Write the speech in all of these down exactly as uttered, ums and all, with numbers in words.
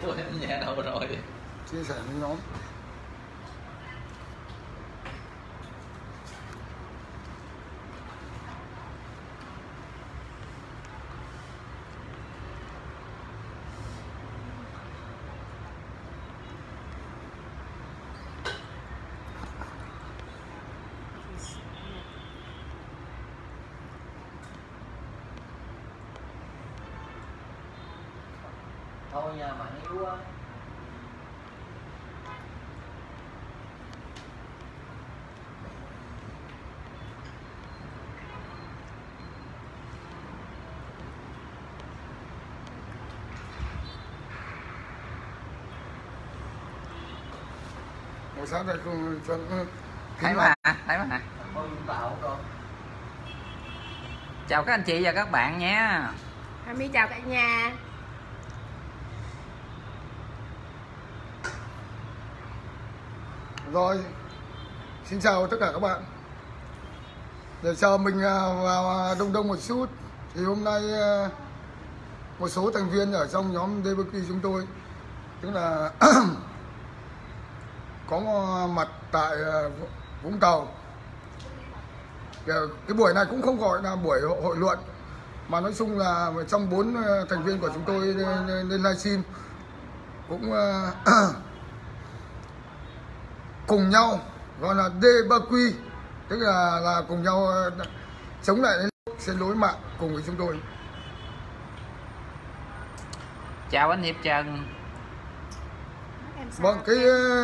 của nhà đâu rồi? Chia sẻ với nhóm. Thôi nhà mạng yếu quá. Một sát đây không cho thấy mà thấy mà Tạo rồi. chào các anh chị và các bạn nhé. Ami chào cả nhà. Rồi, xin chào tất cả các bạn. Để chờ mình vào đông đông một chút thì hôm nay một số thành viên ở trong nhóm đê bê quy chúng tôi, tức là có mặt tại Vũng Tàu. Cái buổi này cũng không gọi là buổi hội luận, mà nói chung là trong bốn thành viên của chúng tôi lên livestream cũng cùng nhau gọi là đê bê quy, tức là là cùng nhau chống lại xin lỗi mạng cùng với chúng tôi. Chào anh Hiệp Trần. Vâng, cái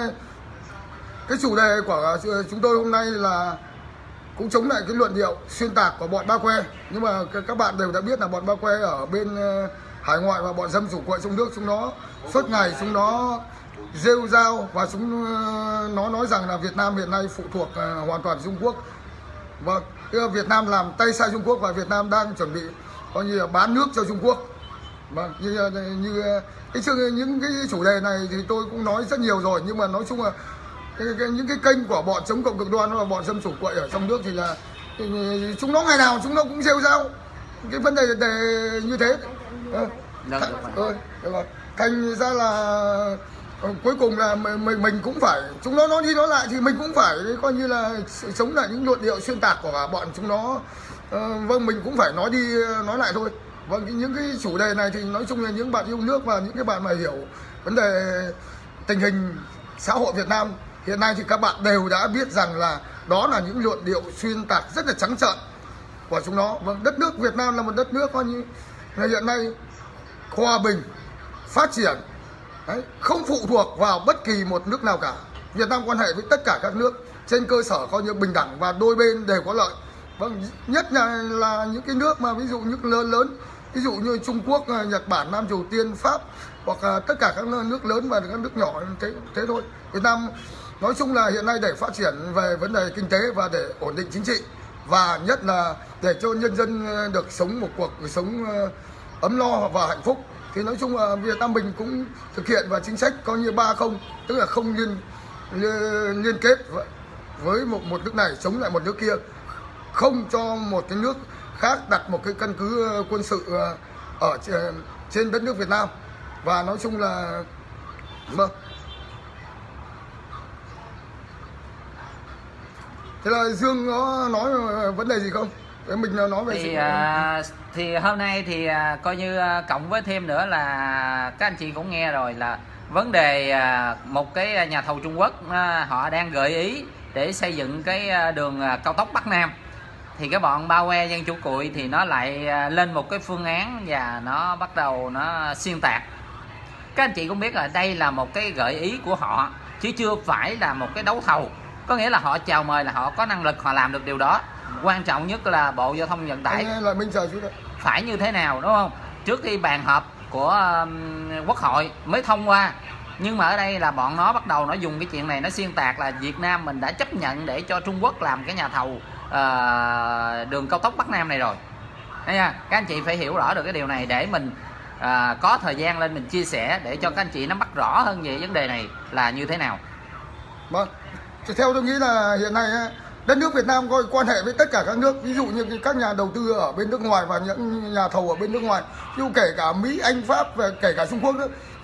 cái chủ đề của chúng tôi hôm nay là cũng chống lại cái luận điệu xuyên tạc của bọn Ba Que. Nhưng mà các bạn đều đã biết là bọn Ba Que ở bên hải ngoại và bọn dâm chủ quậy trong nước, chúng nó suốt ngày chúng nó rêu rao và chúng nó nói rằng là Việt Nam hiện nay phụ thuộc hoàn toàn Trung Quốc. Vâng, Việt Nam làm tay sai Trung Quốc và Việt Nam đang chuẩn bị coi như là bán nước cho Trung Quốc. Vâng, như, như cái, những cái chủ đề này thì tôi cũng nói rất nhiều rồi, nhưng mà nói chung là cái, cái, những cái kênh của bọn chống cộng cực đoan và bọn dâm chủ quậy ở trong nước thì là thì, chúng nó ngày nào chúng nó cũng rêu rao cái vấn đề, đề như thế. À, th ừ, thành ra là cuối cùng là mình mình cũng phải, chúng nó nói đi nói lại thì mình cũng phải coi như là chống lại những luận điệu xuyên tạc của bọn chúng nó. À, vâng, mình cũng phải nói đi nói lại thôi. Vâng, những cái chủ đề này thì nói chung là những bạn yêu nước và những cái bạn mà hiểu vấn đề tình hình xã hội Việt Nam hiện nay thì các bạn đều đã biết rằng là đó là những luận điệu xuyên tạc rất là trắng trợn của chúng nó. Vâng, đất nước Việt Nam là một đất nước coi như là hiện nay hòa bình, phát triển, đấy, không phụ thuộc vào bất kỳ một nước nào cả. Việt Nam quan hệ với tất cả các nước trên cơ sở coi như bình đẳng và đôi bên đều có lợi. Vâng, nhất là, là những cái nước mà ví dụ như lớn lớn, ví dụ như Trung Quốc, Nhật Bản, Nam Triều Tiên, Pháp, hoặc là tất cả các nước lớn và các nước nhỏ, thế thế thôi. Việt Nam nói chung là hiện nay để phát triển về vấn đề kinh tế và để ổn định chính trị, và nhất là để cho nhân dân được sống một cuộc sống ấm no và hạnh phúc, thì nói chung là Việt Nam mình cũng thực hiện và chính sách coi như ba không, tức là không liên liên kết với một một nước này chống lại một nước kia, không cho một cái nước khác đặt một cái căn cứ quân sự ở trên đất nước Việt Nam. Và nói chung là vâng, thế là Dương có nói vấn đề gì không? Để mình nói về thì sự... à, thì hôm nay thì à, coi như à, cộng với thêm nữa là các anh chị cũng nghe rồi, là vấn đề à, một cái nhà thầu Trung Quốc à, họ đang gợi ý để xây dựng cái đường cao tốc Bắc Nam. Thì cái bọn Ba Que dân chủ cuội thì nó lại lên một cái phương án và nó bắt đầu nó xuyên tạc. Các anh chị cũng biết là đây là một cái gợi ý của họ chứ chưa phải là một cái đấu thầu. Có nghĩa là họ chào mời là họ có năng lực họ làm được điều đó. Quan trọng nhất là Bộ Giao thông Vận tải là Minh chờ chút phải như thế nào, đúng không? Trước khi bàn họp của um, Quốc hội mới thông qua. Nhưng mà ở đây là bọn nó bắt đầu nó dùng cái chuyện này nó xuyên tạc là Việt Nam mình đã chấp nhận để cho Trung Quốc làm cái nhà thầu uh, đường cao tốc Bắc Nam này rồi. Đấy nha, các anh chị phải hiểu rõ được cái điều này để mình uh, có thời gian lên mình chia sẻ để cho các anh chị nắm bắt rõ hơn về vấn đề này là như thế nào. Vâng, theo tôi nghĩ là hiện nay đất nước Việt Nam coi quan hệ với tất cả các nước, ví dụ như các nhà đầu tư ở bên nước ngoài và những nhà thầu ở bên nước ngoài, ví dụ kể cả Mỹ, Anh, Pháp và kể cả Trung Quốc nữa,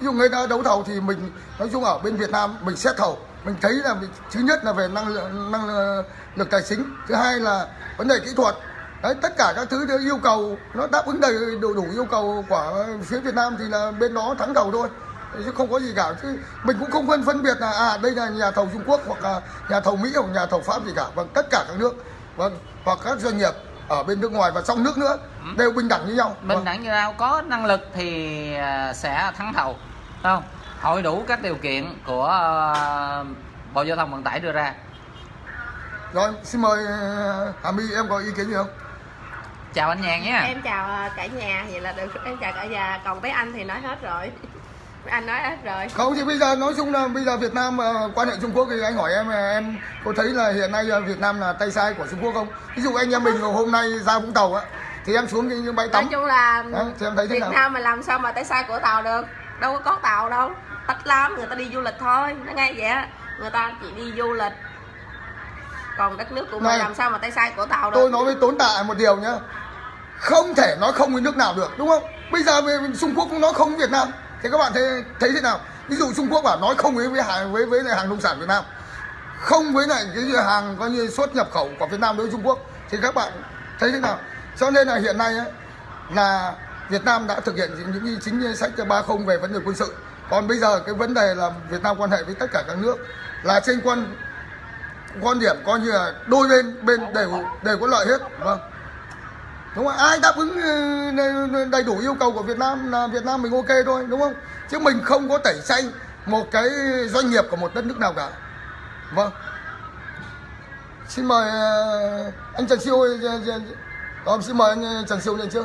Ví dụ người ta đấu thầu thì mình nói chung ở bên Việt Nam mình xét thầu, mình thấy là thứ nhất là về năng lượng, năng lực tài chính, thứ hai là vấn đề kỹ thuật. Đấy, tất cả các thứ yêu cầu nó đáp ứng đầy đủ, đủ yêu cầu của phía Việt Nam thì là bên đó thắng thầu thôi, chứ không có gì cả. Chứ mình cũng không phân phân biệt là à đây là nhà thầu Trung Quốc hoặc là nhà thầu Mỹ hoặc nhà thầu Pháp gì cả. Vâng, tất cả các nước, vâng, hoặc các doanh nghiệp ở bên nước ngoài và trong nước nữa đều bình đẳng như nhau. Bình vâng. đẳng như nhau, có năng lực thì sẽ thắng thầu, không? Hội đủ các điều kiện của Bộ Giao thông Vận tải đưa ra. Rồi, xin mời Hà My, em có ý kiến gì không? Chào anh Nhàn nhé. Em chào cả nhà, vậy là được, em chào cả nhà. Còn với anh thì nói hết rồi. Anh nói hết rồi. Không thì bây giờ nói chung là bây giờ Việt Nam uh, quan hệ Trung Quốc thì anh hỏi em, em có thấy là hiện nay Việt Nam là tay sai của Trung Quốc không? Ví dụ anh em mình hôm nay ra Vũng Tàu á thì em xuống những bãi tắm. Nói chung là Đấy, thì em thấy thế Việt nào? Nam mà làm sao mà tay sai của tàu được? Đâu có có tàu đâu. Ít lắm, người ta đi du lịch thôi. Nó ngay vậy á. Người ta chỉ đi du lịch. Còn đất nước của mình làm sao mà tay sai của tàu được? Tôi nói với Tốn Tạ một điều nhá. Không thể nói không với nước nào được, đúng không? Bây giờ về Trung Quốc cũng nói không với Việt Nam. Thì các bạn thấy thấy thế nào? Ví dụ Trung Quốc bảo nói không với với hàng với với lại hàng nông sản Việt Nam, không với lại cái hàng coi như xuất nhập khẩu của Việt Nam đối với Trung Quốc, thì các bạn thấy thế nào? Cho nên là hiện nay ấy, là Việt Nam đã thực hiện những cái chính sách ba không về vấn đề quân sự. Còn bây giờ cái vấn đề là Việt Nam quan hệ với tất cả các nước là trên quan quan điểm coi như là đôi bên bên đều đều có lợi hết, vâng. Đúng không? Ai đáp ứng đầy đủ yêu cầu của Việt Nam là Việt Nam mình ok thôi, đúng không? Chứ mình không có tẩy chay một cái doanh nghiệp của một đất nước nào cả. Vâng. Xin mời anh Trần Siêu. Rồi, xin mời anh Trần Siêu lên trước.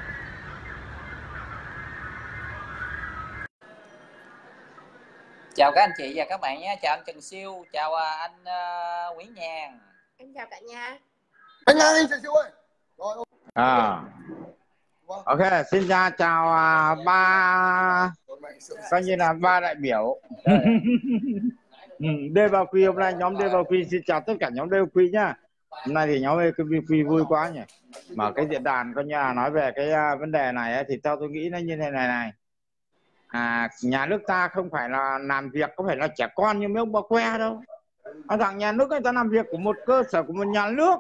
Chào các anh chị và các bạn nhé. Chào anh Trần Siêu, chào anh uh, Nguyễn Nhàn. Em chào cả nhà. Anh Nhàn, anh Trần Siêu ơi. Rồi. À. Ok, xin ra chào uh, ba coi như là ba đại biểu. ừ, đê ba quy hôm nay nhóm đê ba quy xin chào tất cả nhóm đê ba quy nhá. Hôm nay thì nhóm đê ba quy vui quá nhỉ. Mà cái diễn đàn coi như là nói về cái uh, vấn đề này ấy, thì theo tôi nghĩ nó như thế này này. À, nhà nước ta không phải là làm việc có phải là trẻ con như mấy ông Bao Que đâu. Nói rằng nhà nước người ta làm việc của một cơ sở của một nhà nước.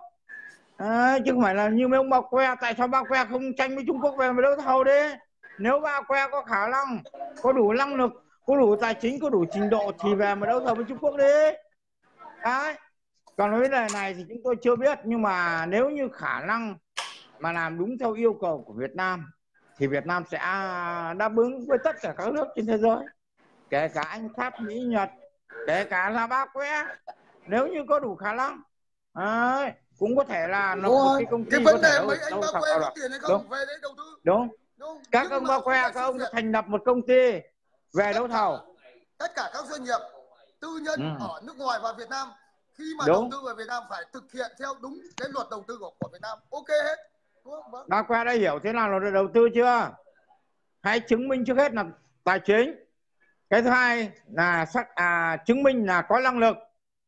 À, chứ không phải là như mấy ông Bao Que. Tại sao Bao Que không tranh với Trung Quốc về mà đấu thầu đấy? Nếu Bao Que có khả năng, có đủ năng lực, có đủ tài chính, có đủ trình độ thì về mà đấu thầu với Trung Quốc đấy. Đấy. Còn vấn đề này thì chúng tôi chưa biết. Nhưng mà nếu như khả năng mà làm đúng theo yêu cầu của Việt Nam thì Việt Nam sẽ đáp ứng với tất cả các nước trên thế giới, kể cả Anh, Pháp, Mỹ, Nhật, kể cả là Bao Que. Nếu như có đủ khả năng à, cũng có thể là nó một cái công ty cái vấn đề có mấy anh Bao Que có tiền hay không đúng. Về đấy đầu tư đúng, đúng. Các ông Bao Que các ông thành lập một công ty về đấu thầu. Tất cả các doanh nghiệp tư nhân ừ. ở nước ngoài và Việt Nam khi mà đúng. đầu tư vào Việt Nam phải thực hiện theo đúng cái luật đầu tư của, của Việt Nam, ok hết. Vâng. Bao Que đã hiểu thế nào là đầu tư chưa? Hãy chứng minh trước hết là tài chính. Cái thứ hai là sắc à, chứng minh là có năng lực.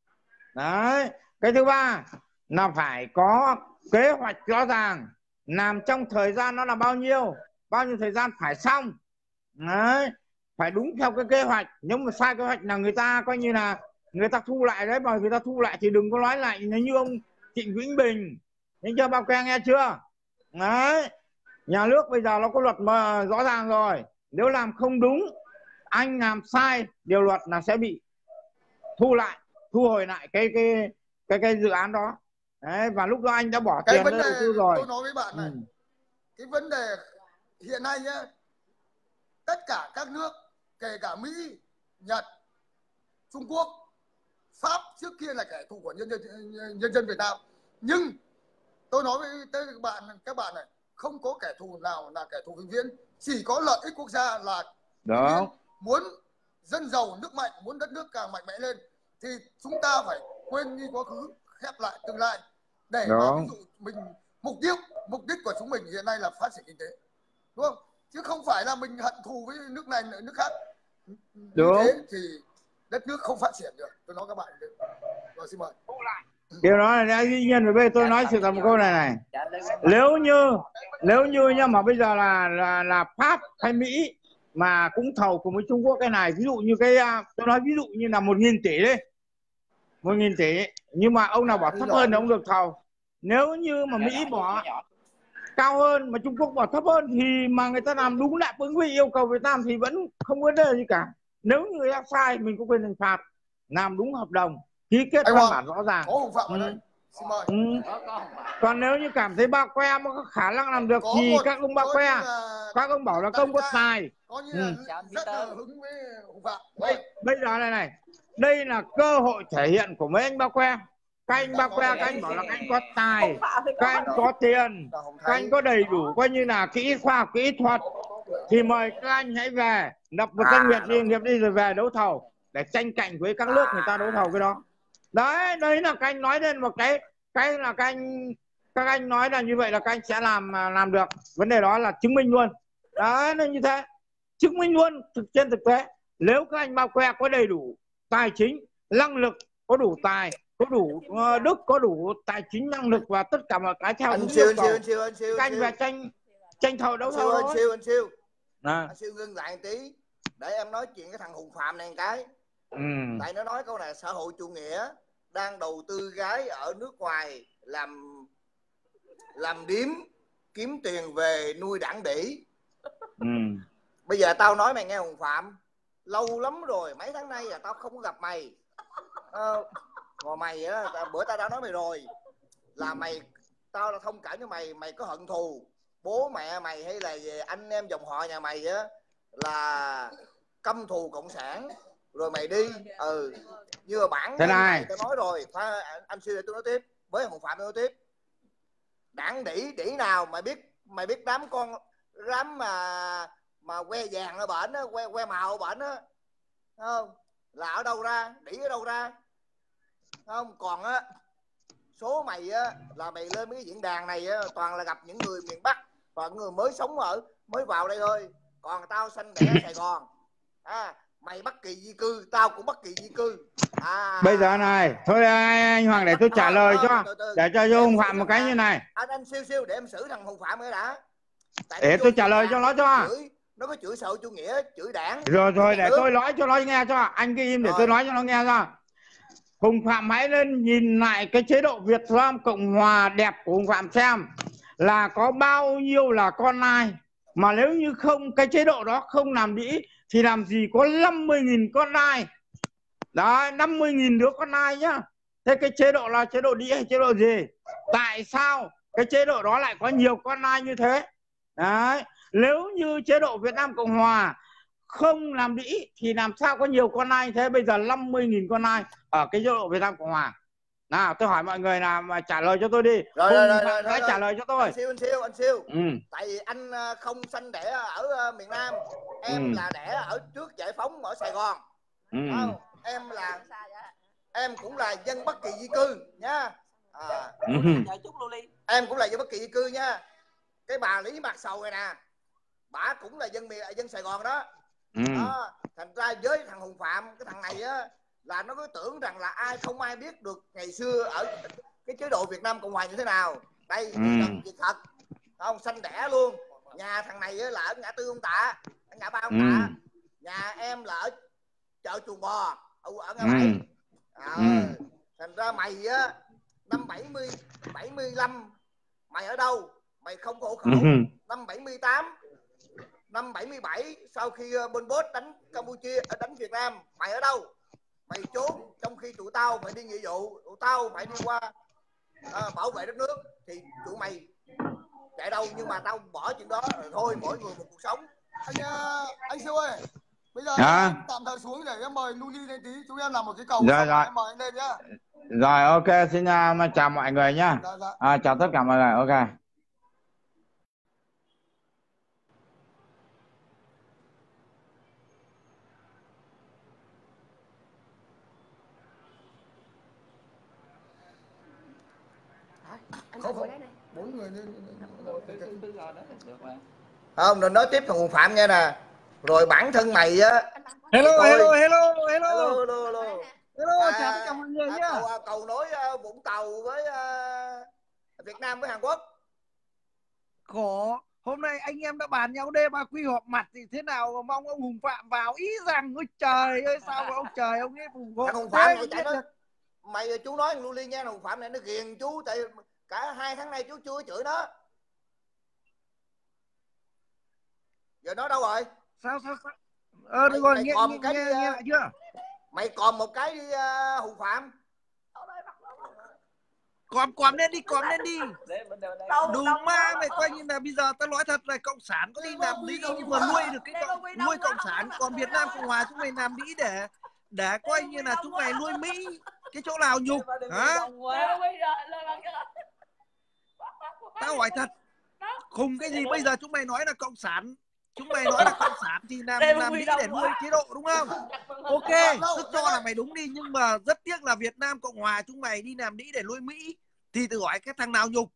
Đấy. Cái thứ ba là phải có kế hoạch rõ ràng, làm trong thời gian nó là bao nhiêu, bao nhiêu thời gian phải xong. Đấy. Phải đúng theo cái kế hoạch. Nếu mà sai kế hoạch là người ta coi như là người ta thu lại đấy, mà người ta thu lại thì đừng có nói lại như ông Trịnh Vĩnh Bình. Nghe chưa Bao Que, nghe chưa? Đấy. Nhà nước bây giờ nó có luật mà rõ ràng rồi. Nếu làm không đúng, anh làm sai điều luật là sẽ bị thu lại, thu hồi lại cái cái cái cái dự án đó. Đấy, và lúc đó anh đã bỏ cái tiền vấn đề đầu tư rồi. Tôi nói với bạn này, ừ. cái vấn đề hiện nay nhá, tất cả các nước kể cả Mỹ, Nhật, Trung Quốc, Pháp trước kia là kẻ thù của nhân dân nhân dân Việt Nam, nhưng tôi nói với các bạn các bạn này, không có kẻ thù nào là kẻ thù vĩnh viễn, chỉ có lợi ích quốc gia là đó. Muốn dân giàu nước mạnh, muốn đất nước càng mạnh mẽ lên thì chúng ta phải quên đi quá khứ, khép lại tương lai để mà ví dụ mình mục tiêu mục đích của chúng mình hiện nay là phát triển kinh tế, đúng không? Chứ không phải là mình hận thù với nước này nước khác. Đúng. Như thế thì đất nước không phát triển được. Tôi nói các bạn được. Rồi, xin mời. Điều đó là dĩ nhiên. Với tôi nói sự thật một câu này này. Nếu như nếu như nhưng mà bây giờ là là là Pháp hay Mỹ mà cũng thầu cùng với Trung Quốc cái này, ví dụ như cái tôi nói ví dụ như là một nghìn tỷ đấy, một nghìn tỷ, nhưng mà ông nào bỏ thấp hơn thì ông được thầu. Nếu như mà Mỹ bỏ cao hơn mà Trung Quốc bỏ thấp hơn thì mà người ta làm đúng lại ứng với yêu cầu Việt Nam thì vẫn không có vấn đề gì cả. Nếu như người ta sai mình có quyền hình phạt, làm đúng hợp đồng, ký kết văn bản rõ ràng. Có hùng phạm ở đây. Ừ. Xin mời. Ừ. Còn nếu như cảm thấy ba que mà có khả năng làm được có thì một, các ông ba que, là... các ông bảo là không có tài. Có như ừ. là rất là hứng với hùng phạm. Bây, bây giờ này này, đây là cơ hội thể hiện của mấy anh ba que. Các anh ba que, các anh bảo là các anh có tài, các anh có tiền, các anh có đầy đủ coi như là kỹ khoa học, kỹ thuật, thì mời các anh hãy về lập một doanh nghiệp đi, nghiệp đi rồi về đấu thầu để tranh cạnh với các nước người ta đấu thầu cái đó. Đấy, đấy là các anh nói lên một cái cái là các anh các anh nói là như vậy là các anh sẽ làm làm được. Vấn đề đó là chứng minh luôn. Đấy, nó như thế, chứng minh luôn thực trên thực tế. Nếu các anh bao que có đầy đủ tài chính, năng lực, có đủ tài, có đủ uh, đức, có đủ tài chính, năng lực và tất cả mọi cái theo anh đúng siêu, yêu anh cầu, siêu, anh siêu, anh siêu, các anh về tranh tranh thầu đấu thầu. Anh siêu, anh siêu, à. anh siêu ngưng lại một tí để em nói chuyện cái thằng Hùng Phạm này một cái. ừ. Tại nó nói câu này, xã hội chủ nghĩa đang đầu tư gái ở nước ngoài làm làm điếm kiếm tiền về nuôi đảng đỉ. ừ. Bây giờ tao nói mày nghe Hùng Phạm, lâu lắm rồi, mấy tháng nay là tao không có gặp mày. Ờ, mà mày á, bữa tao đã nói mày rồi là mày, tao là thông cảm với mày, mày có hận thù bố mẹ mày hay là về anh em dòng họ nhà mày á là căm thù cộng sản rồi mày đi. Ừ, như là bản thế này tao nói rồi. Khoa, anh siêu để tôi nói tiếp với Hùng Phạm, tôi nói tiếp. Đảng đỉ đỉ nào mày biết, mày biết đám con đám mà mà que vàng ở bển á, que que màu ở bển á, không là ở đâu ra, đỉ ở đâu ra, không? Còn á số mày á là mày lên mấy cái diễn đàn này á toàn là gặp những người miền Bắc, toàn người mới sống ở mới vào đây thôi. Còn tao sanh đẻ ở Sài Gòn, à, mày bất kỳ di cư, tao cũng bất kỳ di cư. À, bây giờ này thôi anh Hoàng để tôi trả lời cho, từ từ. để cho Hùng Phạm một cái như này. Anh anh siêu siêu để em xử thằng Hùng Phạm nữa đã. Tại để tôi trả lời cho nó cho. Chửi, nó có chửi xã hội chủ nghĩa, chửi đảng. Rồi rồi để tôi nói cho nó nghe cho. Anh cứ im để rồi. tôi nói cho nó nghe ra. Hùng Phạm hãy lên nhìn lại cái chế độ Việt Nam Cộng Hòa đẹp của Hùng Phạm xem là có bao nhiêu là con nai. Mà nếu như không, cái chế độ đó không làm đĩ thì làm gì có năm mươi nghìn con nai. Đấy, năm mươi nghìn đứa con nai nhá. Thế cái chế độ là chế độ đĩ hay chế độ gì? Tại sao cái chế độ đó lại có nhiều con nai như thế? Đấy, nếu như chế độ Việt Nam Cộng Hòa không làm đĩ thì làm sao có nhiều con nai thế? Bây giờ năm mươi nghìn con nai ở cái chế độ Việt Nam Cộng Hòa. Nào, tôi hỏi mọi người nào mà trả lời cho tôi đi. Rồi, rồi, rồi, rồi, rồi, rồi. trả lời cho tôi. Anh siêu, anh siêu, anh siêu. Ừ. Tại vì anh không sanh đẻ ở miền Nam, em ừ. là đẻ ở trước giải phóng ở Sài Gòn. Ừ. Không? Em là em cũng là dân bất kỳ di cư nhá. À, ừ. Em cũng là dân bất kỳ di cư nha. Cái bà Lý Mạc Sầu này nè, bà cũng là dân miền dân Sài Gòn đó. Ừ. Đó. Thành ra với thằng Hùng Phạm, cái thằng này á là nó cứ tưởng rằng là ai không ai biết được ngày xưa ở cái chế độ Việt Nam Cộng Hòa như thế nào. Đây ừ. là việc thật, không sanh đẻ luôn. Nhà thằng này là ở ngã tư ông Tạ, ở ngã ba ông ừ. Tạ. Nhà em là ở chợ Chuồng Bò, ở, ở ngã bảy. ừ. À, ừ. Thành ra mày á năm bảy mươi bảy mươi lăm mày ở đâu? Mày không có hộ khẩu. ừ. Năm bảy mươi tám, năm bảy mươi bảy sau khi Pol Pot đánh Campuchia, đánh Việt Nam, mày ở đâu? Mày trốn, trong khi tụi tao phải đi nghĩa vụ, tụi tao phải đi qua à, bảo vệ đất nước, thì tụi mày chạy đâu? Nhưng mà tao bỏ chuyện đó rồi thôi, mỗi người một cuộc sống. Anh anh Siêu ơi, bây giờ à. tạm thời xuống để em mời Nuni lên tí, chúng em làm một cái cầu rồi, rồi. em mời anh lên nhá. Rồi ok, xin uh, chào mọi người nhá. Dạ, dạ. À, chào tất cả mọi người, ok. Không, không. Bốn người lên. Không, rồi nói tiếp thằng Hùng Phạm nghe nè. Rồi bản thân mày á. Hello, hello, hello, hello. Hello, hello, hello. Hello, à, chào tất cả mọi người nhá. Cầu, cầu nối uh, Vũng Tàu với uh, Việt Nam với Hàn Quốc. Có, hôm nay anh em đã bàn nhau đê ba quy họp mặt thì thế nào mà mong ông Hùng Phạm vào, ý rằng ôi trời ơi sao mà ông trời ông ấy ủng hộ. Thằng Hùng Phạm này chạy nó, mày chú nói chú Liên nghe, Hùng Phạm này nó ghiền chú, tại cả hai tháng nay chú chưa chửi nó. Giờ nó đâu rồi? Sao sao sao? Ờ được rồi, nghe, còn nghe, cái nghe, đi, nghe lại chưa? Mày còn một cái đi uh, Hùng Phạm. Còn còn lên đi, còn lên đi. Đúng mà mày coi như là bây giờ tao nói thật là cộng sản có đi làm Mỹ nhưng mà nuôi được cái cộng, nuôi cộng sản, còn Việt Nam Cộng Hòa chúng mày làm Mỹ để để coi như là chúng mày nuôi Mỹ, cái chỗ nào nhục hả? Tao hỏi thật, khùng cái gì bây giờ chúng mày nói là cộng sản, chúng mày nói là cộng sản thì làm làm Mỹ để nuôi chế độ đúng không? Ok, tức cho là mày đúng đi, nhưng mà rất tiếc là Việt Nam Cộng Hòa chúng mày đi làm Mỹ để nuôi Mỹ thì tự hỏi cái thằng nào nhục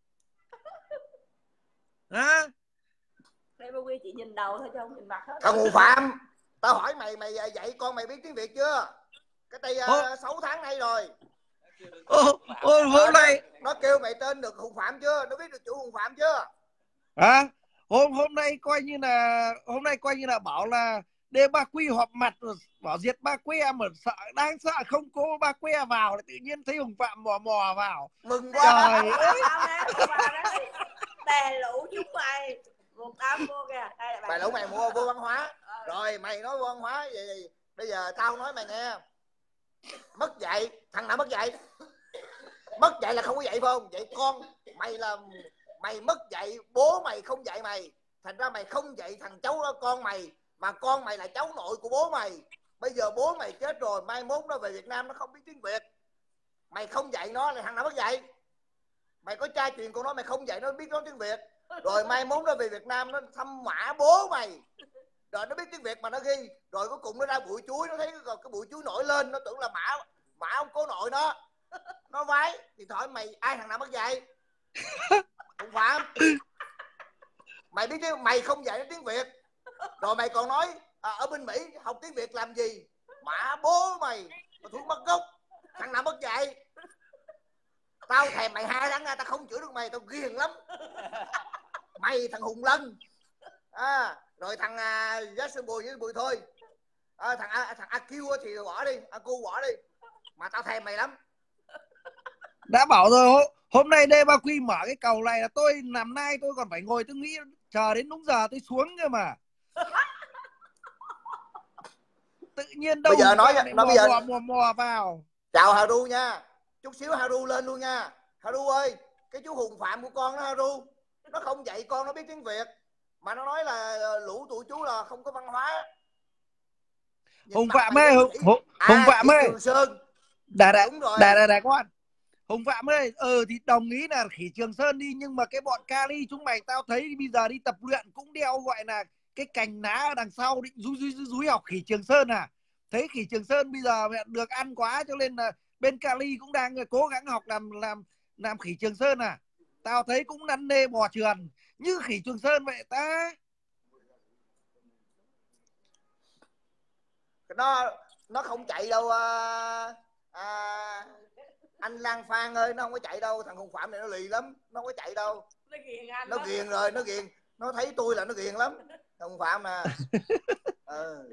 hả? Đây bà Quy chỉ nhìn đầu thôi chứ không nhìn mặt hết. Thằng Hùng Phạm, tao hỏi mày, mày dạy con mày biết tiếng Việt chưa? Cái tay uh, sáu tháng nay rồi. Ô, ô, hôm nay nó kêu mày tên được Hùng Phạm chưa? Nó biết được chủ Hùng Phạm chưa? À, hôm hôm nay coi như là hôm nay coi như là bảo là đê ba quy họp mặt bảo diệt ba que mà sợ, đang sợ không có ba que vào lại tự nhiên thấy Hùng Phạm mò mò vào. Mừng quá. Trời ơi. Bè lũ chúng mày một đám vô kìa. Bè lũ mày mua vô văn hóa. Rồi mày nói vô văn hóa vậy bây giờ tao nói mày nghe. Mất dạy, thằng nào mất dạy? Mất dạy là không có dạy phải không? Vậy con mày là mày mất dạy, bố mày không dạy mày, thành ra mày không dạy thằng cháu đó con mày, mà con mày là cháu nội của bố mày. Bây giờ bố mày chết rồi, mai mốt nó về Việt Nam nó không biết tiếng Việt, mày không dạy nó là thằng nào mất dạy? Mày có trai truyền con nó, mày không dạy nó biết nói tiếng Việt, rồi mai mốt nó về Việt Nam nó thăm mã bố mày, rồi nó biết tiếng Việt mà nó ghi, rồi cuối cùng nó ra bụi chuối, nó thấy cái, cái bụi chuối nổi lên, nó tưởng là mã mã ông cố nội nó nó vái thì hỏi mày ai thằng nào mất dạy? Hùng Phạm, mày biết chứ, mày không dạy nó tiếng Việt, rồi mày còn nói à, ở bên Mỹ học tiếng Việt làm gì? Mã bố mày, mà thuộc mất gốc, thằng nào mất dạy? Tao thèm mày hai tháng ra, tao không chửi được mày, tao ghiền lắm. Mày thằng Hùng Lân, à, rồi thằng uh, Jackson Bùi với Bùi thôi, à, thằng à, thằng a kiu thì bỏ đi, a cu bỏ đi, mà tao thèm mày lắm. Đã bảo rồi, hôm nay đê ba quy mở cái cầu này là tôi làm nay tôi còn phải ngồi tôi nghĩ chờ đến đúng giờ tôi xuống cơ mà. Tự nhiên đâu bây giờ nói nó bây giờ mò, mò mò vào. Chào Haru nha, chút xíu Haru lên luôn nha. Haru ơi, cái chú Hùng Phạm của con đó Haru, nó không dạy con nó biết tiếng Việt, mà nó nói là lũ tụi chú là không có văn hóa. Nhìn Hùng Phạm ơi, Hùng, Hùng, à, Hùng Phạm ơi, Trường Sơn. Đã đã, đã đã đã con Hùng Phạm ơi, ừ thì đồng ý là khỉ Trường Sơn đi, nhưng mà cái bọn Cali chúng mày tao thấy bây giờ đi tập luyện cũng đeo gọi là cái cành ná ở đằng sau định rúi rúi rúi học khỉ Trường Sơn à? Thấy khỉ Trường Sơn bây giờ mẹ được ăn quá cho nên là bên Cali cũng đang cố gắng học làm làm làm khỉ Trường Sơn à? Tao thấy cũng năn nê bò trườn như khỉ Trường Sơn vậy ta. Nó nó không chạy đâu à, à, anh Lan Phan ơi, nó không có chạy đâu. Thằng Hùng Phạm này nó lì lắm, nó không có chạy đâu. Nó ghiền anh. Nó ghiền rồi, nó ghiền. Nó thấy tôi là nó ghiền lắm. Thằng Hùng Phạm nè. Ừ.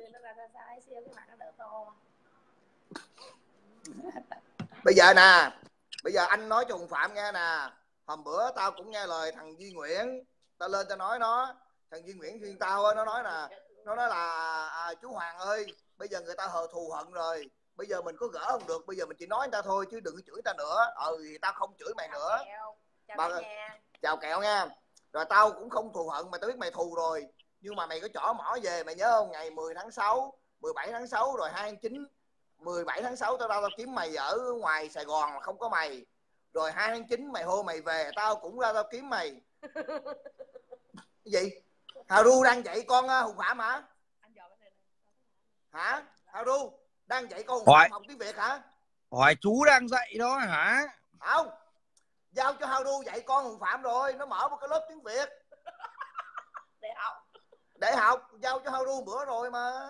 Bây giờ nè, bây giờ anh nói cho Hùng Phạm nghe nè. Hôm bữa tao cũng nghe lời thằng Duy Nguyễn, tao lên tao nói nó, thằng Duy Nguyễn khuyên tao nó nói là nó nói là à, chú Hoàng ơi, bây giờ người ta hờ thù hận rồi, bây giờ mình có gỡ không được, bây giờ mình chỉ nói người ta thôi chứ đừng chửi ta nữa. Ừ thì tao không chửi mày nữa. Chào, Bà, chào kẹo nha. Rồi tao cũng không thù hận mày, tao biết mày thù rồi, nhưng mà mày có trỏ mỏ về, mày nhớ không? Ngày mười tháng sáu, mười bảy tháng sáu rồi hai tháng chín, mười bảy tháng sáu tao ra tao kiếm mày ở ngoài Sài Gòn mà không có mày. Rồi hai tháng chín mày hô mày về, tao cũng ra tao kiếm mày. Cái gì? Haru đang dạy con uh, Hùng Phạm hả? Hả? Haru đang dạy con Hùng Phạm học tiếng Việt hả? Hỏi chú đang dạy đó hả? Không, giao cho Haru dạy con Hùng Phạm rồi, nó mở một cái lớp tiếng Việt để học. Để học, giao cho Haru bữa rồi mà.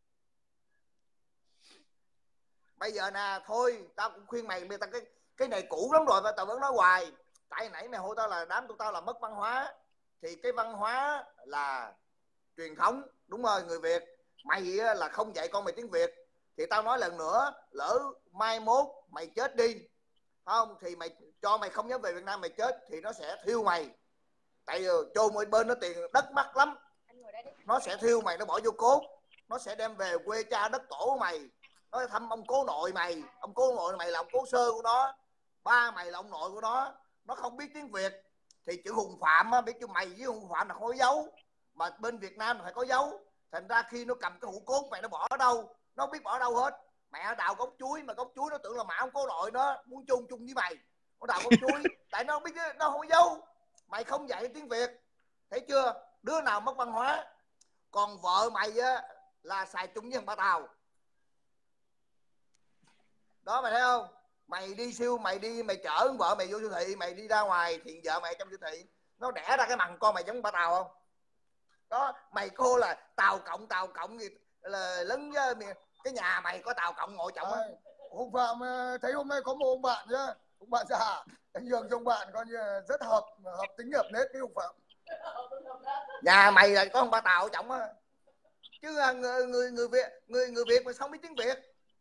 Bây giờ nè, thôi tao cũng khuyên mày, mày tao cái cái này cũ lắm rồi mà tao vẫn nói hoài. Tại nãy mày hô tao là đám tụi tao là mất văn hóa. thì cái văn hóa là truyền thống, đúng rồi, người Việt. Mày là không dạy con mày tiếng Việt thì tao nói lần nữa, lỡ mai mốt mày chết đi không thì mày cho mày không dám về Việt Nam, mày chết thì nó sẽ thiêu mày. Tại vì chôn ở bên nó tiền đất mắc lắm, nó sẽ thiêu mày, nó bỏ vô cốt, nó sẽ đem về quê cha đất tổ của mày, nó thăm ông cố nội mày, ông cố nội mày là ông cố sơ của nó, ba mày là ông nội của nó. Nó không biết tiếng Việt thì chữ Hùng Phạm á, biết chứ mày với Hùng Phạm là không có dấu, mà bên Việt Nam là phải có dấu. Thành ra khi nó cầm cái hũ cốt mày nó bỏ ở đâu, nó không biết bỏ ở đâu hết. Mẹ đào gốc chuối mà gốc chuối nó tưởng là mã ông cố nội nó muốn chung chung với mày, nó đào gốc chuối tại nó không biết, nó không có dấu. Mày không dạy tiếng Việt, thấy chưa? Đứa nào mất văn hóa. Còn vợ mày á là xài chung với thằng Ba Tàu đó, mày thấy không? Mày đi siêu, mày đi mày chở vợ mày vô siêu thị, mày đi ra ngoài thì vợ mày trong siêu thị nó đẻ ra cái mằng con mày giống Ba Tàu không? Đó, mày cô là Tàu cộng Tàu cộng gì là lớn với cái nhà mày có Tàu cộng ngồi trọng á. Hùng Phạm thấy hôm nay có một ông bạn nhá, ông bạn già, anh nhường cho ông bạn coi như rất hợp hợp tính hợp nết với Hùng Phạm. Nhà mày là có ông Ba Tàu trọng á, chứ người người người Việt người người Việt mà không biết tiếng Việt,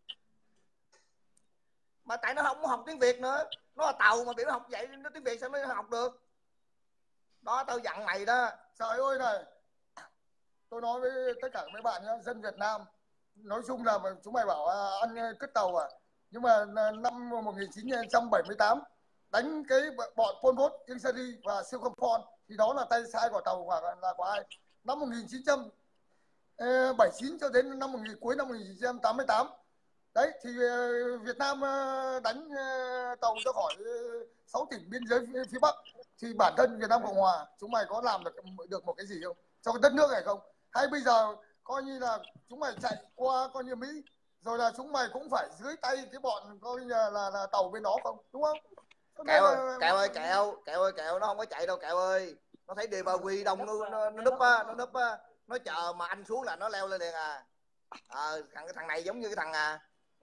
mà tại nó không học tiếng Việt nữa, nó là Tàu mà biểu học dạy nó tiếng Việt sao mới học được. Đó, tao dặn mày đó. Trời ơi này, tôi nói với tất cả mấy bạn nhá, dân Việt Nam nói chung là chúng mày bảo ăn cứt tàu à, nhưng mà năm một nghìn chín trăm bảy mươi tám đánh cái bọn Pol Pot, Ieng Sary và Siêu Khâm Phon thì đó là tay sai của tàu hoặc là của ai? Năm một nghìn chín trăm bảy mươi chín cho đến năm một nghìn cuối năm một nghìn chín trăm tám mươi tám đấy thì Việt Nam đánh tàu ra khỏi sáu tỉnh biên giới phía Bắc, thì bản thân Việt Nam Cộng Hòa chúng mày có làm được được một cái gì không cho cái đất nước này không? Hay bây giờ coi như là chúng mày chạy qua coi như Mỹ rồi là chúng mày cũng phải dưới tay cái bọn coi như là, là, là tàu bên đó không, đúng không? Kẹo ơi, kẹo ơi, kẹo, kẹo ơi, kẹo nó không có chạy đâu kẹo ơi. Nó thấy đi ba quy đông nó nó, nó núp á, nó núp á, nó chờ mà anh xuống là nó leo lên liền à. Ờ, thằng cái thằng này giống như cái thằng à.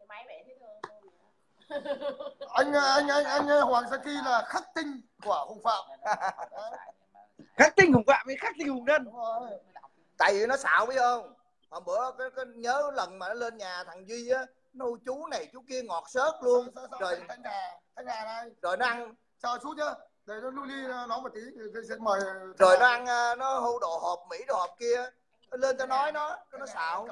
anh anh anh anh Hoàng Sa Ki là khắc tinh của Hùng Phạm. Khắc tinh Hùng Phạm với khắc tinh Hùng Nhân. Tại vì nó xạo biết không? Hôm bữa cái, cái nhớ lần mà nó lên nhà thằng Duy á, nô chú này chú kia ngọt xớt luôn. Sao, sao, rồi thanh gà, thanh gà này. Rồi nó ăn. Chờ chút nhá, để nó Luli nói một tí sẽ mời. Rồi nó ăn nó hô đồ hộp Mỹ đồ hộp kia. Nó lên cho nói nó, nó xạo.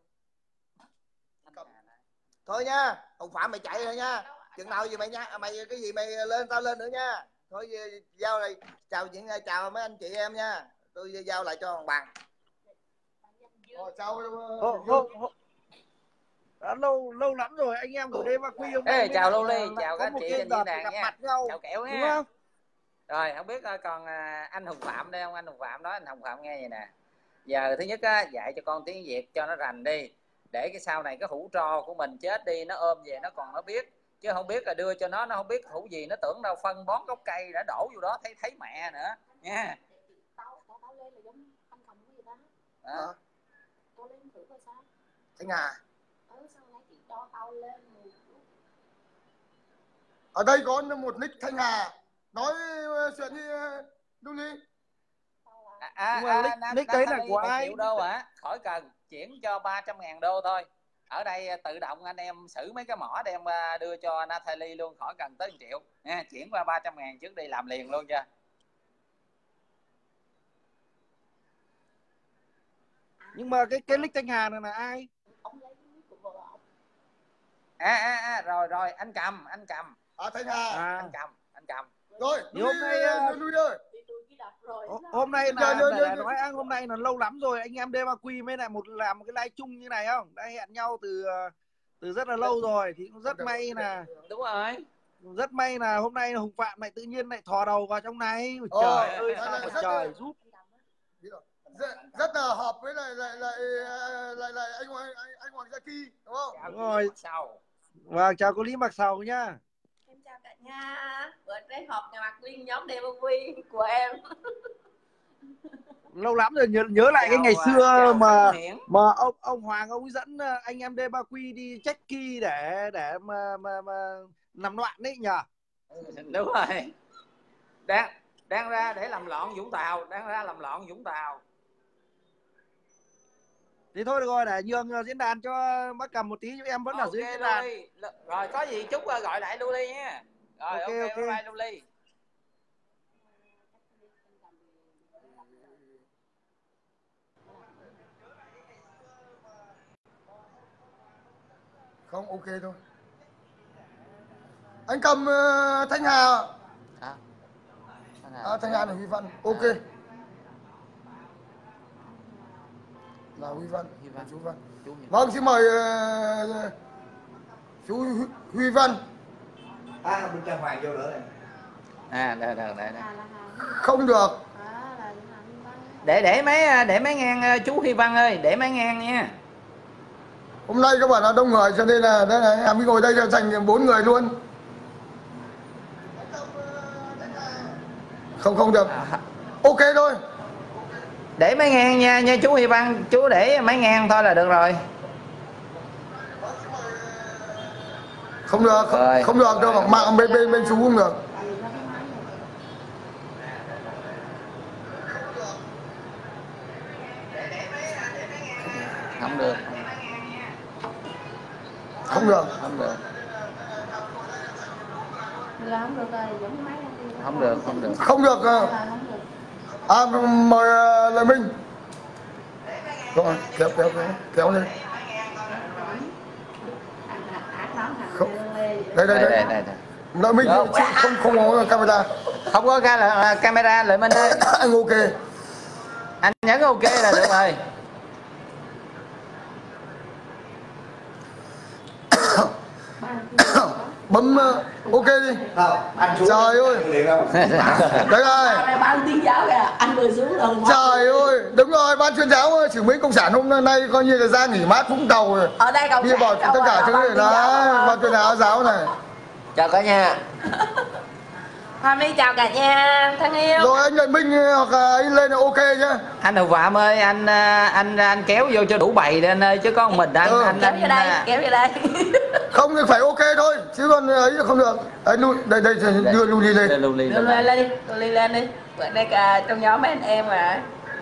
Thôi nha, Hùng Phạm mày chạy rồi nha. Chừng nào gì mày nha, mày cái gì mày lên tao lên nữa nha. Thôi giao này, chào chuyện chào mấy anh chị em nha. Tôi giao lại cho thằng Bằng. Ờ, chào. Hô, hô, hô. Đã lâu lâu lắm rồi anh em ở đây mà quy ông. Ê, chào Luli, chào các anh chị trên diễn đàn nha. Nhau. Chào Kẹo nha. Đúng không? Rồi không biết còn anh Hùng Phạm đây không? Anh Hùng Phạm đó, anh Hùng Phạm nghe vậy nè. Giờ thứ nhất á, dạy cho con tiếng Việt cho nó rành đi, để cái sau này cái hũ tro của mình chết đi nó ôm về nó còn nó biết, chứ không biết là đưa cho nó nó không biết hũ gì, nó tưởng đâu phân bón gốc cây đã đổ vô đó thấy thấy mẹ nữa nha. Đó. Thanh Hà. Ở đây có một nick Thanh Hà nói chuyện đi Luli. À, à, nhưng mà nick, à, nick đấy là của ai? Triệu đô hả? Khỏi cần, chuyển cho ba trăm ngàn đô thôi. Ở đây tự động anh em xử mấy cái mỏ đem đưa cho Natalie luôn, khỏi cần tới một triệu nha. Chuyển qua ba trăm ngàn trước đi làm liền luôn chưa? Nhưng mà cái cái nick Thanh Hà này là ai? À, à, à rồi rồi anh cầm anh cầm à Thanh Hà à. anh cầm anh cầm rồi Luli, hôm nay Luli ơi, hôm nay là để, để nói anh hôm nay là lâu lắm rồi anh em đê ba quy mới lại một làm một cái live chung như này không? Đã hẹn nhau từ từ rất là lâu rồi thì cũng rất may là đúng rồi, rất may là hôm nay Hùng Phạm lại tự nhiên lại thò đầu vào trong này. Ôi, trời ơi sao mà trời giúp rất, rất là hợp với lại lại lại lại, lại anh Hoàng anh, anh Hoàng Sa Ki đúng không? Đúng rồi. Sau. Vâng, chào cô Lý Mặc Sầu nhá. Em chào cả nhà. Bữa nay họp ngày mặt liên nhóm đê ba quy của em. Lâu lắm rồi nhớ nhớ lại chào, cái ngày xưa mà Hiển. mà ông ông Hoàng ông dẫn anh em đê ba quy đi check key để để mà mà, mà làm loạn đấy nhỉ? Đúng rồi. Đáng đang ra để làm loạn Vũng Tàu, đang ra làm loạn Vũng Tàu. Thì thôi được rồi, để nhường diễn đàn cho bác Cầm một tí, chứ em vẫn ở dưới diễn đàn. Rồi có gì chút gọi lại Luli nha. Rồi ok, ok, bye bye Luli. Không, ok thôi. Anh Cầm uh, Thanh Hà. À, à, Thanh Hà là Huy Văn. Ok. À. Là Huy Văn, Huy Văn. Chú Văn. Chú vâng, xin mời uh, chú Huy Văn. À, bên Trang Hoàng vô nữa này. À, đây, đây, đây, đây. Không được. Để để mấy để mấy ngang chú Huy Văn ơi, để mấy ngang nha. Hôm nay các bạn là đông người cho nên là đây này, em mới ngồi đây cho dành bốn người luôn. Không không được. À. Ok thôi. Để mấy ngang nha, nha chú Huy Văn, chú để mấy ngang thôi là được rồi. Không được, không, rồi, không được đâu, mạng bên bên bên chú không được. Không được. Không được. Không được. Không được rồi, giống máy không được, không được. Không được. À, mời Lợi Minh. Rồi, kéo kéo kéo, kéo lên. Không. Đây đây đây. đây, đây, đây. Lợi Minh không không không có camera. Không có ca camera Lợi Minh ơi. Anh ok. Anh nhấn ok là được rồi. Bấm uh, ok đi. Trời ơi. Đấy rồi. Ban tuyên giáo kìa, anh vừa xuống rồi. Trời ơi, đúng rồi, ban tuyên giáo chỉ mấy cộng sản hôm nay coi như là ra nghỉ mát Vũng Tàu rồi. Ở đây cộng sản. Đi bỏ tất cả thứ này đó, ban tuyên giáo giáo này. Chào cả nhà. Hoa My chào cả nhà, thân yêu. Rồi anh Lợi Minh hoặc là anh lên là ok nhá. Anh Hồng Phạm ơi, anh anh anh kéo vô cho đủ bầy đi anh ơi, chứ có một mình anh. Ừ. Anh kéo anh, vô đây, kéo vô đây. Không thì phải ok thôi, chứ còn ấy là không được. Đấy, đây đây đưa Luli lên. Đưa Luli lên. Đưa lên đi, Luli lên đi. Bữa nay cả trong nhóm mấy anh em mà.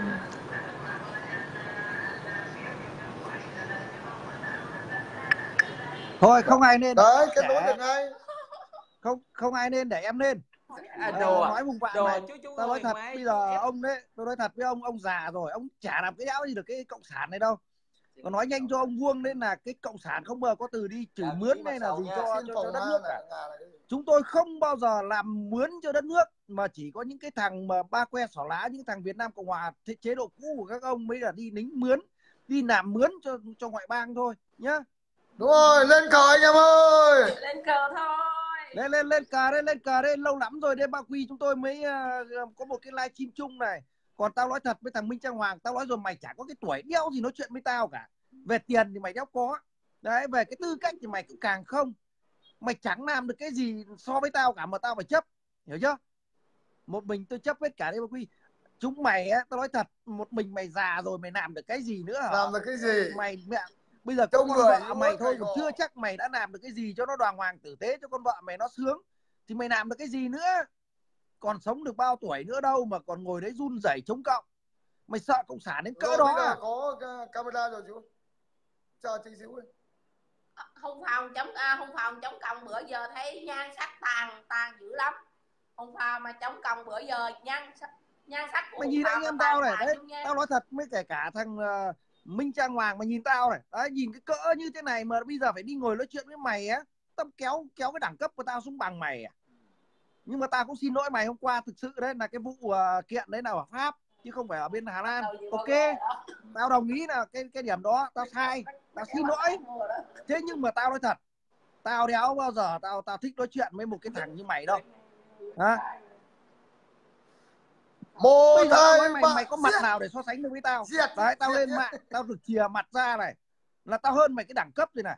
Thôi không ai nên. Đấy, kết nối được ngay. Không không ai nên để em lên. À, đồ à, nói vùng vạn đồ, này. chú, chú Tao nói thật máy, bây giờ em... ông đấy, tôi nói thật với ông, ông già rồi, ông chả làm cái áo gì được cái cộng sản này đâu. Còn nói nhanh cho ông Vuông nên là cái cộng sản không bao giờ có từ đi chửi à, mướn hay là gì cho, cho, cho đất nước cả. Chúng tôi không bao giờ làm mướn cho đất nước, mà chỉ có những cái thằng mà ba que xỏ lá, những thằng Việt Nam Cộng Hòa chế độ cũ của các ông mới là đi lính mướn, đi làm mướn cho cho ngoại bang thôi nhá. Đúng rồi, lên cờ anh em ơi. Lên cờ thôi. Lên lên lên cờ đây, lên cờ đây, lâu lắm rồi đêm Ba Quy chúng tôi mới uh, có một cái livestream chung này. Còn tao nói thật với thằng Minh Trang Hoàng, tao nói rồi mày chả có cái tuổi đéo gì nói chuyện với tao cả. Về tiền thì mày đéo có. Đấy, về cái tư cách thì mày cũng càng không. Mày chẳng làm được cái gì so với tao cả mà tao phải chấp. Hiểu chưa? Một mình tôi chấp hết cả đây Ba Quy. Chúng mày á, tao nói thật, một mình mày già rồi mày làm được cái gì nữa hả? Làm được cái gì? Mày mẹ bây giờ con vợ mày thôi cũng chưa chắc mày đã làm được cái gì cho nó đàng hoàng tử tế, cho con vợ mày nó sướng. Thì mày làm được cái gì nữa? Còn sống được bao tuổi nữa đâu mà còn ngồi đấy run rẩy chống cộng. Mày sợ cộng sản đến cỡ rồi, đó à? Có camera rồi chú. Chờ tí xíu đi. Hùng Phong chống à, Hùng Phong chống cộng bữa giờ thấy nhan sắc tàn tàn dữ lắm. Hùng Phong mà chống cộng bữa giờ nhan sắc nhan sắc của mày nhìn anh em tao này, đấy, tao nói thật với kể cả thằng uh, Minh Trang Hoàng mà nhìn tao này, đấy, nhìn cái cỡ như thế này mà bây giờ phải đi ngồi nói chuyện với mày á, tao kéo kéo cái đẳng cấp của tao xuống bằng mày à. Nhưng mà tao cũng xin lỗi mày, hôm qua thực sự đấy là cái vụ uh, kiện đấy là ở Pháp chứ không phải ở bên Hà Lan. Ok, tao đồng ý là cái cái điểm đó tao sai, tao xin lỗi. Thế nhưng mà tao nói thật, tao đéo bao giờ tao tao thích nói chuyện với một cái thằng như mày đâu. Hả? Một bây giờ tao nói mày, mày có mặt nào để so sánh được với tao? Diệt, đấy, tao diệt, lên diệt. mạng, tao được chìa mặt ra này là tao hơn mày cái đẳng cấp rồi này.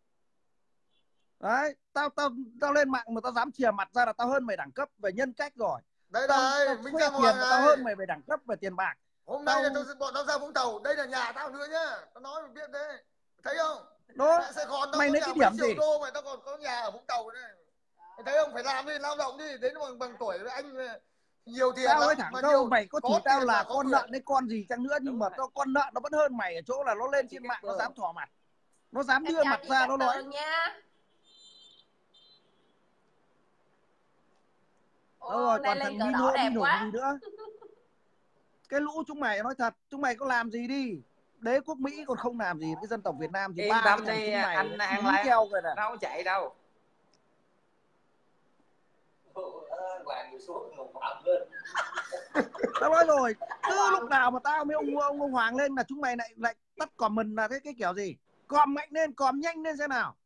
Đấy, tao tao tao lên mạng mà tao dám chìa mặt ra là tao hơn mày đẳng cấp về nhân cách rồi. Đây tao, đây, tao Minh thuê Trang tiền Hoàng mà tao này. hơn mày về đẳng cấp về tiền bạc. Hôm tao... nay là tôi bọn tao ra Vũng Tàu, đây là nhà tao nữa nhá. Tao nói mày biết đấy. Thấy không? Đó. Sài Gòn tao mày lấy cái điểm gì? Đô mà tao còn có nhà ở Vũng Tàu đây. Mày thấy không? Phải làm đi, lao động đi, đến bằng bằng tuổi với anh nhiều tiền tao lắm, nói thẳng mà câu nhiều, mày có chửi tao là con quyền. nợ hay con gì chăng nữa, nhưng mà tao con nợ nó vẫn hơn mày ở chỗ là nó lên trên mạng nó dám thò mặt, nó dám đưa mặt ra nó nói nha. Ờ rồi, còn thằng Mino Mino gì nữa. Cái lũ chúng mày nói thật, chúng mày có làm gì đi. Đế quốc Mỹ còn không làm gì, cái dân tộc Việt Nam thì yên ba tâm cái đi, chúng mày anh ăn lại lại theo rồi nè. nó không chạy đâu. Tao nói rồi, cứ lúc nào mà tao với ông ông, ông Hoàng lên là chúng mày lại lại tắt comment là cái cái kiểu gì, còm mạnh lên, còm nhanh lên xem nào.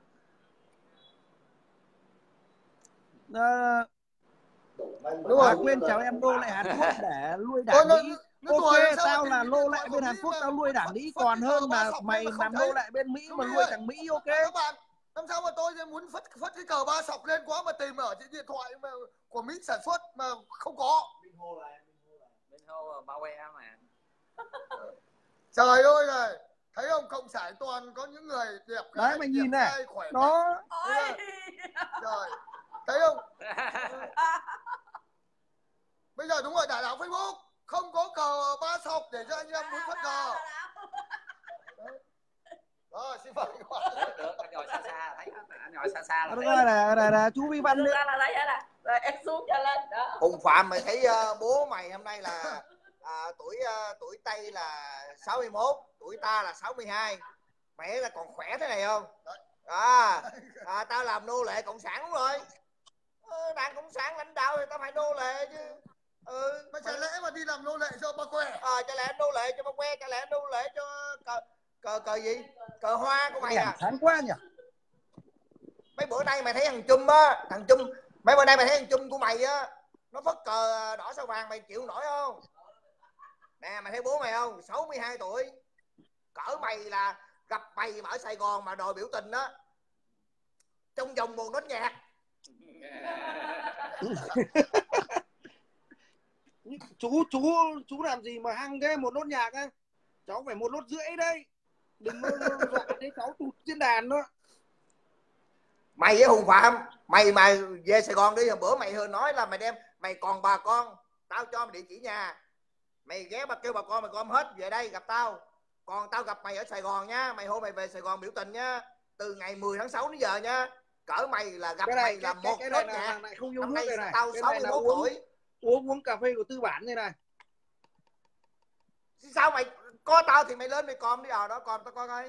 À, Đúng rồi. à, quên chào em đô lại Hàn Quốc để nuôi đảng Mỹ. Ok, tao là lô lại bên Hàn Quốc, tao nuôi đảng Mỹ còn hơn là mày làm lô lại bên Mỹ mà nuôi thằng Mỹ. Ok. Các bạn, làm sao mà tôi muốn phất phất cái cờ ba sọc lên quá mà tìm ở trên điện thoại mà của Mỹ sản xuất mà không có. Minh hô là Minh hô bao que mà. Trời ơi này, thấy không, cộng sản toàn có những người đẹp gái, đấy mày nhìn đẹp này trai, khỏe đó. Trời, thấy không? Bây giờ đúng rồi, đả đảo Facebook không có cờ ba sọc để cho anh em muốn phất cờ. Rồi, xin mời các bạn. Được, anh ngồi xa xa, thấy anh ngồi xa xa là Được rồi, là, là, là chú Vi Văn nữa. Là đây là rồi em xuống cho lên đó. Hùng Phạm, mày thấy uh, bố mày hôm nay là à, tuổi uh, tuổi Tây là sáu mươi mốt, tuổi ta là sáu mươi hai. Mẹ là còn khỏe thế này không? À, à tao làm nô lệ cộng sản đúng rồi. Ờ, đảng cộng sản lãnh đạo thì tao phải nô lệ chứ. Ừ, mà chả lẽ mà đi làm nô lệ cho ba que? À, chả lẽ nô lệ cho ba que, chả lẽ nô lệ cho cờ cờ cờ gì? Cờ hoa của mày à? Sáng quá nhỉ. Mấy bữa nay mày thấy thằng Chum á, thằng Chum, mấy bữa nay mày thấy thằng Chum của mày á, nó phất cờ đỏ sao vàng, mày chịu nổi không? Nè, mày thấy bố mày không? sáu mươi hai tuổi. Cỡ mày là gặp mày ở Sài Gòn mà đòi biểu tình á, trong vòng một nốt nhạc. chú chú chú làm gì mà hăng thế, một nốt nhạc á? Cháu phải một nốt rưỡi đây, đừng có dọa đấy cháu tụt trên đàn đó. Mày với Hùng Phạm, mày mà về Sài Gòn đi, hồi bữa mày hơi nói là mày đem, mày còn bà con, tao cho mày địa chỉ nhà, mày ghé mà kêu bà con mày gom hết về đây gặp tao. Còn tao gặp mày ở Sài Gòn nhá, mày hôm mày về Sài Gòn biểu tình nhá, từ ngày mười tháng sáu đến giờ nhá. Cỡ mày là gặp này, mày là cái, một cái, nốt cái nhạc. này không yêu năm nước nay này này. Tao sáu mươi mốt tuổi. Uống uống cà phê của tư bản này này. Sao mày có tao thì mày lên mày com đi, ở đó com tao coi coi.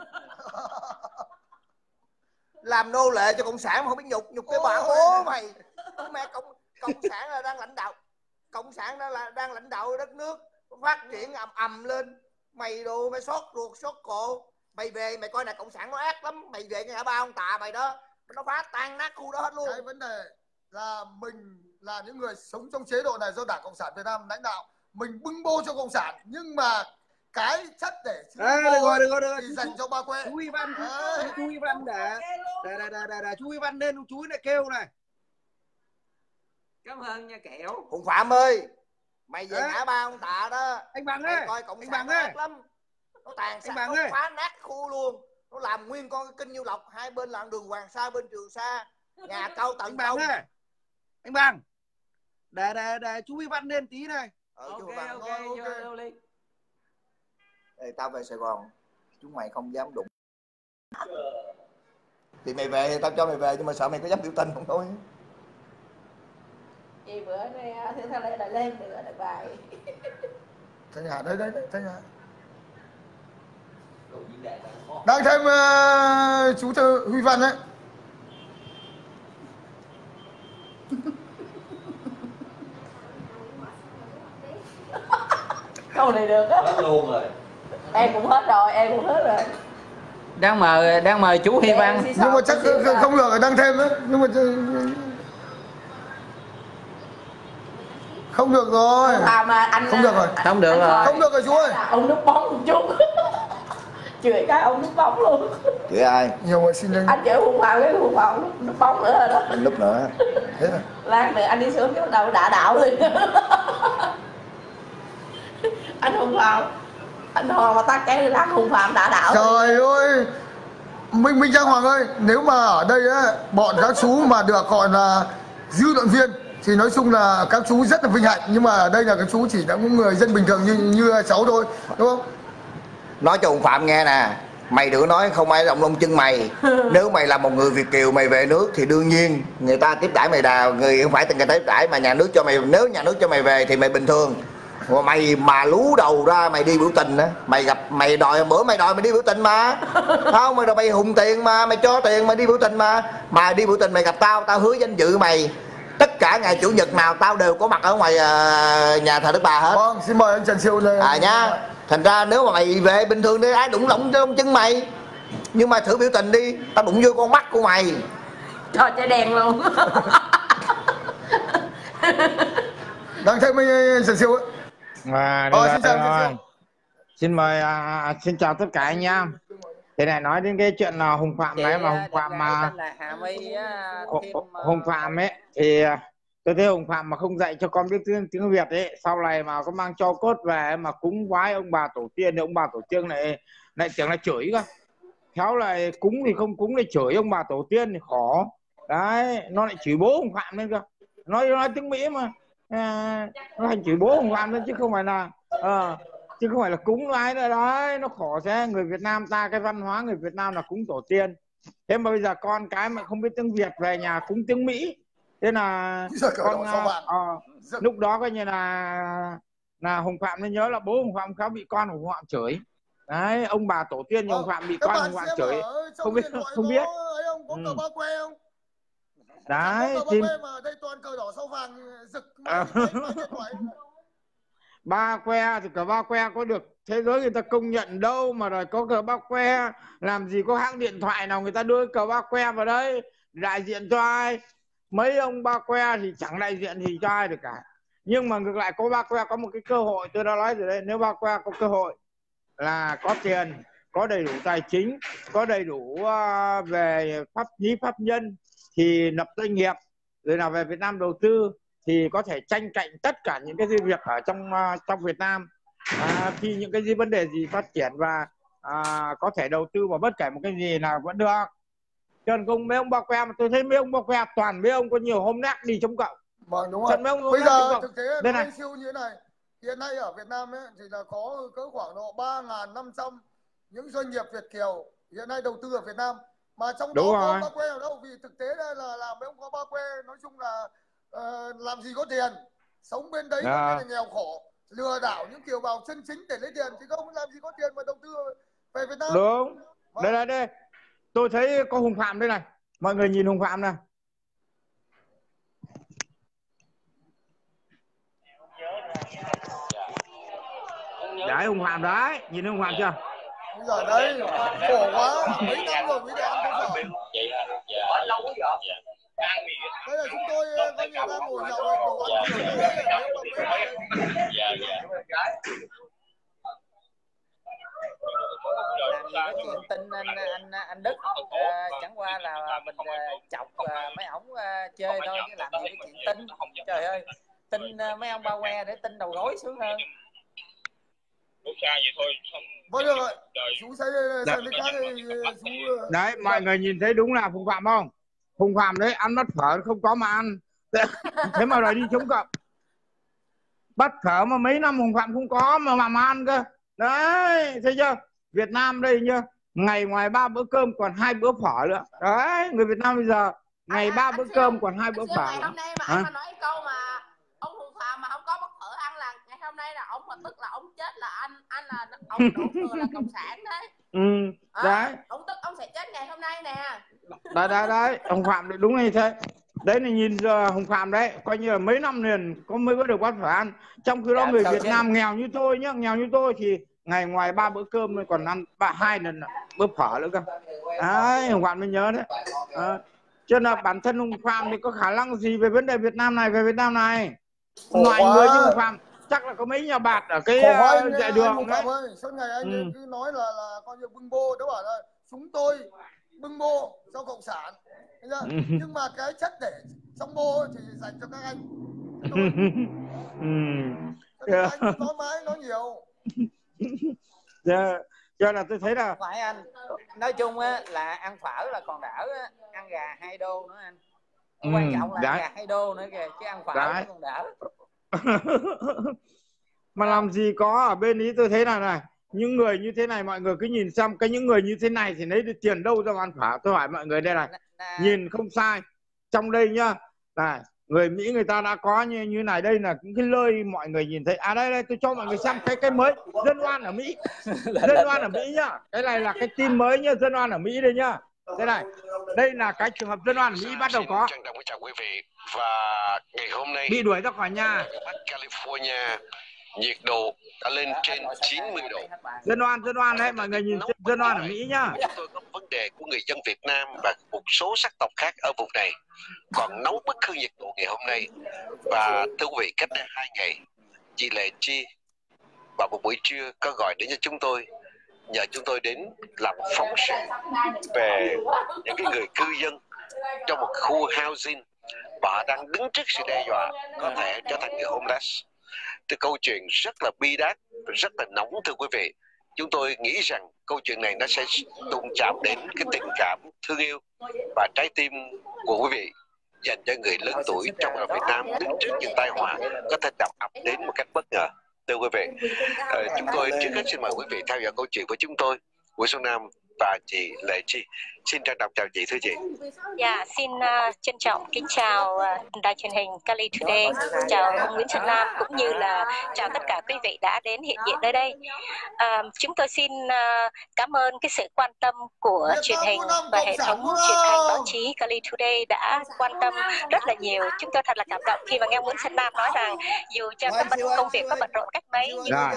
Làm nô lệ cho cộng sản mà không biết nhục, nhục cái bà bố mày. Mẹ cộng cộng sản là đang lãnh đạo, cộng sản đó là đang lãnh đạo đất nước phát triển ầm ầm lên. Mày đồ mày xót ruột xót cổ. Mày về mày coi là cộng sản nó ác lắm, mày về cái ngã ba ông Tạ mày đó, nó phá tan nát khu đó hết luôn. Cái vấn đề là mình là những người sống trong chế độ này do Đảng Cộng sản Việt Nam lãnh đạo, mình bưng bô cho cộng sản, nhưng mà cái chất để à, được rồi, được rồi, được rồi. thì dành cho ba que. Chú Y Văn, chú, chú Y Văn để để để để, để, để chú Y Văn lên, chú này kêu này. Cảm ơn nha kẹo. Hùng Phạm ơi, mày về ngã ba ông Tạ đó, anh Bằng mày ơi, coi cộng anh sản Bằng ác lắm, nó tàn sát, nó phá nát khu luôn, nó làm nguyên con kênh Nhiêu Lộc, hai bên là đường Hoàng Sa, bên Trường Sa, nhà cao tầng. Anh Bằng ơi, anh Bằng để để để chú Y Văn lên tí này. Ờ, ok Bằng, ok thôi, vô okay. đâu đi. Ê, tao về Sài Gòn, chúng mày không dám đụng. Thì mày về thì tao cho mày về, nhưng mà sợ mày có dám biểu tình không thôi. Chị bữa nay Thưa Thao Lê đã lên được được bài. Thanh Hà đấy đấy, đấy Thanh Hà. Đang thêm uh, chú Thư Huy Văn đấy. Câu này được á. Hết luôn rồi. Em cũng hết rồi, em cũng hết rồi. Đang mời đang mời chú Huy Văn. Nhưng mà chắc không được, đang thêm nữa. Nhưng mà không được rồi. À, mà anh không được rồi. Không được rồi. Không được rồi chú ơi. Ông núp bóng một chút. Chửi cái ông núp bóng luôn. Chửi ai? Nhiều người xin anh. Anh chửi Hùng Phạm cái Hùng Phạm núp, núp bóng nữa rồi đó. Anh núp nữa. Thế rồi. Lát nữa anh đi xuống cái bắt đầu đả đạo liền. Anh Hùng Phạm, anh Hoàng mà tắt cái lát Hùng Phạm đả đạo. Trời ơi. Minh Minh Trang Hoàng ơi, nếu mà ở đây á, bọn các chú mà được gọi là dư luận viên thì nói chung là các chú rất là vinh hạnh, nhưng mà ở đây là các chú chỉ là những người dân bình thường như như cháu thôi, đúng không? Nói cho ông Phạm nghe nè, mày đừng nói không ai động lông chân mày. Nếu mày là một người Việt kiều mày về nước thì đương nhiên người ta tiếp đãi mày đà, người không phải từng người tiếp đãi mà nhà nước cho mày, nếu nhà nước cho mày về thì mày bình thường. Mà mày mà lú đầu ra mày đi biểu tình á, mày gặp mày đòi bữa mày đòi mày đi biểu tình mà. Không, mày đòi mày hùng tiền mà, mày cho tiền mày đi biểu tình mà. Mà đi biểu tình mày gặp tao, tao hứa danh dự mày. Tất cả ngày chủ nhật nào tao đều có mặt ở ngoài uh, nhà thờ Đức Bà hết. Vâng, xin mời anh Trần Siêu lên. À nhá. Thành ra nếu mà mày về bình thường đi, ai đụng lỏng trong chân mày. Nhưng mà thử biểu tình đi, tao đụng vô con mắt của mày. Trời, trời đèn luôn. Đang thấy mấy Trần Siêu ấy. À, ờ, xin, chào, xin, xin mời à, xin chào tất cả anh em. Thế này nói đến cái chuyện là Hùng Phạm đấy, mà Hùng Phạm mà Hùng Phạm ấy thì tôi thấy Hùng Phạm mà không dạy cho con biết tiếng tiếng Việt ấy, sau này mà có mang cho cốt về mà cúng vái ông bà tổ tiên thì ông bà tổ tiên này lại tưởng là chửi cơ. Khéo lại cúng thì không cúng để chửi ông bà tổ tiên thì khó. Đấy, nó lại chửi bố Hùng Phạm lên cơ. Nói nói tiếng Mỹ mà. À, nó thành chửi bố Hùng Phạm lên chứ không phải là à, chứ không phải là cúng ai nữa. Đấy, nó khổ thế. Người Việt Nam ta, cái văn hóa người Việt Nam là cúng tổ tiên. Thế mà bây giờ con cái mà không biết tiếng Việt về nhà cúng tiếng Mỹ. Thế là con à, à, lúc đó coi như là là Hùng Phạm nên nhớ là bố Hùng Phạm khá bị con Hùng Phạm chửi. Đấy, ông bà tổ tiên Hùng Phạm bị con Hùng Phạm chửi. Không biết không biết. Ông có cờ ba que không? Đấy, thì mà đây toàn cờ đỏ sao vàng rực. Ba que thì cờ ba que có được thế giới người ta công nhận đâu mà rồi có cờ ba que. Làm gì có hãng điện thoại nào người ta đưa cờ ba que vào đây đại diện cho ai? Mấy ông ba que thì chẳng đại diện gì cho ai được cả. Nhưng mà ngược lại có ba que có một cái cơ hội, tôi đã nói rồi đấy, nếu ba que có cơ hội là có tiền, có đầy đủ tài chính, có đầy đủ uh, về pháp lý pháp nhân thì lập doanh nghiệp, rồi là về Việt Nam đầu tư thì có thể tranh cạnh tất cả những cái gì việc ở trong uh, trong Việt Nam. À, khi những cái gì vấn đề gì phát triển và à, có thể đầu tư vào bất kể một cái gì là vẫn được. Cho nên không mấy ông ba que mà tôi thấy mấy ông ba que toàn mấy ông có nhiều hôm nát đi chống cộng. Vâng, đúng rồi. Bây giờ thực tế đây này siêu như thế này. Hiện nay ở Việt Nam ấy thì là có cỡ khoảng độ ba nghìn năm trăm những doanh nghiệp Việt kiều hiện nay đầu tư ở Việt Nam, mà trong đó có ba que ở đâu? Vì thực tế đây là làm mấy ông có ba que nói chung là uh, làm gì có tiền, sống bên đấy à. Là nghèo khổ, lừa đảo những kiều bào chân chính để lấy tiền, thì không làm gì có tiền mà đầu tư về Việt Nam. Đúng. Vâng. Đây đây đây, tôi thấy có Hùng Phạm đây này, mọi người nhìn Hùng Phạm này. Đấy, Hùng Phạm đấy, nhìn Hùng Phạm chưa? Bây giờ đấy, khổ quá, mấy năm rồi mới để ăn tôi giờ. Lâu quá giờ. Đây là chúng tôi coi như đang ngồi nhậu đồ ăn chiều đấy, nếu mà mấy Dạ, dạ. Làm gì có chuyện tin anh anh anh Đức, à, chẳng qua là mình chọc mấy ổng chơi thôi, chứ làm gì có chuyện tin. Trời ơi, tin mấy ông ba que để tin đầu gối sướng hơn. Vâng được rồi, chú sẽ sang đến khác chú... Đấy, mọi người nhìn thấy đúng là Hùng Phạm không? Hùng Phạm đấy ăn bát phở không có mà ăn. Thế mà lại đi chống cộng. Bát phở mà mấy năm Hùng Phạm không có mà mà ăn cơ. Đấy, thấy chưa? Việt Nam đây nhá, ngày ngoài ba bữa cơm còn hai bữa phở nữa. Đấy, người Việt Nam bây giờ ngày ba bữa cơm còn hai bữa phở. Ngày hôm nay mà anh mà nói câu mà ông Hùng Phạm mà không có bát phở ăn là ngày hôm nay là ông mà tức là ông chết, là anh anh là ông đổ thừa là cộng sản đấy. Ừ, à, đấy. Ông tức ông sẽ chết ngày hôm nay nè. Đấy đấy đấy, Hùng Phạm đúng như thế. Đấy này nhìn uh, Hùng Phạm đấy, coi như là mấy năm liền có mới có được bát phở ăn. Trong khi đó người Việt Nam nghèo như tôi nhá, nghèo như tôi thì ngày ngoài ba bữa cơm còn ăn ba hai lần bữa phở nữa cơ. Đấy, Hùng Phạm mới nhớ đấy. À, cho nên là bản thân Hùng Phạm thì có khả năng gì về vấn đề Việt Nam này, về Việt Nam này. Ngoài người như Hùng Phạm chắc là có mấy nhà bạt ở cái uh, dạy đường Hùng Phạm ơi, suốt ngày anh ừ. cứ nói là là coi như bưng bô, đó bảo là chúng tôi bưng bô cho cộng sản. Ừ. Nhưng mà cái chất để trong bô thì dành cho các anh. Ừ. Anh nói mãi nói nhiều. Yeah. Cho là tôi thấy là phải anh nói chung á là ăn phở là còn đỡ á, ăn gà hai đô nữa anh. Ừ, quan trọng là đấy. gạt hai đô nữa kìa, chứ ăn phở Đấy. còn đỡ. Mà làm gì có, ở bên Ý tôi thấy là này, những người như thế này mọi người cứ nhìn xem, cái những người như thế này thì lấy được tiền đâu ra mà ăn phở. Tôi hỏi mọi người đây này, nhìn không sai. Trong đây nhá, này, người Mỹ người ta đã có như như này, đây là những cái nơi mọi người nhìn thấy. À đây đây tôi cho mọi người xem cái cái mới, Dân Oan ở Mỹ. Dân Oan ở Mỹ nhá. Cái này là cái tin mới nhá, Dân Oan ở Mỹ đây nhá. Đây này, đây là cái trường hợp Dân Oan ở Mỹ bắt đầu có. Trân trọng kính chào quý vị. Và ngày hôm nay bị đuổi ra khỏi nhà. Bắc California nhiệt độ đã lên trên chín mươi độ. Dân Oan, Dân Oan đấy, mọi người nhìn Dân Oan ở Mỹ nhá. Chúng tôi có vấn đề của người dân Việt Nam và một số sắc tộc khác ở vùng này còn nấu bức thư nhiệt độ ngày hôm nay. Và thưa quý vị, cách đây hai ngày, chị Lệ Chi vào một buổi trưa có gọi đến cho chúng tôi, nhờ chúng tôi đến làm phóng sự về những cái người cư dân trong một khu housing và họ đang đứng trước sự đe dọa có thể trở thành người homeless. Từ câu chuyện rất là bi đát, rất là nóng thưa quý vị. Chúng tôi nghĩ rằng câu chuyện này nó sẽ đụng chạm đến cái tình cảm thương yêu và trái tim của quý vị dành cho người lớn tuổi trong Việt Nam đứng trước những tai họa có thể đập ập đến một cách bất ngờ. Thưa quý vị, ờ, chúng tôi trước hết xin mời quý vị theo dõi câu chuyện với chúng tôi, Nguyễn Xuân Nam và chị Lệ Chi. Xin trân trọng chào chị, thưa chị. Dạ, xin uh, trân trọng kính chào uh, đài truyền hình Cali Today, chào ông Nguyễn Xuân Nam cũng như là chào tất cả quý vị đã đến hiện diện nơi đây. Uh, chúng tôi xin uh, cảm ơn cái sự quan tâm của truyền hình và hệ thống truyền thanh báo chí Cali Today đã quan tâm rất là nhiều. Chúng tôi thật là cảm động khi mà nghe Nguyễn Xuân Nam nói rằng dù cho các bận công việc có bận rộn cách mấy nhưng Rồi.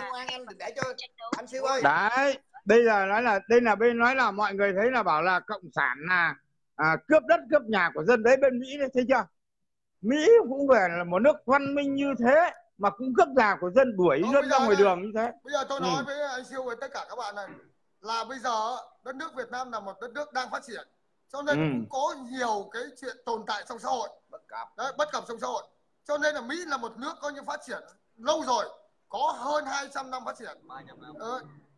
Đấy, bây giờ nói là đây là bên nói là mọi người thấy là bảo là cộng sản là à, cướp đất cướp nhà của dân đấy bên Mỹ đấy, thấy chưa? Mỹ cũng về là một nước văn minh như thế mà cũng cướp nhà của dân, đuổi dân ra ngoài đường như thế. Bây giờ tôi nói Ừ. với anh Siêu với tất cả các bạn này là bây giờ đất nước Việt Nam là một đất nước đang phát triển, cho nên Ừ. cũng có nhiều cái chuyện tồn tại trong xã hội, bất cập đấy, bất cập trong xã hội, cho nên là Mỹ là một nước coi như phát triển lâu rồi, có hơn hai trăm năm phát triển. Ờ.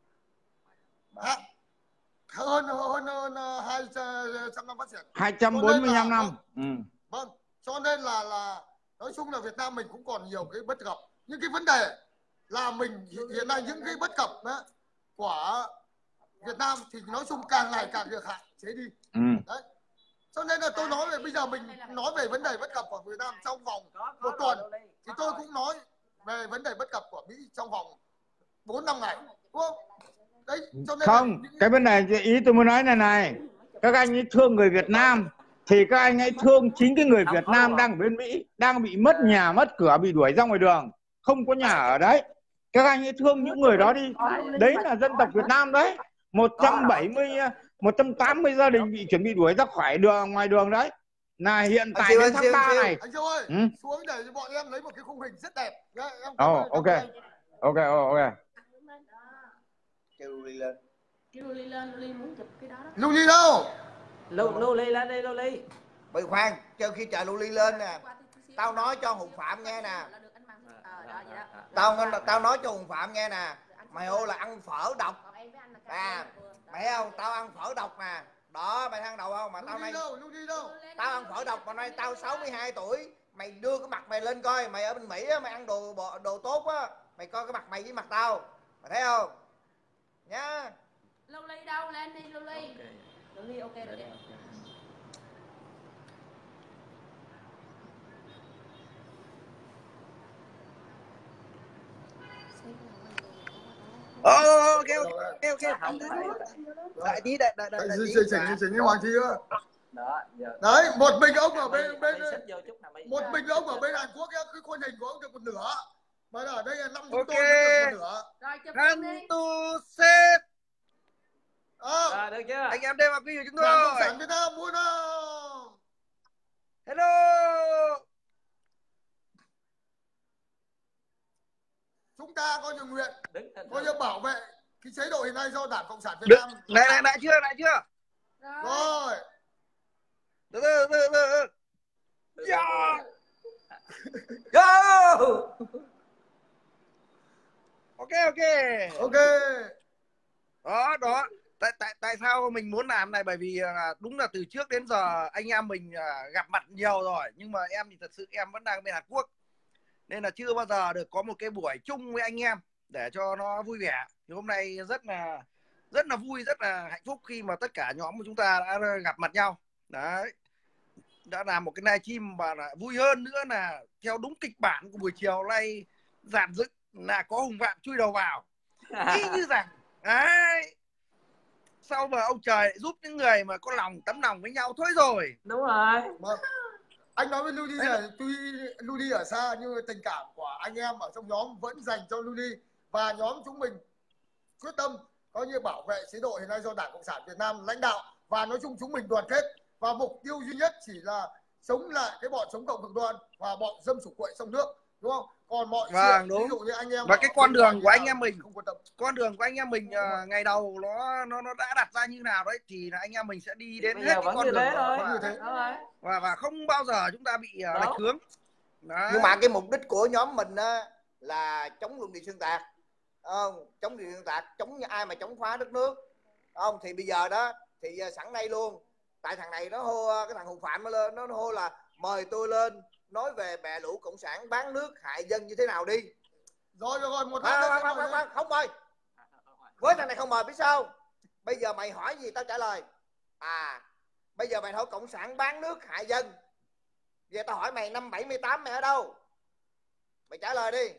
À, hơn hơn hơn hai trăm năm phát triển, hai trăm bốn mươi lăm năm. Ừ. vâng, cho nên là là nói chung là Việt Nam mình cũng còn nhiều cái bất cập, nhưng cái vấn đề là mình hiện nay những cái bất cập đó của Việt Nam thì nói chung càng ngày càng được hạn chế đi. Ừ. Đấy, cho nên là tôi nói về bây giờ mình nói về vấn đề bất cập của Việt Nam trong vòng một tuần thì tôi cũng nói về vấn đề bất cập của Mỹ trong vòng bốn năm ngày, đúng không? Đấy, cho nên Không, là... cái vấn đề ý tôi muốn nói này này, các anh ấy thương người Việt Nam thì các anh ấy thương chính cái người Việt Nam đang ở bên Mỹ, đang bị mất nhà mất cửa, bị đuổi ra ngoài đường, không có nhà ở đấy. Các anh ấy thương những người đó đi. Đấy là dân tộc Việt Nam đấy. một trăm bảy mươi, một trăm tám mươi gia đình bị chuẩn bị đuổi ra khỏi đường, ngoài đường đấy. Là hiện tại Siêu, đến tháng Siêu, ba Siêu. này. Anh Siêu ơi, Ừ. xuống để cho bọn em lấy một cái khung hình rất đẹp. Ồ, oh, ok. Ok, ok. Kêu Luli lên. Kêu Luli lên, Luli muốn chụp cái đó đó. Luli đâu? Luli lên đi, Luli. Bây khoan, cho khi chờ Luli lên nè, tao nói cho Hùng Phạm nghe nè. Tao tao nói cho Hùng Phạm nghe nè. Mày ô là ăn phở độc. À, mày thấy không? Tao ăn phở độc nè. Đó, mày ăn đầu không? Mà tao nay tao ăn phở độc mà nay tao sáu mươi hai tuổi. Mày đưa cái mặt mày lên coi, mày ở bên Mỹ á, mày ăn đồ đồ tốt á, mày coi cái mặt mày với mặt tao. Mày thấy không? Nhá. Luli đâu, lên đi Luli. Luli ok rồi đấy. Ờ, ok ok ok ok. Đại tí đại đại đại tí. Chỉnh chỉnh chỉnh như Hoàng Chi ơi. Đấy, một mình ông ở bên bên một mình ông ở bên Hàn Quốc ấy, cái khuôn hình của ông được một nửa. Mà ở đây là năm chúng tôi được một nửa. Run to set. Ờ. Được chưa? Anh em đây vào video chúng tôi. Đảng Cộng sản Việt Nam muốn không? Hello. Chúng ta có những nguyện coi như bảo vệ cái chế độ hiện nay do Đảng Cộng sản Việt Được. Nam. Này này lại chưa, lại chưa? Rồi. Từ từ từ từ. Yeah. Go. Ok ok. Ok. Đó đó. tại tại tại sao mình muốn làm này, bởi vì là đúng là từ trước đến giờ anh em mình gặp mặt nhiều rồi, nhưng mà em thì thật sự em vẫn đang bên Hàn Quốc nên là chưa bao giờ được có một cái buổi chung với anh em để cho nó vui vẻ. Thì hôm nay rất là rất là vui, rất là hạnh phúc khi mà tất cả nhóm của chúng ta đã gặp mặt nhau. Đấy, đã làm một cái livestream và là vui hơn nữa là theo đúng kịch bản của buổi chiều nay giản dựng là có Hùng Phạm chui đầu vào, y như rằng đấy, sau mà ông trời giúp những người mà có lòng tấm lòng với nhau thôi rồi. Đúng rồi. Mà anh nói với Ludi này, tuy Ludi ở xa nhưng tình cảm của anh em ở trong nhóm vẫn dành cho Ludi, và nhóm chúng mình quyết tâm có như bảo vệ chế độ hiện nay do Đảng Cộng sản Việt Nam lãnh đạo, và nói chung chúng mình đoàn kết và mục tiêu duy nhất chỉ là chống lại cái bọn chống cộng cực đoan và bọn dâm sủ quậy sông nước, đúng không? Còn mọi vâng, chuyện đúng. ví dụ như anh em và cái con đường của anh em mình không quan tâm. Con đường của anh em mình uh, ngày đầu nó nó nó đã đặt ra như nào đấy thì là anh em mình sẽ đi đến Bây hết giờ cái vẫn con như đường thế đó thôi. và, và và không bao giờ chúng ta bị uh, lệch hướng. Đấy. Nhưng mà cái mục đích của nhóm mình á, là chống luận điệu xuyên tạc, không? Chống luận điệu xuyên tạc, chống ai mà chống phá đất nước, không? Thì bây giờ đó thì sẵn đây luôn, tại thằng này nó hô, cái thằng Hùng Phạm nó lên, nó hô là mời tôi lên nói về bè lũ cộng sản bán nước hại dân như thế nào đi. Rồi rồi rồi, một à, không, không, không, không, không mời. Với thằng này không mời biết sao? Bây giờ mày hỏi gì tao trả lời. À, bây giờ mày hỏi cộng sản bán nước hại dân. Giờ tao hỏi mày năm bảy mươi tám mày ở đâu? Mày trả lời đi.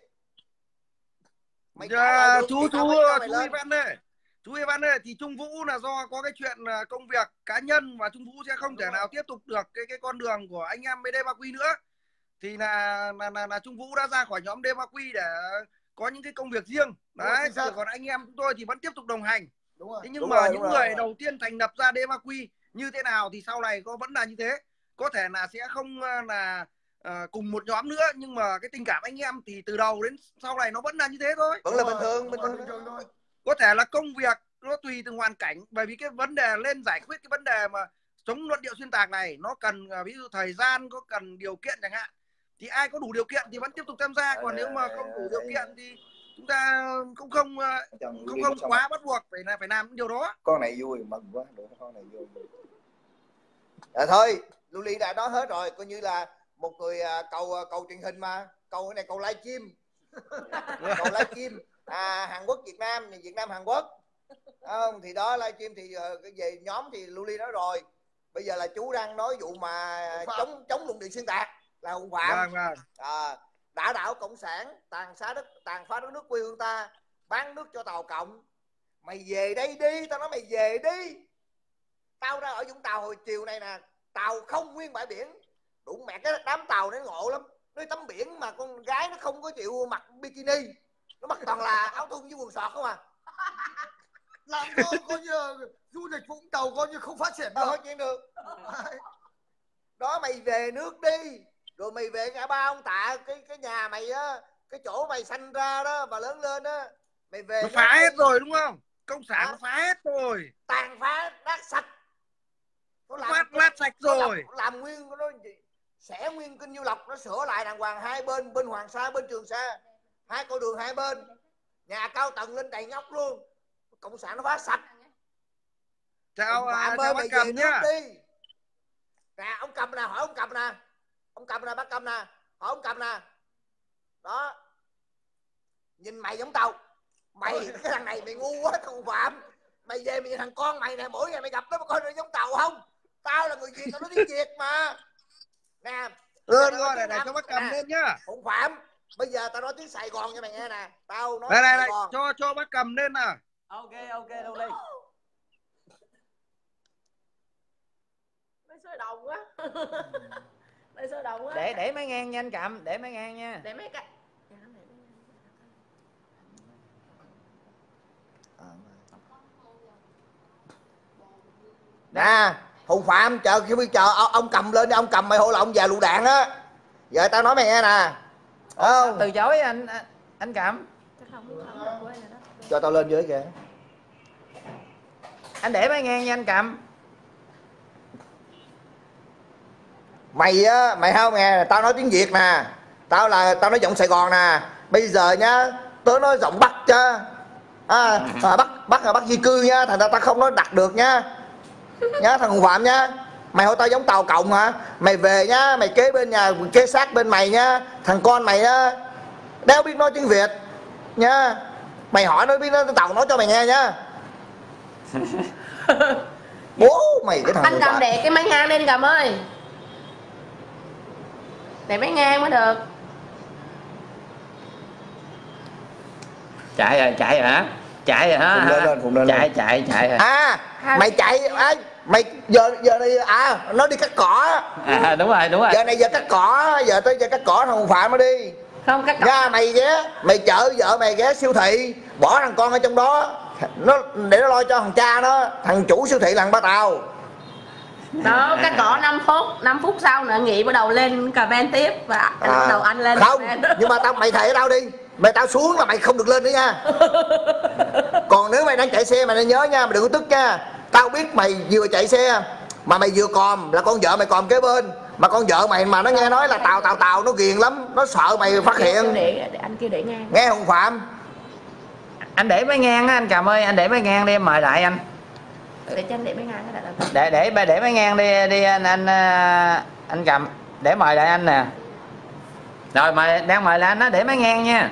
Mày trả lời được, chú chú chú Ivan đây. Chú Ivan ơi, thì Trung Vũ là do có cái chuyện công việc cá nhân và Trung Vũ sẽ không thể nào tiếp tục được cái cái con đường của anh em với Đê Ba Quy nữa. Thì là là, là là Trung Vũ đã ra khỏi nhóm Đê Ba Quy để có những cái công việc riêng. Đấy, rồi, còn anh em chúng tôi thì vẫn tiếp tục đồng hành. Đúng rồi. Thế nhưng đúng mà rồi, những đúng người rồi. đầu tiên thành lập ra Đê Ba Quy như thế nào thì sau này có vẫn là như thế. Có thể là sẽ không là uh, cùng một nhóm nữa, nhưng mà cái tình cảm anh em thì từ đầu đến sau này nó vẫn là như thế thôi. Vẫn là bình thường, bình bình thường. thường thôi. Có thể là công việc nó tùy từng hoàn cảnh, bởi vì cái vấn đề lên giải quyết cái vấn đề mà chống luận điệu xuyên tạc này nó cần ví dụ thời gian, có cần điều kiện chẳng hạn, thì ai có đủ điều kiện thì vẫn tiếp tục tham gia, còn nếu mà không đủ điều kiện thì chúng ta cũng không không không quá bắt buộc phải là phải làm những điều đó. Con này vui mừng quá, được con này vui. À, thôi Luli đã nói hết rồi, coi như là một người cầu cầu truyền hình mà, cầu cái này cầu livestream. Cầu livestream à, Hàn Quốc Việt Nam, Việt Nam Hàn Quốc. Không, thì đó livestream thì cái về nhóm thì Luli nói rồi. Bây giờ là chú đang nói vụ mà chống chống luận điệu xuyên tạc là Hùng Phạm. Vâng, vâng. À, đã đảo cộng sản tàn phá đất tàn phá đất nước quê hương ta, bán nước cho Tàu Cộng. Mày về đây đi, tao nói mày về đi. Tao ra ở Vũng Tàu hồi chiều này nè, tàu không nguyên bãi biển, đụng mẹ cái đám tàu nó ngộ lắm. Nó tắm biển mà con gái nó không có chịu mặc bikini, nó mặc toàn là áo thun với quần sọt không à. Làm cho coi như du lịch Vũng Tàu coi như không phát triển được. Không phát triển được. Đó, mày về nước đi, rồi mày về ngã ba ông Tạ, cái cái nhà mày á, cái chỗ mày sanh ra đó và lớn lên á, mày về nó phá hết rồi đúng không? Cộng sản nó phá hết rồi, tàn phá nát sạch, nó làm phát nát sạch rồi, nó làm, làm nguyên nó sẽ nguyên Kinh Du Lộc, nó sửa lại đàng hoàng hai bên, bên Hoàng Sa bên Trường Sa, hai con đường hai bên, nhà cao tầng lên đầy nhóc luôn. Cộng sản nó phá sạch. Chào à, chào bác Cầm nhá. Đi nè, ông Cầm nè, hỏi ông Cầm nè, ông Cầm nè, bác Cầm nè, hỏi ông Cầm nè. Đó, nhìn mày giống tao, mày cái thằng này mày ngu quá thằng Phạm. Mày về mày nhìn thằng con mày nè, mỗi ngày mày gặp nó mà coi nó giống tàu không? Tao là người Việt, tao nói tiếng Việt mà. Nè, ừ, rồi để, để cho bác Cầm lên nhá. Hùng Phạm, bây giờ tao nói tiếng Sài Gòn cho mày nghe nè. Tao nói đây, Sài đây, Gòn. cho cho bác Cầm lên nè. Ok ok đâu đi. Nó sôi động quá. Nó sôi động quá. Để để máy ngang nha anh Cầm, để máy ngang nha. Để mấy cái. Nè, Hùng Phạm chờ khi bây chờ ông, ông cầm lên đi, ông cầm mày hộ là ông già lựu đạn á. Giờ tao nói mày nghe nè. Không? Từ chối anh anh Cầm. Cho tao lên dưới kìa. Anh để máy ngang nha anh Cầm. Mày á, mày không nghe, tao nói tiếng Việt nè. Tao là tao nói giọng Sài Gòn nè. Bây giờ nhá, tớ nói giọng Bắc chứ. À, à Bắc bắt là bắt di cư nha, thành ra ta không nói đặt được nha. Nhá thằng Hùng Phạm nha. Mày hỏi tao giống tàu cộng hả? Mày về nhá, mày kế bên nhà, kế sát bên mày nhá. Thằng con mày á, đéo biết nói tiếng Việt nha. Mày hỏi nó biết nói tàu nói cho mày nghe nhá. Bố mày cái thằng anh cầm để cái máy ngang lên cầm ơi, để máy ngang mới được. Chạy rồi, chạy rồi hả? Chạy rồi hả? Lên lên, lên chạy, chạy, chạy rồi. À, mày chạy, à, mày giờ giờ đi, à, nó đi cắt cỏ. À, đúng rồi, đúng rồi. Giờ này giờ cắt cỏ, giờ tới giờ cắt cỏ thằng Hùng Phạm nó đi. Không cắt cỏ. Nha, mày ghé, mày chở vợ mày ghé siêu thị, bỏ thằng con ở trong đó, nó để nó lo cho thằng cha nó, thằng chủ siêu thị là thằng ba Tàu. Đó, cắt cỏ năm phút, năm phút sau nữa nghỉ bắt đầu lên cà ven tiếp và anh À, bắt đầu anh lên. không, nhưng mà tao mày thầy ở tao đi, mày tao xuống là mày không được lên nữa nha. Còn nếu mày đang chạy xe mày nên nhớ nha, mày đừng có tức nha. Tao biết mày vừa chạy xe mà mày vừa còm, là con vợ mày còm kế bên, mà con vợ mày mà nó nghe nói là tàu tàu tàu nó ghiền lắm, nó sợ mày phát hiện. Để, để anh kia để ngang. Nghe Hùng Phạm. Anh để máy ngang á anh Cầm ơi, anh để máy ngang đi em mời lại anh. Để cho anh để máy ngang cái đã. Để để để máy ngang đi đi anh anh anh Cầm, để mời lại anh nè. Rồi mời, đang mời lại anh đó, để máy ngang nha.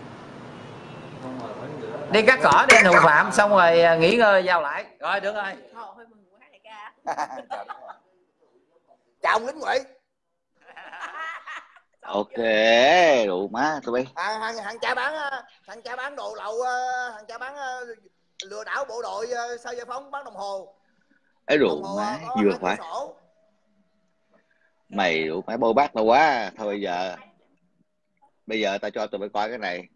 Đi cắt cỏ đi anh Hùng Phạm, xong rồi nghỉ ngơi vào lại. Rồi được rồi. Chào ông lính Ngụy. Ok, đủ má tụi bay. À, thằng thằng cha bán thằng cha bán đồ lậu, thằng cha bán lừa đảo bộ đội sao giải phóng bán đồng hồ. Ấy đủ má vừa phải. Mày đủ má bôi bát tao quá. Thôi bây giờ bây giờ tao cho tụi bay coi cái này.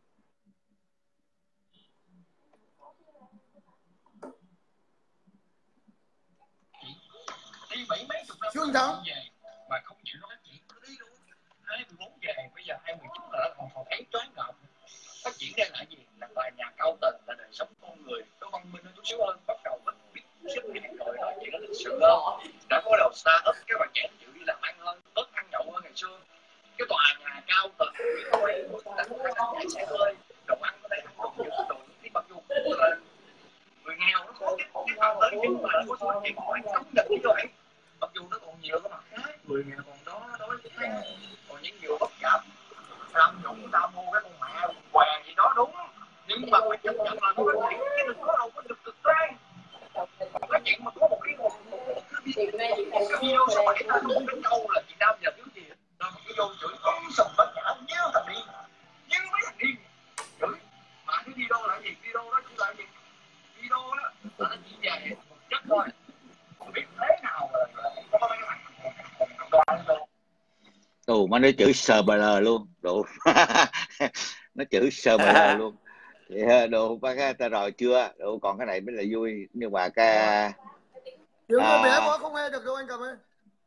Trương Thắng mà không chịu nói chuyện cứ đi luôn. hai mươi bốn về bây giờ hai mươi chín là còn còn thấy choáng ngợp. Phát triển đây là gì? Là tòa nhà cao tầng, là đời sống con người nó văn minh hơn chút xíu hơn, bắt đầu biết biết xếp hạng rồi, nói chuyện nó lịch sự hơn. Đã có đầu start up các bạn trẻ chịu đi làm ăn hơn, bớt ăn nhậu hơn ngày xưa. Cái tòa nhà cao tầng thôi, là có ăn nhảy xe hơi, đồ ăn có thể ăn được nhiều đồ cái mặc dù là người nghèo nó có cái cái tao tới nhưng mà nó có số chuyện phải sống được như vậy. Mặc dù nó còn nhiều cái mặt khác, người nghèo còn đó đối với còn những điều bất cập, làm nhũng tao mua cái con mẹ hoàng gì đó đúng, nhưng mà phải chấp nhận là nó phát triển chứ đừng có đâu có được cực đoan. Cái chuyện mà có một cái một cái video sao mà ta không cái câu là Việt Nam giờ thiếu gì, rồi một cái vô chửi không sầm bất nhã nhớ thằng đi, như mấy thằng đi chửi mà cái video là gì, video đó chỉ là gì, video đó là nó chỉ về một chất thôi. Biết thế nào là có mấy cái Ồ mà nó chữ sờ bờ lờ luôn đồ. Nó chữ sờ bờ lờ luôn. Vậy đồ ba cái ta rồi chưa đồ, còn cái này mới là vui nhưng mà cái tiếng à, bé quá không nghe được đâu anh Cầm ơi.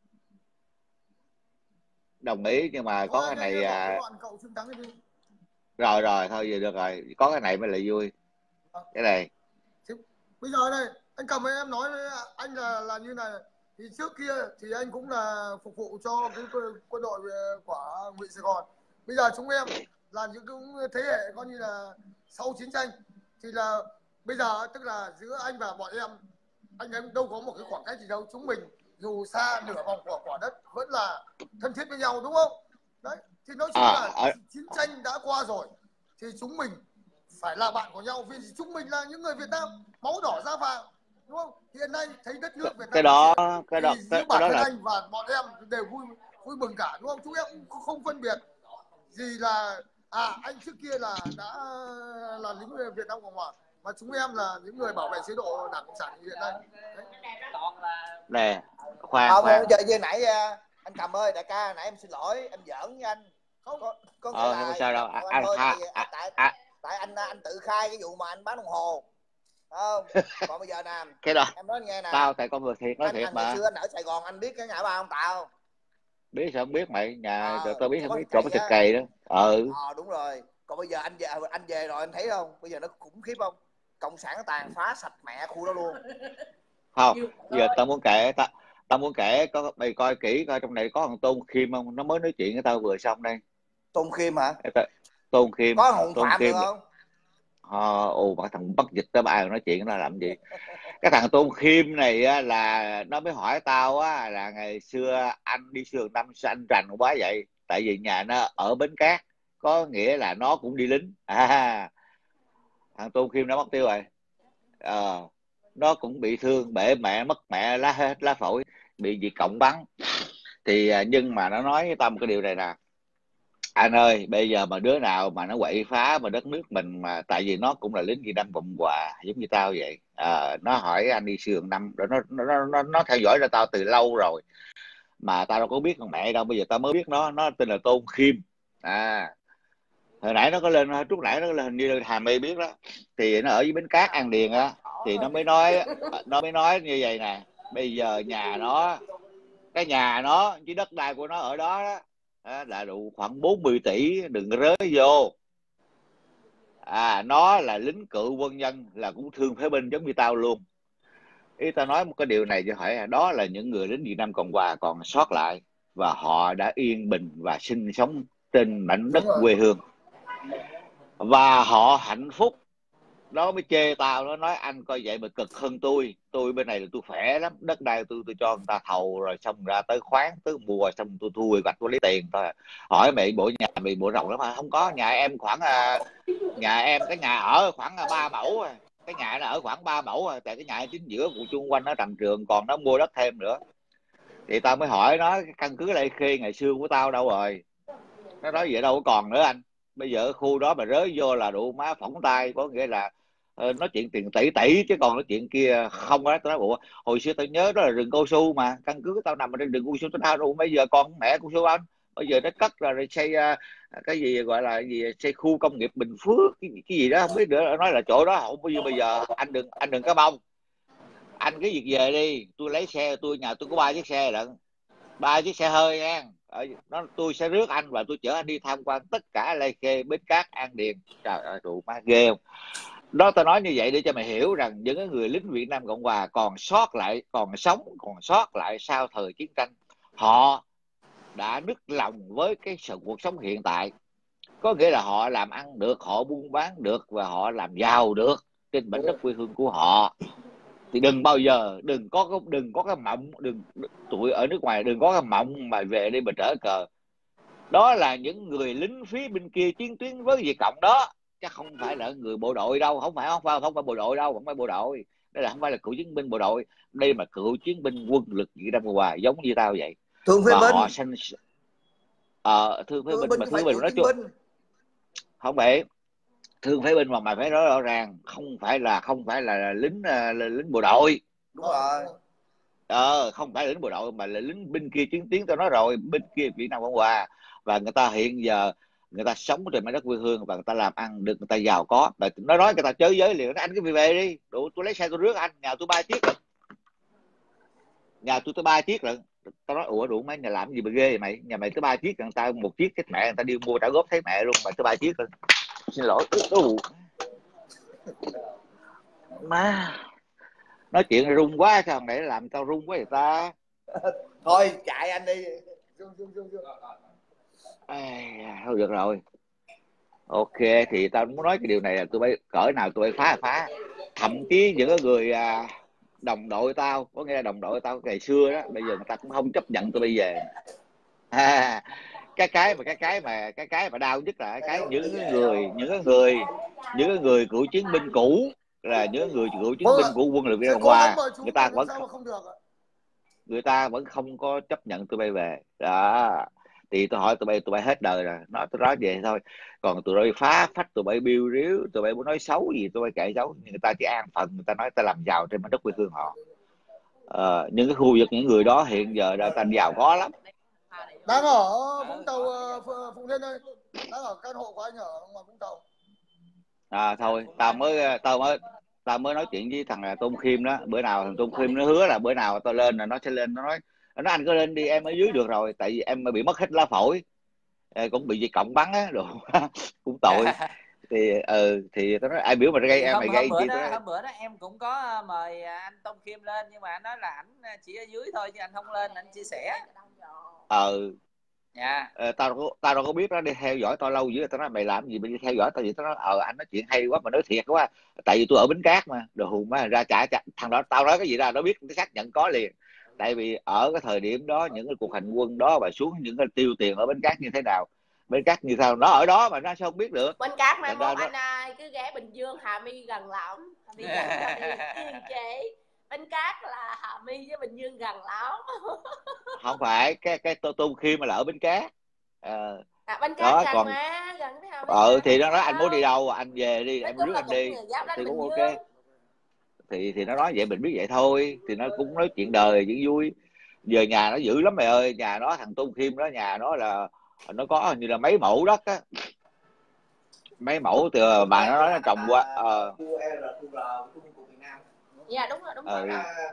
Đồng ý nhưng mà có, có cái này à... cậu Trương Thắng đi. Rồi rồi thôi giờ được rồi, có cái này mới là vui. Cái này bây giờ này anh Cầm ơi, em nói với anh là là như này, thì trước kia thì anh cũng là phục vụ cho cái quân đội của Ngụy Sài Gòn. Bây giờ chúng em là những cái thế hệ coi như là sau chiến tranh, thì là bây giờ tức là giữa anh và bọn em, anh em đâu có một cái khoảng cách gì đâu, chúng mình dù xa nửa vòng của quả đất vẫn là thân thiết với nhau đúng không? Đấy, thì nói chung à, là à... chiến tranh đã qua rồi thì chúng mình phải là bạn của nhau, vì chúng mình là những người Việt Nam máu đỏ da vàng đúng không? Hiện nay thấy đất nước Việt Nam cái đó cái đó cái, cái đó là anh và bọn em đều vui vui mừng cả đúng không? Chúng em cũng không phân biệt gì là à anh trước kia là đã là lính Việt Nam Cộng Hòa, mà chúng em là những người bảo vệ chế độ Đảng Cộng sản hiện nay. Nè, khoan không, khoan. Giờ như nãy anh Cầm ơi, đại ca nãy em xin lỗi, em giỡn với anh. Không có có ờ, là sao đâu. À, anh thôi, à, tại, à, tại, à, tại anh anh tự khai cái vụ mà anh bán đồng hồ. Không, còn bây giờ nè, cái đó em nói nghe nè. Tao tại con người thiệt nói anh, thiệt anh mà. Ngày xưa anh ở Sài Gòn anh biết cái nhà ba ông Tàu. Biết sao không biết mày, nhà à, tao biết không biết chỗ có thịt cày đó. Ừ. Ờ đúng rồi. Còn bây giờ anh về anh về rồi anh thấy không? Bây giờ nó khủng khiếp không? Cộng sản tàn phá sạch mẹ khu đó luôn. Không, giờ tao muốn kể tao tao muốn kể có mày coi kỹ coi trong này có thằng Tôn Khiêm không, nó mới nói chuyện với tao vừa xong đây. Tôn Khiêm hả? Tôn Khiêm có Hùng Tôn Phạm Khiêm. được không? Ờ, ồ mà thằng bất dịch đó ba nói chuyện nó làm gì. Cái thằng Tôn Khiêm này á, là nó mới hỏi tao á, là ngày xưa anh đi sườn năm sao anh rành quá vậy. Tại vì nhà nó ở Bến Cát, có nghĩa là nó cũng đi lính. À, thằng Tôn Khiêm nó mất tiêu rồi. Ờ, nó cũng bị thương, bể mẹ mất mẹ lá hết lá phổi, bị Việt Cộng bắn. Thì nhưng mà nó nói với tao một cái điều này nè, anh ơi bây giờ mà đứa nào mà nó quậy phá mà đất nước mình, mà tại vì nó cũng là lính Việt Nam Cộng Hòa giống như tao vậy. À, nó hỏi anh đi sườn năm rồi nó nó nó nó theo dõi ra tao từ lâu rồi mà tao đâu có biết con mẹ đâu, bây giờ tao mới biết nó nó tên là Tôn Khiêm. À, hồi nãy nó có lên, lúc nãy nó lên, hình như Hà My biết đó, thì nó ở với Bến Cát An Điền á, thì nó mới nói nó mới nói như vậy nè, bây giờ nhà nó, cái nhà nó với đất đai của nó ở đó, đó là đủ khoảng bốn mươi tỷ, đừng rớ vô. À, nó là lính cựu quân nhân, là cũng thương phế binh giống như tao luôn. Ý tao nói một cái điều này cho hỏi, đó là những người lính Việt Nam Cộng Hòa còn sót lại và họ đã yên bình và sinh sống trên mảnh đất quê hương và họ hạnh phúc. Nó mới chê tao, nó nói anh coi vậy mà cực hơn tôi, tôi bên này là tôi khỏe lắm, đất đai tôi tôi cho người ta thầu rồi xong ra tới khoán tới mùa xong tôi thu hoạch tôi lấy tiền thôi. Hỏi mày bộ nhà mày bộ rộng lắm mà không có, nhà em khoảng nhà em cái nhà ở khoảng ba mẫu, cái nhà nó ở khoảng ba mẫu, tại cái nhà chính giữa của chung quanh nó trầm trường, còn nó mua đất thêm nữa. Thì tao mới hỏi nó căn cứ Lê Khê ngày xưa của tao đâu rồi, nó nói vậy đâu có còn nữa anh, bây giờ khu đó mà rớ vô là đủ má phỏng tay, có nghĩa là uh, nói chuyện tiền tỷ tỷ chứ còn nói chuyện kia không á. Tao nói bộ hồi xưa tao nhớ đó là rừng cao su mà, căn cứ tao nằm ở trên rừng cao su, tao đau đủ bây giờ còn mẹ cao su anh, bây giờ nó cất ra rồi xây uh, cái gì gọi là gì, xây khu công nghiệp Bình Phước cái, cái gì đó không biết nữa, nói là chỗ đó không bao nhiêu. Bây giờ anh đừng anh đừng có bông, anh cái việc về đi, tôi lấy xe, tôi nhà tôi có ba chiếc xe lận, ba chiếc xe hơi nha. Ở, nó tôi sẽ rước anh và tôi chở anh đi tham quan tất cả Lê Khê, Bến Cát, An Điền. Trời ơi tụi má ghê không. Đó tao nói như vậy để cho mày hiểu rằng những người lính Việt Nam Cộng Hòa còn sót lại, còn sống, còn sót lại sau thời chiến tranh, họ đã nức lòng với cái sự cuộc sống hiện tại, có nghĩa là họ làm ăn được, họ buôn bán được và họ làm giàu được trên mảnh đất quê hương của họ. Thì đừng bao giờ đừng có đừng có cái mộng, đừng tụi ở nước ngoài đừng có cái mộng mà về đây mà trở cờ. Đó là những người lính phía bên kia chiến tuyến với Việt Cộng đó, chứ không phải là người bộ đội đâu, không phải không phải không phải bộ đội đâu, không phải bộ đội. Đây là không phải là cựu chiến binh bộ đội, đây mà cựu chiến binh quân lực Việt Nam Cộng Hòa giống như tao vậy. Thương phế binh. Họ sanh ờ thương phế binh mà thương binh nói chung không phải thương phế binh mà mày phải nói rõ ràng, không phải là không phải là, là lính là lính bộ đội. Đúng rồi. Ờ, không phải là lính bộ đội mà là lính bên kia chiến tiến, tao nói rồi, bên kia Việt Nam Cộng Hòa, và người ta hiện giờ người ta sống trên mảnh đất quê hương và người ta làm ăn được, người ta giàu có. Và nó nói người ta chới giới liền, nói anh cứ về đi, đủ tôi lấy xe tôi rước anh, nhà tôi ba chiếc rồi. Nhà tôi tới ba chiếc rồi. Tao nói ủa đủ mấy nhà làm gì mà ghê vậy mày, nhà mày tới ba chiếc, người ta một chiếc cái mẹ người ta đi mua trả góp thấy mẹ luôn, mà tới ba chiếc rồi. Xin lỗi ú má, nói chuyện rung quá, sao thằng này làm tao rung quá vậy ta. Thôi chạy anh đi. À, thôi được rồi, ok. Thì tao muốn nói cái điều này là tụi bay cỡ nào tụi bay phá phá, thậm chí những cái người à, đồng đội tao, có nghĩa là đồng đội tao ngày xưa đó, bây giờ người ta cũng không chấp nhận tụi bay về. À, cái cái mà cái cái mà cái cái mà đau nhất là cái những cái người những cái người những cái người cựu chiến binh cũ, là những người cựu chiến binh của quân lực Việt Nam Cộng Hòa, người ta vẫn không, người ta vẫn không có chấp nhận tụi bay về đó. Thì tôi hỏi tụi bay, tụi bay hết đời rồi, nói tôi nói vậy thôi. Còn tụi bay phá phách, tụi bay biêu ríu, tụi bay muốn nói xấu gì tụi bay kệ xấu, người ta chỉ an phận, người ta nói ta làm giàu trên mảnh đất quê hương họ. Ờ, những cái khu vực những người đó hiện giờ đã ta giàu có lắm. Đang ở Vũng Tàu, Phụng Thiên ơi, đang ở căn hộ của anh ở ngoài Vũng Tàu. À thôi, tao mới tao mới tao mới nói chuyện với thằng Tôn Khiêm đó, bữa nào thằng Tôn Khiêm nó hứa là bữa nào tao lên là nó sẽ lên, nó nói nó nói anh cứ lên đi, em ở dưới được rồi, tại vì em bị mất hết lá phổi, cũng bị Việt Cộng bắn á, đồ cũng tội. Thì ừ thì tao nói ai biểu mà gây em mày gây chi. Đó, hôm bữa đó em cũng có mời anh Tôn Khiêm lên, nhưng mà anh nói là ảnh chỉ ở dưới thôi chứ anh không lên, anh chia sẻ. Ừ Dạ. Ờ, tao đâu có, tao đâu có biết nó đi theo dõi tao lâu dữ rồi. Tao nói mày làm gì mày đi theo dõi tao vậy? Tao nói ờ anh nói chuyện hay quá mà nói thiệt quá, tại vì tôi ở Bến Cát mà. Đồ hùng má ra trả, trả thằng đó tao nói cái gì ra nó biết, nó xác nhận có liền. Tại vì ở cái thời điểm đó những cái cuộc hành quân đó và xuống những cái tiêu tiền ở Bến Cát như thế nào, Bến Cát như sao, nó ở đó mà nó sao không biết được. Bến Cát mai mốt nó... anh ơi cứ ghé Bình Dương, Hà My gần lắm. Hà My gần Yên chị. Bến Cát là Hà My với Bình Dương gần lắm. Không phải cái cái tô Tôn Khiêm mà là ở Bến Cát. Ờ, à, Bến Cát đó, gần còn... mà gần với Hà My. Ừ thì nó nói anh muốn đi đâu anh về đi, em rước anh đi thì cũng ok. Thì thì nó nói vậy mình biết vậy thôi, thì nó cũng nói chuyện đời chuyện vui. Giờ nhà nó dữ lắm mày ơi, nhà nó thằng Tôn Khiêm đó, nhà nó là nó có hình như là mấy mẫu đất á, mấy mẫu từ bà nó nói nó trồng qua. Ờ. Dạ đúng rồi, đúng rồi.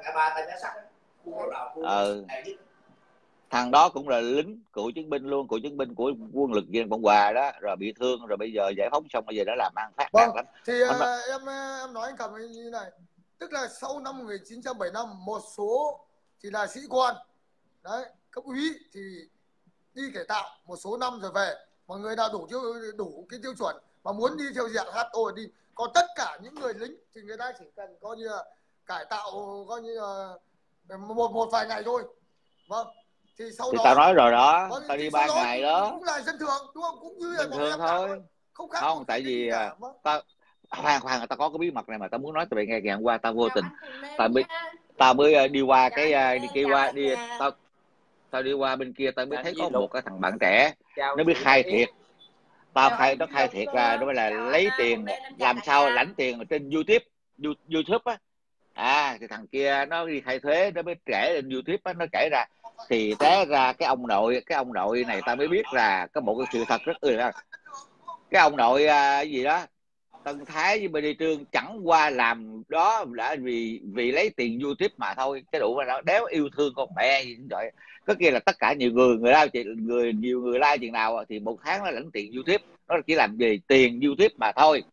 Ờ. Thằng đó cũng là lính cựu chiến binh luôn, cựu chiến binh của quân lực viên Cộng Hòa đó, rồi bị thương rồi bây giờ giải phóng xong bây giờ nó làm ăn phát đạt lắm. Thì uh, em em nói anh Cầm như này, tức là sau năm một nghìn chín trăm bảy mươi lăm một số thì là sĩ quan đấy, cấp úy thì đi cải tạo một số năm rồi về, mọi người nào đủ tiêu đủ cái tiêu chuẩn mà muốn đi theo diện hát ô đi. Còn tất cả những người lính thì người ta chỉ cần coi như là cải tạo coi như là một một vài ngày thôi. Vâng. Thì sau thì đó tao nói rồi đó, vâng, tao đi ba ngày đó cũng là dân thường đúng không, cũng như là dân thường thôi. Không khác không tại vì vâng. tao khoan khoan tao có cái bí mật này mà tao muốn nói cho mày nghe. Ngày hôm qua tao vô tình tao mới tao mới đi qua cái đi kia qua đi tao tao đi qua bên kia tao mới thấy có một cái thằng bạn trẻ nó biết khai thiệt. Tao khai nó khai thiệt là nó mới là lấy tiền làm sao lãnh tiền ở trên YouTube YouTube á. À thì thằng kia nó đi khai thuế nó mới kể lên YouTube á, nó kể ra thì té ra cái ông nội cái ông nội này tao mới biết là có một cái sự thật rất ừ là cái ông nội uh, gì đó Tân Thái với Bê Đi Trương chẳng qua làm đó đã vì vì lấy tiền YouTube mà thôi, cái đủ mà nó đéo yêu thương con mẹ gì vậy. Có kia là tất cả nhiều người người lao chị người nhiều người like chuyện nào thì một tháng nó lãnh tiền YouTube, nó chỉ làm về tiền YouTube mà thôi.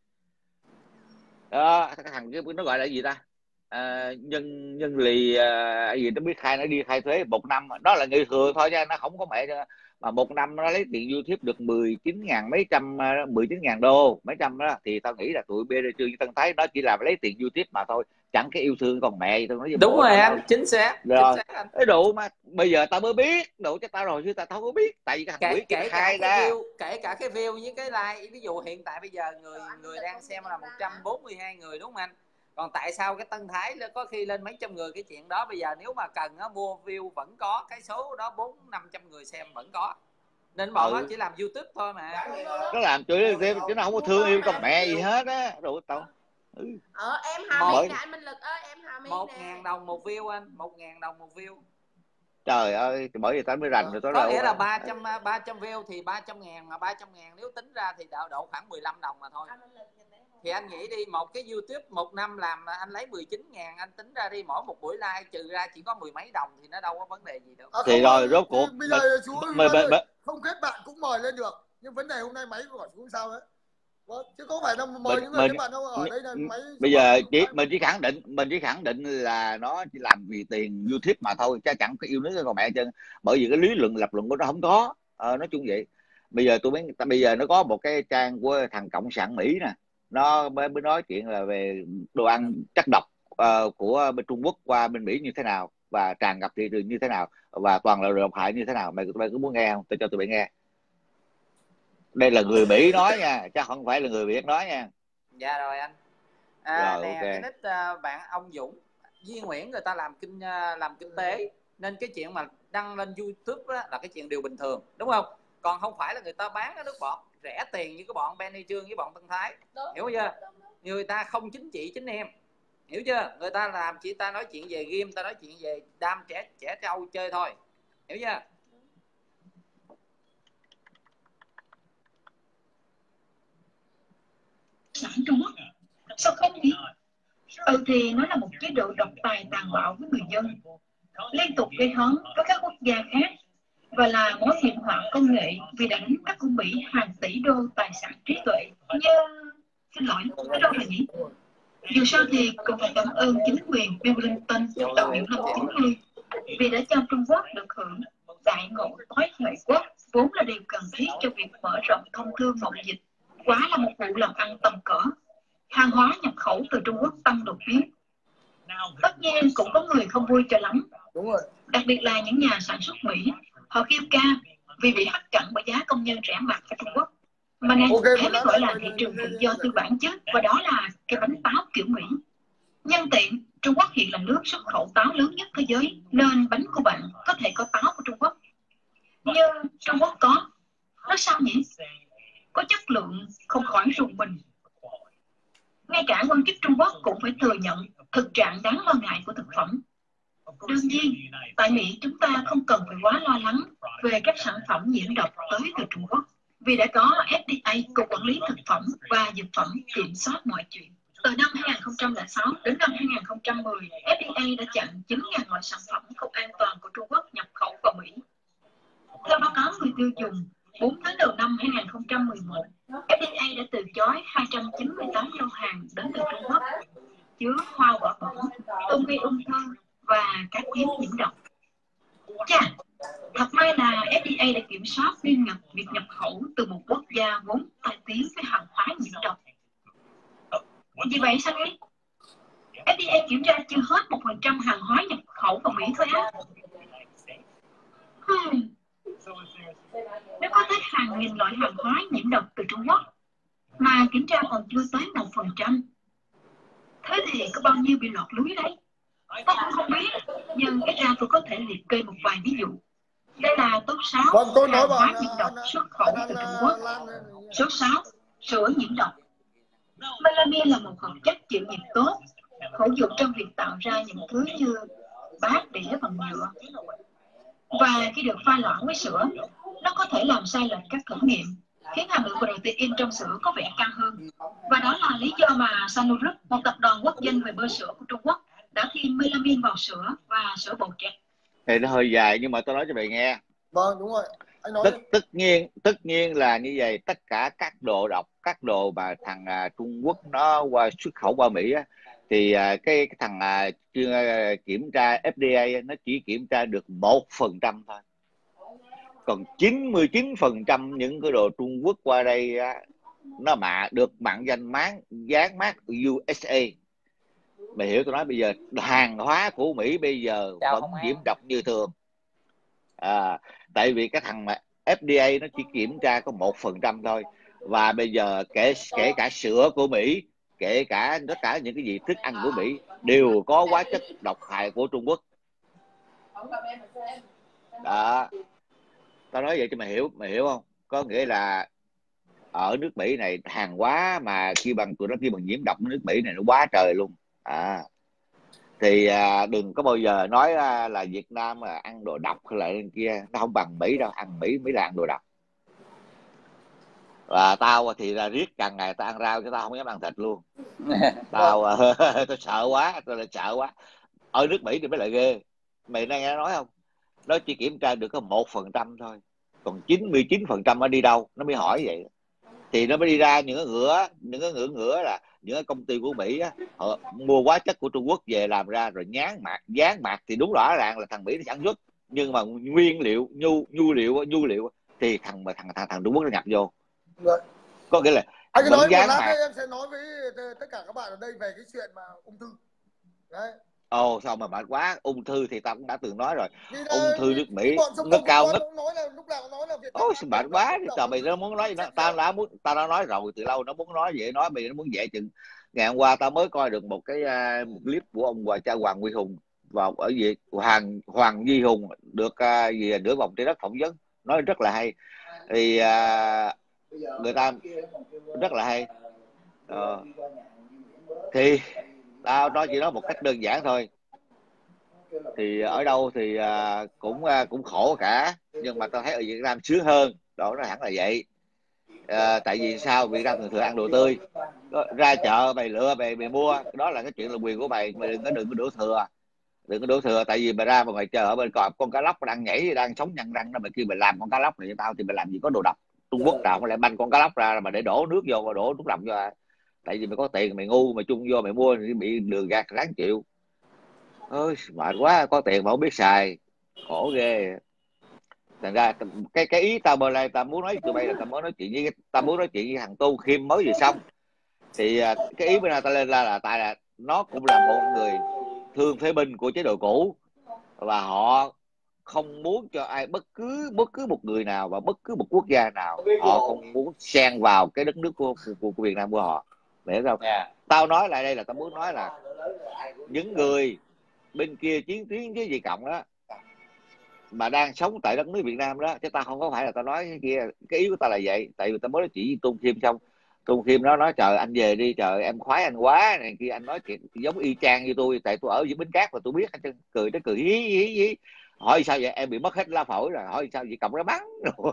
Đó cái thằng kia nó gọi là gì ta, à, nhân nhân lì à, gì nó biết khai nó đi khai thuế một năm đó là người thường thôi chứ nó không có mẹ cho. Mà một năm nó lấy tiền YouTube được mười chín ngàn mấy trăm mười chín ngàn đô mấy trăm đó, thì tao nghĩ là tụi Bê Đi Trương với Tân Thái nó chỉ là lấy tiền YouTube mà thôi, chẳng cái yêu thương con mẹ gì. Tao nói đúng rồi anh, chính xác rồi chính xác cái đủ mà bây giờ tao mới biết đủ cho tao rồi chứ tao không có biết, tại vì cái thằng kể, kể khai cả ra view, kể cả cái view với cái like. Ví dụ hiện tại bây giờ người người đang xem là một trăm bốn mươi hai người đúng không anh? Còn tại sao cái Tân Thái có khi lên mấy trăm người? Cái chuyện đó bây giờ nếu mà cần á, mua view vẫn có, cái số đó bốn năm trăm người xem vẫn có, nên bọn nó ừ. chỉ làm YouTube thôi mà. Nó làm chửi chứ nó không có thương yêu con mẹ gì hết á. Đủ tao. Ừ. Ờ em Hà My nè, anh Minh Lực ơi, em Hà My nè. Một ngàn đồng một view anh, một ngàn đồng một view. Trời ơi, bởi vì tao mới rành rồi tao có nghĩa là ba trăm ba trăm view thì ba trăm ngàn, mà ba trăm ngàn nếu tính ra thì độ, độ khoảng mười lăm đồng mà thôi. Thì anh nghĩ đi, một cái YouTube một năm làm anh lấy mười chín ngàn, anh tính ra đi, mỗi một buổi like trừ ra chỉ có mười mấy đồng thì nó đâu có vấn đề gì đâu. À, thì rồi rốt cuộc bây giờ chú ơi, ơi, ơi, không kết bạn cũng mời lên được, nhưng vấn đề hôm nay máy của chú sao đấy. Chứ có phải là mời mình, những người mình, các bạn đâu ở đây là máy. Bây giờ chỉ mình chỉ khẳng định mình chỉ khẳng định là nó chỉ làm vì tiền YouTube mà thôi, chứ chẳng có yêu nước con mẹ chân, bởi vì cái lý luận lập luận của nó không có. Ờ, nói chung vậy. Bây giờ tôi mới bây giờ nó có một cái trang của thằng cộng sản Mỹ nè, nó mới nói chuyện là về đồ ăn chất độc uh, của bên Trung Quốc qua bên Mỹ như thế nào và tràn ngập thị trường như thế nào và toàn là độc hại như thế nào. Mày tụi bay có muốn nghe không? Tôi cho tụi bay nghe. Đây là người Mỹ nói nha, chứ không phải là người Việt nói nha. Dạ rồi anh. À, rồi, nè, okay. Cái nick uh, bạn ông Dũng, Duy Nguyễn người ta làm kinh uh, làm kinh tế, nên cái chuyện mà đăng lên YouTube đó là cái chuyện điều bình thường, đúng không? Còn không phải là người ta bán cái nước bọt rẻ tiền như cái bọn Bê Đi Trương với bọn Tân Thái. Đúng, hiểu chưa? Đúng, đúng. Người ta không chính trị chính em, hiểu chưa? Người ta làm chỉ ta nói chuyện về game, ta nói chuyện về đam trẻ trẻ trâu chơi thôi, hiểu chưa? Sản Trung Quốc sao không nhỉ? Ừ thì nó là một chế độ độc tài tàn bạo với người dân, liên tục gây hấn với các quốc gia khác, và là mối hiểm họa công nghệ vì đã đánh cắp của Mỹ hàng tỷ đô tài sản trí tuệ. Như xin lỗi, ở đâu là nhỉ? Dù sao thì cần phải cảm ơn chính quyền Bill Clinton đầu những năm chín mươi vì đã cho Trung Quốc được hưởng đại ngộ tối huệ quốc vốn là điều cần thiết cho việc mở rộng thông thương mậu dịch, quá là một vụ làm ăn tầm cỡ. Hàng hóa nhập khẩu từ Trung Quốc tăng đột biến. Tất nhiên cũng có người không vui cho lắm. Đúng rồi. Đặc biệt là những nhà sản xuất Mỹ, họ kêu ca vì bị hất cẳng bởi giá công nhân rẻ mạt ở Trung Quốc. Mà này, Okay, thế mới gọi là thị trường tự do tư bản chứ, và đó là cái bánh táo kiểu Mỹ. Nhân tiện, Trung Quốc hiện là nước xuất khẩu táo lớn nhất thế giới, nên bánh của bạn có thể có táo của Trung Quốc. Nhưng Trung Quốc có, nó sao nhỉ? Có chất lượng không khỏi rùng mình. Ngay cả quan chức Trung Quốc cũng phải thừa nhận thực trạng đáng lo ngại của thực phẩm. Đương nhiên, tại Mỹ chúng ta không cần phải quá lo lắng về các sản phẩm nhiễm độc tới từ Trung Quốc, vì đã có F D A, Cục Quản lý Thực phẩm và Dược phẩm kiểm soát mọi chuyện. Từ năm hai nghìn không trăm lẻ sáu đến năm hai nghìn không trăm mười, F D A đã chặn chín nghìn loại sản phẩm không an toàn của Trung Quốc nhập khẩu vào Mỹ. Theo báo cáo người tiêu dùng, bốn tháng đầu năm hai nghìn không trăm mười một, F D A đã từ chối hai trăm chín mươi tám lô hàng đến từ Trung Quốc chứa hoa quả bẩn, tôm gây ung thư và cá tím nhiễm độc. Chà, thật may là F D A đã kiểm soát nghiêm ngặt việc nhập khẩu từ một quốc gia vốn tai tiếng với hàng hóa nhiễm độc. Vì vậy sao đấy? F D A kiểm tra chưa hết một phần trăm hàng hóa nhập khẩu vào Mỹ thôi á. Hmm. Nếu có tới hàng nghìn loại hàng hóa nhiễm độc từ Trung Quốc mà kiểm tra còn chưa tới một phần trăm, thế thì có bao nhiêu bị lọt lưới đấy? Tôi cũng không biết, nhưng ít ra tôi có thể liệt kê một vài ví dụ. Đây là top sáu Vâng, tôi nói hàng hóa bảo nhiễm độc xuất khẩu từ Trung Quốc. Số sáu, sữa nhiễm độc. Melamine là một hợp chất chịu nhiệt tốt, hữu dụng trong việc tạo ra những thứ như bát đĩa bằng nhựa. Và khi được pha loãng với sữa, nó có thể làm sai lệch các thử nghiệm, khiến hàm lượng protein trong sữa có vẻ cao hơn. Và đó là lý do mà Sanurub, một tập đoàn quốc doanh về bơ sữa của Trung Quốc, đã thêm melamine vào sữa và sữa bột trẻ. Thì nó hơi dài nhưng mà tôi nói cho mày nghe. Vâng, đúng rồi. Anh nói tất, tất nhiên tất nhiên là như vậy. Tất cả các đồ độc, các đồ mà thằng à, Trung Quốc nó qua xuất khẩu qua Mỹ á, thì à, cái, cái thằng à, chuyên à, kiểm tra F D A nó chỉ kiểm tra được một phần trăm thôi. Còn chín mươi chín phần trăm những cái đồ Trung Quốc qua đây á, nó mà được mạn danh máng dán mác U S A. Mày hiểu tôi nói bây giờ hàng hóa của Mỹ bây giờ Chào vẫn nhiễm độc như thường. À, tại vì cái thằng mà F D A nó chỉ kiểm tra có một phần trăm thôi. Và bây giờ kể kể cả sữa của Mỹ, kể cả tất cả những cái gì thức ăn của Mỹ đều có hóa chất độc hại của Trung Quốc. Đó. Tao nói vậy cho mày hiểu, mày hiểu không? Có nghĩa là ở nước Mỹ này hàng hóa mà khi bằng tụi nó khi bằng nhiễm độc nước Mỹ này nó quá trời luôn. À, thì à, đừng có bao giờ nói à, là Việt Nam là ăn đồ độc hay là bên kia, nó không bằng Mỹ đâu. Ăn Mỹ Mỹ là ăn đồ độc. Và tao thì là riết càng ngày tao ăn rau chứ tao không dám ăn thịt luôn. Tao tôi sợ quá, tôi là sợ quá. Ở nước Mỹ thì mới lại ghê. Mày đang nghe nói không? Nó chỉ kiểm tra được có một phần trăm thôi, còn chín mươi chín phần trăm nó đi đâu? Nó mới hỏi vậy. Thì nó mới đi ra những cái ngửa, những cái ngửa ngửa là những cái công ty của Mỹ á, họ mua hóa chất của Trung Quốc về làm ra rồi nhán mạc, dán mạc thì đúng rõ ràng là thằng Mỹ nó sản xuất, nhưng mà nguyên liệu, nhu nhu liệu, nhu liệu thì thằng mà thằng thằng thằng Trung Quốc nó nhập vô. Rồi. Có nghĩa là anh cứ nói một lát mạc. đây em sẽ nói với tất cả các bạn ở đây về cái chuyện mà ung thư. Đấy. Ồ oh, sao mà mệt quá. Ung thư thì tao cũng đã từng nói rồi. Là, ung thư nước Mỹ nó cao ngất. Nói là lúc nào nói là Việt Ôi sao mệt quá. Trời mày nó muốn nói nó, tao đã muốn tao đã nói rồi từ lâu nó muốn nói vậy, nói mày nó muốn dạy chừng. Ngày hôm qua tao mới coi được một cái uh, một clip của ông Hòa cha Hoàng Huy Hùng vào ở gì Hoàng Hoàng Duy Hùng được uh, gì nửa vòng trái đất phỏng vấn, nói rất là hay. Thì uh, người ta rất là hay. Uh, thì tao nói chỉ nói một cách đơn giản thôi. Thì ở đâu thì à, cũng à, cũng khổ cả, nhưng mà tao thấy ở Việt Nam sướng hơn. Đó nó hẳn là vậy. À, tại vì sao? Việt Nam thường thường ăn đồ tươi. Đó, ra chợ mày lựa mày mày mua, đó là cái chuyện là quyền của mày, mày đừng có đừng có đổ thừa. Đừng có đổ thừa, tại vì mày ra mà mày chờ ở bên cọp con cá lóc đang nhảy đang sống nhăn răng đó, mày kêu mày làm con cá lóc này cho tao thì mày làm gì có đồ độc. Trung Quốc nào mà lại banh con cá lóc ra mà để đổ nước vô và đổ nước độc vô à. Tại vì mày có tiền mày ngu mày chung vô mày mua thì bị lừa gạt ráng chịu. Ôi mệt quá, có tiền mà không biết xài, khổ ghê. Thành ra cái cái ý tao bơ lai tao muốn nói với tụi bay là tao muốn nói chuyện với tao muốn nói chuyện với thằng Tu Khiêm mới vừa xong. Thì cái ý bên này tao lên là, là tại là nó cũng là một người thương phế binh của chế độ cũ, và họ không muốn cho ai, bất cứ bất cứ một người nào và bất cứ một quốc gia nào, họ không muốn xen vào cái đất nước của của, của Việt Nam của họ, hiểu không? Yeah. Tao nói lại đây là tao muốn nói là những người bên kia chiến tuyến với Việt Cộng đó mà đang sống tại đất nước Việt Nam đó, chứ tao không có phải là tao nói cái kia. Cái ý của tao là vậy. Tại vì tao mới nói chuyện với Tôn Khiêm xong, Tôn Khiêm nó nói trời anh về đi, trời em khoái anh quá này kia. Anh nói chuyện giống y chang như tôi, tại tôi ở dưới Bến Cát và tôi biết. Anh cười nó cười hí hí hí. Hỏi sao vậy, em bị mất hết lá phổi rồi. Hỏi sao vậy, Cộng nó bắn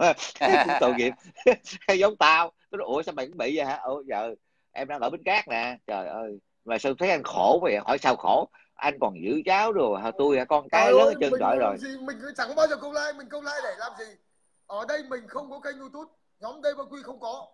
tội nghiệp. Giống tao. Tôi nói ủa sao mày cũng bị vậy hả? Ủa giờ em đang ở Bến Cát nè, trời ơi mà sao thấy anh khổ vậy? Hỏi sao khổ, anh còn giữ cháu rồi hả? Tôi hả, con cái lớn chân trời rồi. Gì, mình chẳng có bao giờ câu like, mình câu like để làm gì? Ở đây mình không có kênh YouTube, nhóm Đê Ba Quy không có.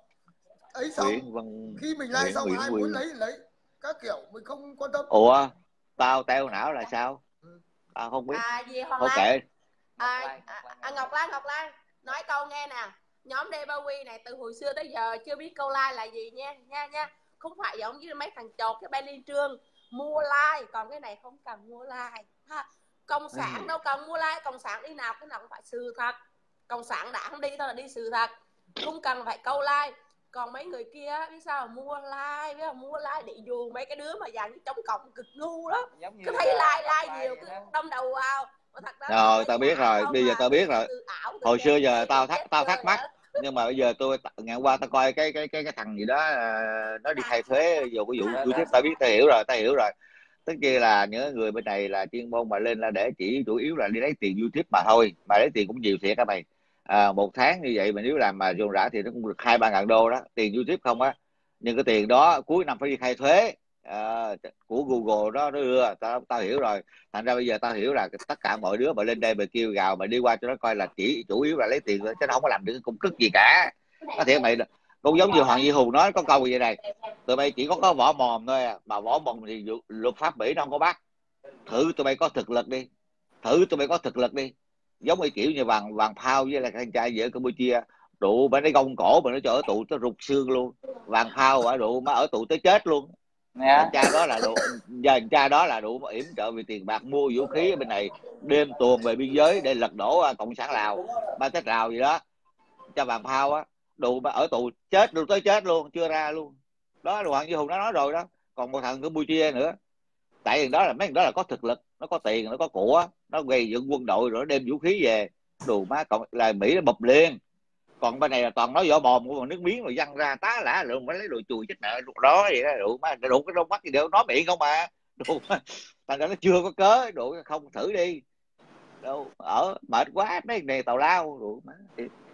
Ấy xong Vân... khi mình like xong ai muốn lấy lấy các kiểu mình không quan tâm. Ủa tao teo não là sao? Ừ. Tao không biết. À gì Hoàng Lan? Okay. À, à, à, Ngọc Lan Ngọc Lan nói câu nghe nè, nhóm Đê Ba Quy này từ hồi xưa tới giờ chưa biết câu like là gì nha nha nha. Không phải giống như mấy thằng chột cái bên liên trương mua like, còn cái này không cần mua like ha. Cộng sản ừ. đâu cần mua like, cộng sản đi nào cái nào cũng phải sự thật. Cộng sản đã không đi thôi là đi sự thật, không cần phải câu like. Còn mấy người kia biết sao mà mua like, biết không? Mua like để dù mấy cái đứa mà dành chống cộng cực ngu đó, cứ thấy like like nhiều cứ đâm đầu vào. Thật đó, rồi tao biết rồi, bây giờ tao biết rồi. Ảo, hồi xưa giờ tao thắc tao thắc mắc, nhưng mà bây giờ tôi ngày hôm qua tao coi cái cái cái cái thằng gì đó nó đi thay thuế vô cái vụ YouTube, tao biết, tao hiểu rồi, tao hiểu rồi. Tức kia là những người bên này là chuyên môn mà lên là để chỉ chủ yếu là đi lấy tiền YouTube mà thôi, mà lấy tiền cũng nhiều thiệt các mày. À, một tháng như vậy mà nếu làm mà rôm rã thì nó cũng được hai ba ngàn đô đó, tiền YouTube không á. Nhưng cái tiền đó cuối năm phải đi khai thuế à, của Google đó nó đưa, tao tao hiểu rồi. Thành ra bây giờ tao hiểu là tất cả mọi đứa mà lên đây mà kêu gào mà đi qua cho nó coi là chỉ chủ yếu là lấy tiền thôi, chứ nó không có làm được cái công thức gì cả. Có thể mày cũng giống như Hoàng Duy Hùng nói có câu vậy này, tụi bay chỉ có có võ mồm thôi à, mà võ mồm thì luật pháp Mỹ nó không có bắt. Thử tụi bay có thực lực đi, thử tụi bay có thực lực đi. Giống như kiểu như Vàng Vàng Phao với là thằng trai ở Campuchia, đủ mà nó gông cổ mà nó cho ở tù tới rụt xương luôn. Vàng Phao ở đủ mà ở tù tới chết luôn. Thằng cha đó là đủ, giờ thằng cha đó là đủ mà yểm trợ vì tiền bạc mua vũ khí ở bên này, đêm tuồn về biên giới để lật đổ cộng sản Lào, ba tết Lào gì đó. Cha Vàng Phao á, đủ mà ở tù chết luôn, tới chết luôn, chưa ra luôn. Đó là Hoàng Duy Hùng nó nói rồi đó. Còn một thằng Campuchia nữa, tại vì đó là mấy thằng đó là có thực lực, nó có tiền, nó có của, nó gây dựng quân đội rồi nó đem vũ khí về, đủ má. Còn là Mỹ nó bập liền. Còn bên này là toàn nói vỏ mồm của nước miếng rồi văng ra tá lả lượng phải lấy đồ chùi chết nợ lúc đó vậy đó. Đủ má đủ cái đông mắt gì đều nói miệng không mà. Đủ thành ra nó chưa có cớ, đủ không thử đi. Đâu ở mệt quá mấy này tào lao, đủ má.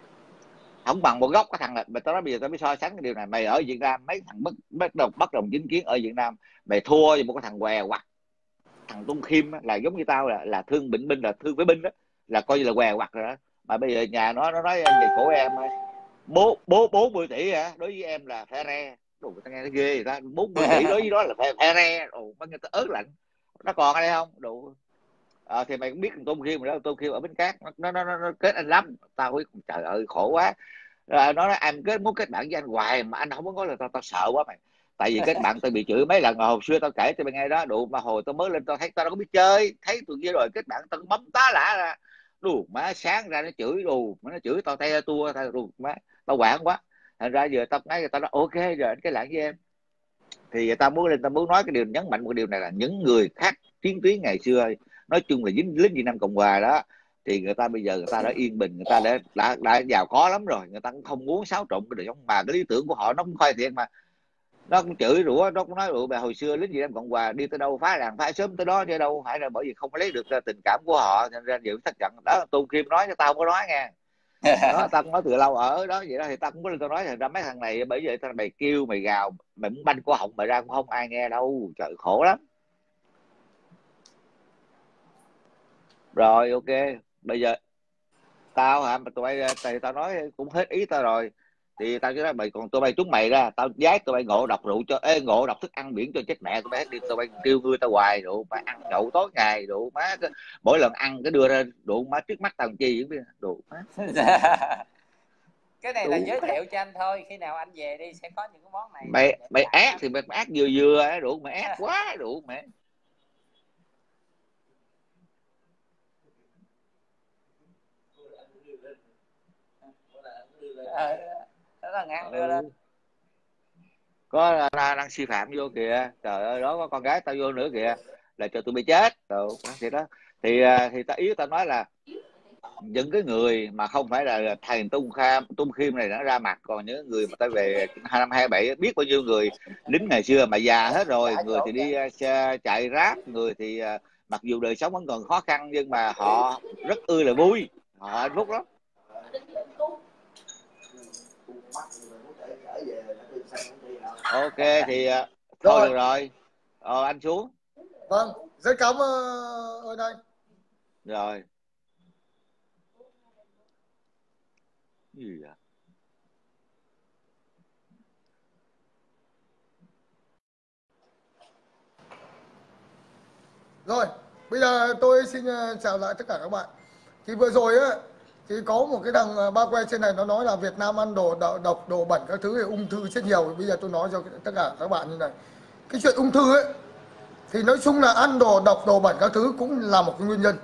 Không bằng một góc cái thằng này, mà tao nói bây giờ tao mới so sánh cái điều này. Mày ở Việt Nam mấy thằng bất bất đồng bất đồng chính kiến ở Việt Nam, mày thua với một cái thằng què quặt. Thằng Tôn Khiêm là giống như tao là là thương bệnh binh, là thương với binh đó, là coi như là què quặt rồi đó. Mà bây giờ nhà nó nó nói về cổ em bố bố bốn mươi tỷ hả, đối với em là phe re. Đồ tao nghe nó ghê vậy ta, bốn mươi tỷ đối với đó là phe, phe re. Đồ nó nghe tao ớt lạnh. Nó còn ở đây không? Đồ à, thì mày cũng biết Tôn Khiêm rồi đó. Tôn Khiêm ở Bến Cát nó nó nó, nó kết anh lắm. Tao biết trời ơi khổ quá. Rồi nó nói em kết muốn kết bạn với anh hoài mà anh không có nói là tao tao sợ quá mày. Tại vì kết bạn tao bị chửi mấy lần hồi xưa tao kể cho mày nghe đó. Đủ mà hồi tao mới lên tao thấy tao đâu có biết chơi, thấy tụi kia rồi kết bạn tao bấm tá lả ra. Đủ má sáng ra nó chửi đủ mà nó chửi tao te tua tao đủ má tao quảng quá. Thành ra giờ tao nói tao nói ok rồi anh cái lại với em. Thì tao muốn lên tao muốn nói cái điều nhấn mạnh một điều này là những người khác chiến tuyến ngày xưa nói chung là dính lính Việt Nam Cộng Hòa đó, thì người ta bây giờ người ta đã yên bình, người ta đã đã, đã giàu có lắm rồi, người ta cũng không muốn xáo trộn cái đời sống, mà cái lý tưởng của họ nó cũng khoai thiện mà. Nó cũng chửi rủa, nó cũng nói rủa mà hồi xưa lính Việt Nam Cộng Hòa đi tới đâu phá làng phá sớm tới đó chứ đâu phải là bởi vì không lấy được tình cảm của họ nên ra dự thất trận đó. Tôn Khiêm nói cho tao không có nói nghe. Đó, tao cũng nói từ lâu ở đó vậy đó, thì tao cũng có lên tao nói thành ra mấy thằng này bởi vậy tao mày kêu mày gào mày muốn banh của họng mày ra cũng không ai nghe đâu, trời khổ lắm. Rồi ok, bây giờ tao hả mà tụi bay thì tao nói cũng hết ý tao rồi. thì tao nói mày, còn tụi bay chúng mày ra tao giái tụi bay ngộ độc rượu cho ê, ngộ độc thức ăn biển cho chết mẹ tụi bay đi, tụi bay kêu ngươi tao hoài rượu mà ăn nhậu tối ngày rượu má, mỗi lần ăn cái đưa ra rượu má trước mắt tao chi vậy rượu má. Cái này đủ. Là giới thiệu cho anh thôi, khi nào anh về đi sẽ có những cái món này. Mày mày ác thì mày ác vừa vừa á, rượu mày ác quá rượu mẹ. Ờ, đó là ngang đưa lên. Có đang suy phạm vô kìa, trời ơi đó có con gái tao vô nữa kìa, là cho tụi bay chết rồi thì đó. Thì thì ta ý tao nói là những cái người mà không phải là thầy Tung Kham Tung Khiêm này nó ra mặt, còn những người mà ta về hai năm hai bảy biết bao nhiêu người lính ngày xưa mà già hết rồi, người thì đi chạy ráp, người thì mặc dù đời sống vẫn còn khó khăn nhưng mà họ rất ư là vui, họ hạnh phúc lắm. Ok thì thôi được rồi, ờ, anh xuống. Vâng, rất cảm ơn anh. Rồi. Gì vậy? Rồi, bây giờ tôi xin chào lại tất cả các bạn. Thì vừa rồi á, thì có một cái thằng ba que trên này nó nói là Việt Nam ăn đồ độc, đồ bẩn các thứ thì ung thư chết nhiều. Bây giờ tôi nói cho tất cả các bạn như này. Cái chuyện ung thư ấy, thì nói chung là ăn đồ độc, đồ bẩn các thứ cũng là một cái nguyên nhân.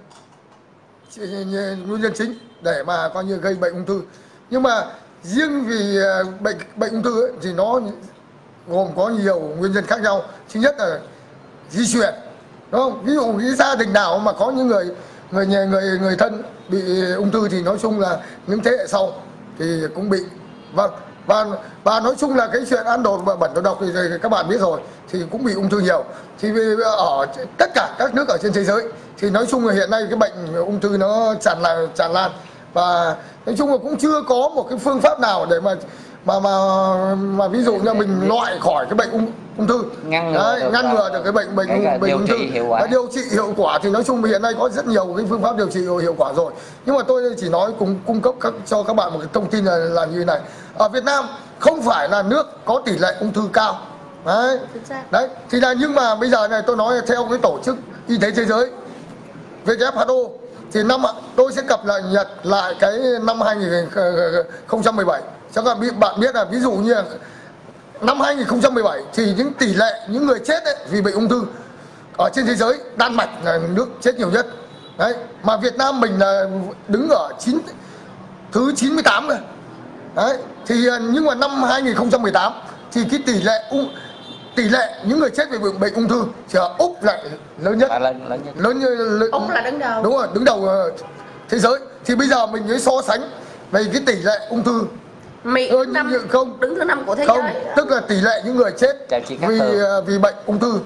Nguyên nhân chính để mà coi như gây bệnh ung thư. Nhưng mà riêng vì bệnh bệnh ung thư ấy, thì nó gồm có nhiều nguyên nhân khác nhau. Thứ nhất là di truyền, đúng không? Ví dụ cái gia đình nào mà có những người người nhà người người thân bị ung thư thì nói chung là những thế hệ sau thì cũng bị. Vâng, và và nói chung là cái chuyện ăn đồ bẩn đồ độc thì các bạn biết rồi, thì cũng bị ung thư nhiều. Thì ở tất cả các nước ở trên thế giới thì nói chung là hiện nay cái bệnh ung thư nó tràn lan tràn lan và nói chung là cũng chưa có một cái phương pháp nào để mà mà mà mà ví dụ như mình loại khỏi cái bệnh ung ung thư, ngăn ngừa đấy, được, ngăn ngừa được cái bệnh bệnh cái bệnh ung thư và điều trị hiệu quả. Thì nói chung hiện nay có rất nhiều cái phương pháp điều trị hiệu quả rồi, nhưng mà tôi chỉ nói cung cung cấp các, cho các bạn một cái thông tin là, là như thế này. Ở Việt Nam không phải là nước có tỷ lệ ung thư cao, đấy, đấy thì là nhưng mà bây giờ này tôi nói theo cái tổ chức y tế thế giới W H O thì năm tôi sẽ cập lại nhật lại cái năm hai nghìn không trăm mười bảy cho các bạn biết là ví dụ như là năm hai nghìn không trăm mười bảy thì những tỷ lệ những người chết ấy, vì bệnh ung thư ở trên thế giới Đan Mạch là nước chết nhiều nhất đấy, mà Việt Nam mình là đứng ở chín thứ chín mươi tám rồi đấy. Thì nhưng mà năm hai nghìn không trăm mười tám thì cái tỷ lệ ung tỷ lệ những người chết vì bệnh, bệnh ung thư thì ở Úc lại lớn nhất, lớn, lớn nhất. lớn như Úc là đứng đầu, đúng rồi, đứng đầu thế giới. Thì bây giờ mình mới so sánh về cái tỷ lệ ung thư Mỹ hơn như không đứng thứ năm của thế không, giới, tức là tỷ lệ những người chết vì vì bệnh ung thư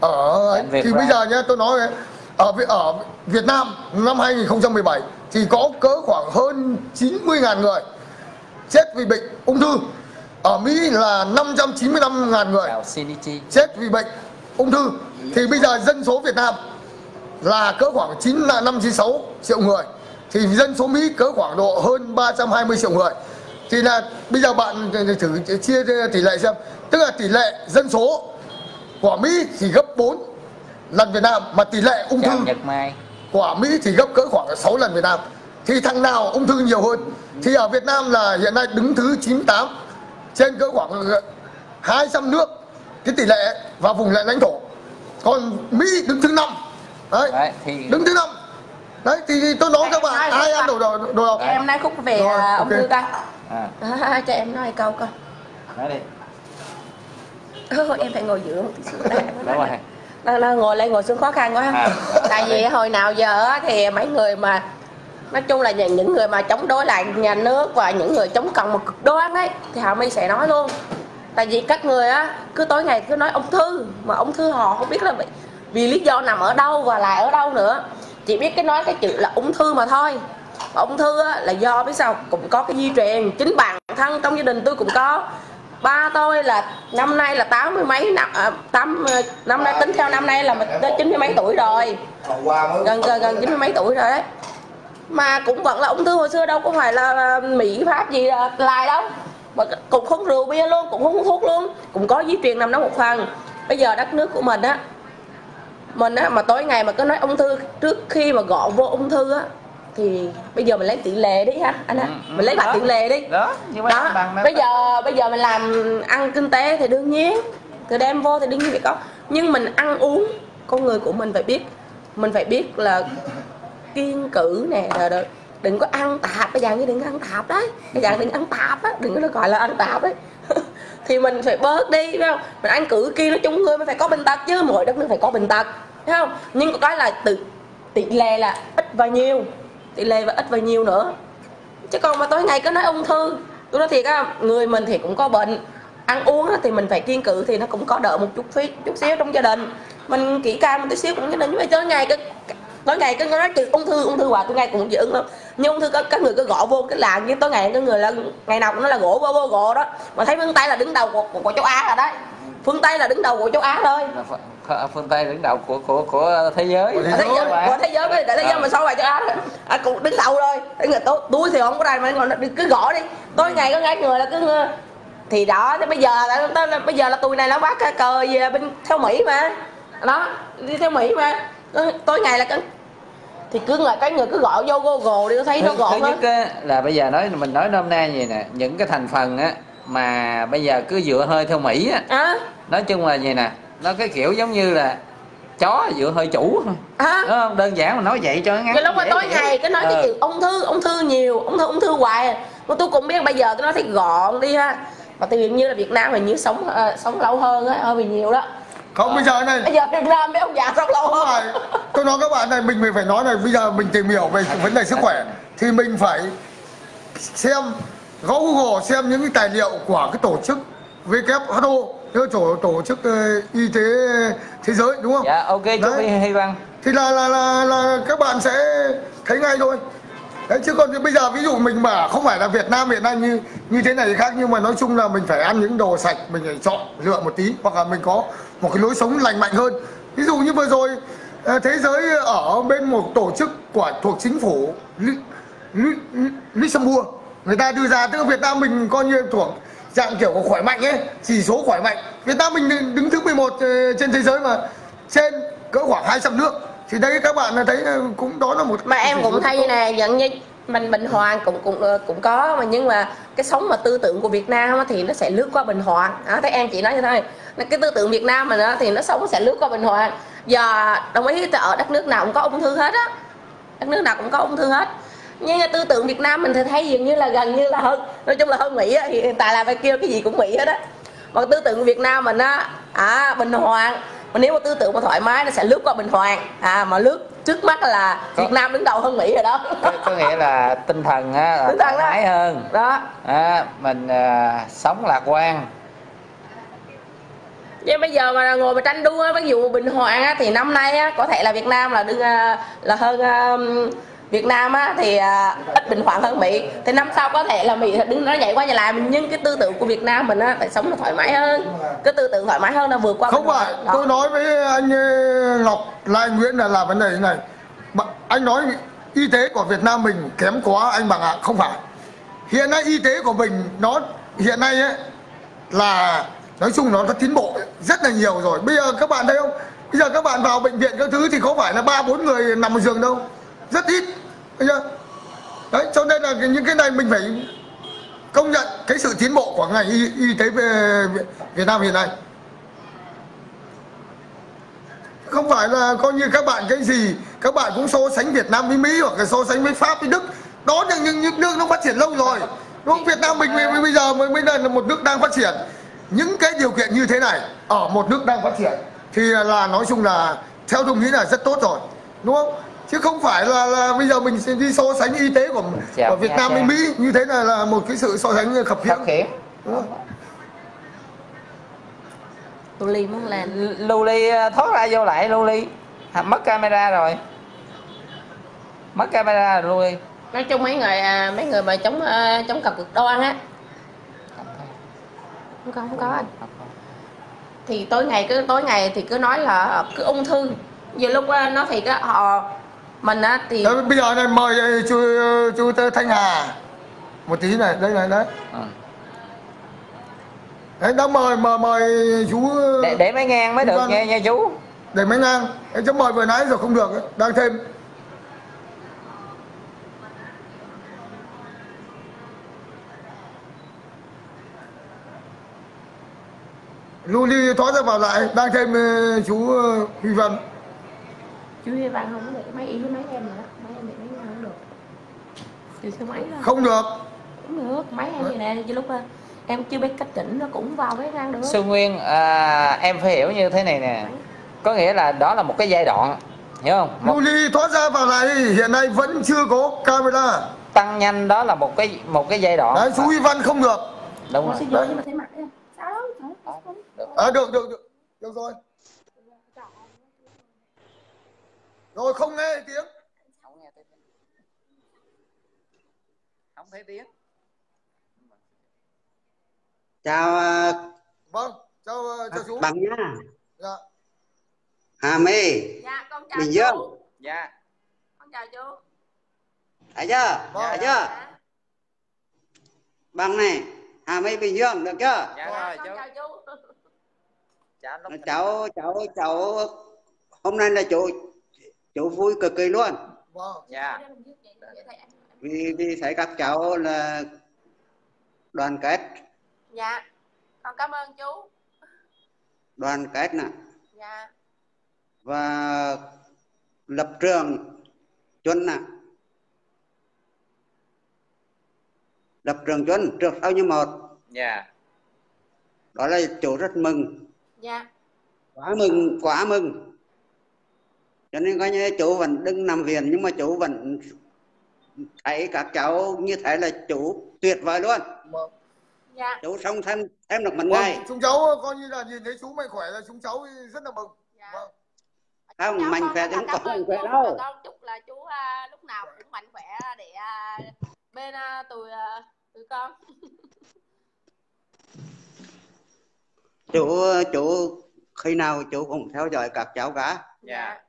ở thì bây giờ nhé tôi nói ở ở Việt Nam năm hai nghìn không trăm mười bảy thì có cỡ khoảng hơn chín mươi nghìn người chết vì bệnh ung thư. Ở Mỹ là năm trăm chín mươi lăm nghìn người chết vì bệnh ung thư. Thì bây giờ dân số Việt Nam là cỡ khoảng chín năm chín sáu triệu người, thì dân số Mỹ cỡ khoảng độ hơn ba trăm hai mươi triệu người. Thì là bây giờ bạn thử chia tỷ lệ xem, tức là tỷ lệ dân số của Mỹ thì gấp bốn lần Việt Nam, mà tỷ lệ ung thư của Mỹ thì gấp cỡ khoảng sáu lần Việt Nam. Thì thằng nào ung thư nhiều hơn? Thì ở Việt Nam là hiện nay đứng thứ chín mươi tám trên cỡ khoảng hai trăm nước cái tỷ lệ và vùng lãnh thổ, còn Mỹ đứng thứ năm đấy, đấy thì... đứng thứ năm đấy. Thì tôi nói các bạn ai ăn đồ đồ đồ độc. Em nói khúc về rồi, ung thư coi à. À, cho em nói câu coi. Nói đi. Ừ, em phải ngồi giữa một tí xíu đây. Nó, nó ngồi lên ngồi xuống khó khăn quá. À. Tại vì hồi nào giờ thì mấy người mà nói chung là những người mà chống đối lại nhà nước và những người chống cộng một cực đoan ấy thì họ mới sẽ nói luôn. Tại vì các người á cứ tối ngày cứ nói ung thư, mà ung thư họ không biết là vì, vì lý do nằm ở đâu và là ở đâu nữa, chỉ biết cái nói cái chữ là ung thư mà thôi. Và ung thư á, là do biết sao cũng có cái di truyền, chính bản thân trong gia đình tôi cũng có. Ba tôi là năm nay là tám mươi mấy năm, tám năm nay tính theo năm nay là tới chín mươi mấy tuổi rồi, gần gần gần chín mươi mấy tuổi rồi đấy, mà cũng vẫn là ung thư. Hồi xưa đâu có phải là Mỹ Pháp gì là lại đâu, mà cũng không rượu bia luôn, cũng không hút thuốc luôn, cũng có di truyền nằm đó một phần. Bây giờ đất nước của mình á, mình á mà tối ngày mà cứ nói ung thư, trước khi mà gọi vô ung thư á thì bây giờ mình lấy tỷ lệ đi ha anh á, ừ, mình lấy bạc tỷ lệ đi đó, như vậy đó. Bằng bây giờ bây giờ mình làm ăn kinh tế thì đương nhiên thì đem vô thì đương nhiên phải có, nhưng mình ăn uống con người của mình phải biết, mình phải biết là kiêng cữ nè, rồi, rồi đừng có ăn tạp, bây giờ như đừng có ăn tạp đấy, bây giờ đừng ăn tạp á, đừng có gọi là ăn tạp đấy. Thì mình phải bớt đi, phải không? Mình ăn cử kia nói chung người mình phải có bệnh tật chứ, mỗi đất nước phải có bệnh tật, phải không? Nhưng cái là từ tỷ lệ là ít và nhiều, tỷ lệ và ít và nhiều nữa. Chứ còn mà tối ngày cứ nói ung thư, tôi nói thiệt á, người mình thì cũng có bệnh, ăn uống thì mình phải kiêng cự thì nó cũng có đỡ một chút phí, chút xíu trong gia đình. Mình kỹ càng một tí xíu cũng gia đình, nhưng mà tối ngày cứ tối ngày cứ nói chuyện ung thư ung thư hoài, tối ngày cũng dữ lắm. Nhưng ung thư các, các người cứ gõ vô cái làng, nhưng tối ngày cái người là ngày nào cũng nói là gỗ vô vô gỗ đó, mà thấy phương Tây là đứng đầu của, của, của châu Á rồi đấy, phương Tây là đứng đầu của châu Á thôi, phương Tây đứng đầu của của của thế giới, của thế giới, của thế giới với thế giới mà sau này châu Á à, cũng đứng đầu rồi. Người túi thì không có đây mà còn cứ gõ đi, tối ngày có ngay người là cứ thì đó. Thế bây giờ là bây giờ là tụi này nó bắt cái cờ về bên theo Mỹ mà đó, đi theo Mỹ mà tối ngày là cái thì cứ ngồi cái người cứ gọi vô Google đi thấy nó gọn thứ nhất á, là bây giờ nói mình nói nôm na gì nè, những cái thành phần á mà bây giờ cứ dựa hơi theo Mỹ á, à. Nói chung là gì nè, nó cái kiểu giống như là chó dựa hơi chủ à. Đúng không? Đơn giản mà nói vậy cho ngắn. Cái lúc mà tối ngày cứ nói ừ. cái chuyện ung thư ung thư nhiều, ung thư ung thư hoài, mà tôi cũng biết bây giờ tôi nói thấy gọn đi ha, mà tự nhiên như là Việt Nam mình như sống uh, sống lâu hơn á, hơi bị nhiều đó. Không, bây giờ này bây giờ Việt Nam mấy ông già sống lâu hơn. Phải. Tôi nói các bạn này, mình mình phải nói này, bây giờ mình tìm hiểu về vấn đề sức khỏe thì mình phải xem, gõ Google xem những cái tài liệu của cái tổ chức W H O, cái tổ tổ chức uh, y tế thế giới, đúng không? Dạ, ok chú Hy Văn. Thì là, là là là các bạn sẽ thấy ngay thôi. Đấy, chứ còn bây giờ ví dụ mình mà không phải là Việt Nam hiện nay như như thế này thì khác, nhưng mà nói chung là mình phải ăn những đồ sạch, mình phải chọn lựa một tí, hoặc là mình có một cái lối sống lành mạnh hơn. Ví dụ như vừa rồi thế giới ở bên một tổ chức của thuộc chính phủ Luxembourg, người ta đưa ra, tức là Việt Nam mình coi như thuộc dạng kiểu của khỏe mạnh ấy, chỉ số khỏe mạnh, Việt Nam mình đứng thứ mười một trên thế giới mà trên cỡ khoảng hai trăm nước. Thì đây các bạn thấy cũng đó là một mà em cũng thấy như này, nhận như mình bình hoàng cũng cũng cũng có, mà nhưng mà cái sống mà tư tưởng của Việt Nam thì nó sẽ lướt qua bình hoàng đó. Thấy em chỉ nói như thế, cái tư tưởng Việt Nam mà nó thì nó sống nó sẽ lướt qua bình hoàng. Giờ đồng ý ở đất nước nào cũng có ung thư hết á, đất nước nào cũng có ung thư hết, nhưng tư tưởng Việt Nam mình thì thấy dường như là gần như là hơn, nói chung là hơn Mỹ á, hiện tại là phải kêu cái gì cũng Mỹ hết á. Mà tư tưởng của Việt Nam mình á à, bình hoàng, mà nếu mà tư tưởng mà thoải mái nó sẽ lướt qua bình hoàng, à mà lướt trước mắt là có, Việt Nam đứng đầu hơn Mỹ rồi đó. Có, có nghĩa là tinh thần á là thoải mái hơn đó, à, mình à, sống lạc quan. Chứ bây giờ mà ngồi mà tranh đua ví dụ bình hoàng á, thì năm nay á, có thể là Việt Nam là đứng là hơn uh, Việt Nam á, thì uh, ít bình hoàng hơn Mỹ, thì năm sau có thể là Mỹ đứng nó nhảy qua nhà làm, nhưng cái tư tưởng của Việt Nam mình á phải sống nó thoải mái hơn, cái tư tưởng thoải mái hơn là vượt qua. Không phải, tôi nói với anh Ngọc Lai Nguyễn là là vấn đề này, anh nói y tế của Việt Nam mình kém quá anh Bằng ạ, không phải. Hiện nay y tế của mình nó hiện nay ấy là nói chung nó đã tiến bộ rất là nhiều rồi. Bây giờ các bạn thấy không, bây giờ các bạn vào bệnh viện các thứ thì có phải là ba bốn người nằm ở giường đâu, rất ít. Thấy chưa? Đấy, cho nên là những cái này mình phải công nhận cái sự tiến bộ của ngành y, y tế Việt Nam hiện nay. Không phải là coi như các bạn cái gì các bạn cũng so sánh Việt Nam với Mỹ, hoặc là so sánh với Pháp với Đức. Đó là những, những nước nó phát triển lâu rồi, đúng không? Việt Nam mình bây giờ mới bây giờ là một nước đang phát triển. Những cái điều kiện như thế này ở một nước đang phát triển thì là nói chung là theo tôi nghĩ là rất tốt rồi, đúng không? Chứ không phải là, là bây giờ mình sẽ đi so sánh y tế của, của Việt Nam với Mỹ, như thế này là một cái sự so sánh khập khiễng. Luli muốn làm Luli thoát ra vô lại Luli mất camera rồi, mất camera rồi Luli. Nói chung mấy người mấy người mà chống chống cặp cực đoan á, không có không có anh, thì tối ngày cứ tối ngày thì cứ nói là cứ ung thư, giờ lúc nó thì cái họ mình á thì đấy, bây giờ này mời chú chú Thanh Hà một tí này, đây này đấy. À. Anh đang mời mời mời chú để để máy ngang mới được nha nha chú. Để máy ngang. Anh chấm mời vừa nãy rồi không được ấy. Đang thêm. Luli thoát ra vào lại, đang thêm chú Huy Văn. Chú Huy Văn không được, máy y với máy em nữa, máy em bị máy ngang không được. Từ số máy đó. Không được. Không được, máy em như này chứ lúc em chưa biết cách chỉnh nó cũng vào máy ngang được. Xuân Nguyên, à, em phải hiểu như thế này nè, có nghĩa là đó là một cái giai đoạn, hiểu không? Một... Luli thoát ra vào lại, hiện nay vẫn chưa có camera. Tăng nhanh đó là một cái một cái giai đoạn. Đấy, chú Huy Văn không được. Đúng rồi. Xin lỗi nhưng mà thấy mặt em. Sao đâu? Được. À, được, được, được, được rồi. Rồi không nghe tiếng. Không nghe tiếng. Không thấy tiếng. Chào. Vâng, chào chào chú. Bằng nhá. Dạ. Hà My. Dạ, con chào Bình chú. Dương. Dạ. Con chào chú. Thấy chưa? Thấy chưa? Bằng này. Hà My Bình Dương được chưa? Dạ rồi chú. Chào chú. Cháu cháu cháu hôm nay là chú chú vui cực kỳ luôn. Wow. Dạ. Vì vì thấy các cháu là đoàn kết. Dạ. Con cảm ơn chú. Đoàn kết nè. Dạ. Và lập trường chuẩn nè. Lập trường chuẩn trước sau như một. Dạ. Đó là chú rất mừng. Dạ. Quá mừng, quá mừng. Cho nên coi như chú vẫn đừng nằm viện, nhưng mà chú vẫn thấy các cháu như thế là chú tuyệt vời luôn. Vâng. Dạ. Chú sống thêm thêm được một Vâng, ngày. chúng cháu coi như là nhìn thấy chú mạnh khỏe là chúng cháu rất là mừng. Dạ. Vâng. Không, mạnh khỏe thì không có mạnh khỏe đâu. Con chúc là chú uh, lúc nào cũng mạnh khỏe để uh, bên uh, tụi uh, tụi con. Chú chú khi nào chú cũng theo dõi các cháu cả. Dạ.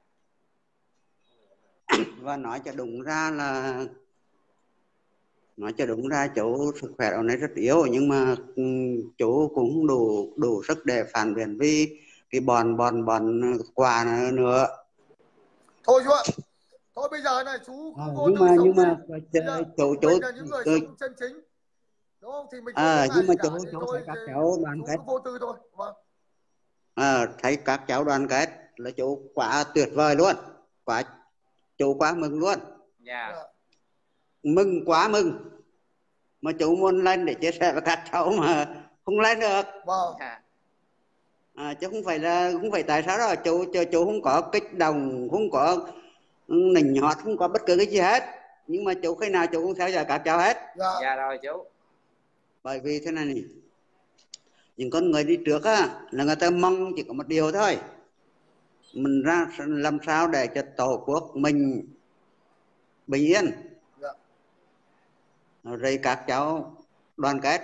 Và nói cho đúng ra là nói cho đúng ra chú sức khỏe hôm nay rất yếu, nhưng mà chú cũng đủ đủ sức để phản biện vì cái bọn bọn bọn quà nữa. Thôi chú ạ. Thôi bây giờ này chú À, vô nhưng tư mà sống nhưng mà đi. chú chú Mình là những người tôi, sống chân chính. Đúng không? Thì mình à, nhưng mà chú chú chú thôi, thấy các cháu đoàn kết. vô tư thôi. Vâng. À, thấy các cháu đoàn kết là chú quá tuyệt vời luôn, quá chú quá mừng luôn. Dạ. Mừng quá mừng, mà chú muốn lên để chia sẻ với các cháu mà không lên được. Vâng. À, chứ không phải là không phải tại sao đó chú chú, chú không có kích động, không có nịnh hót, không có bất cứ cái gì hết, nhưng mà chú khi nào chú cũng theo dõi các cháu hết. Dạ. Dạ rồi chú. Bởi vì thế này này, những con người đi trước á là người ta mong chỉ có một điều thôi, mình ra làm sao để cho tổ quốc mình bình yên. Dạ. Rồi các cháu đoàn kết,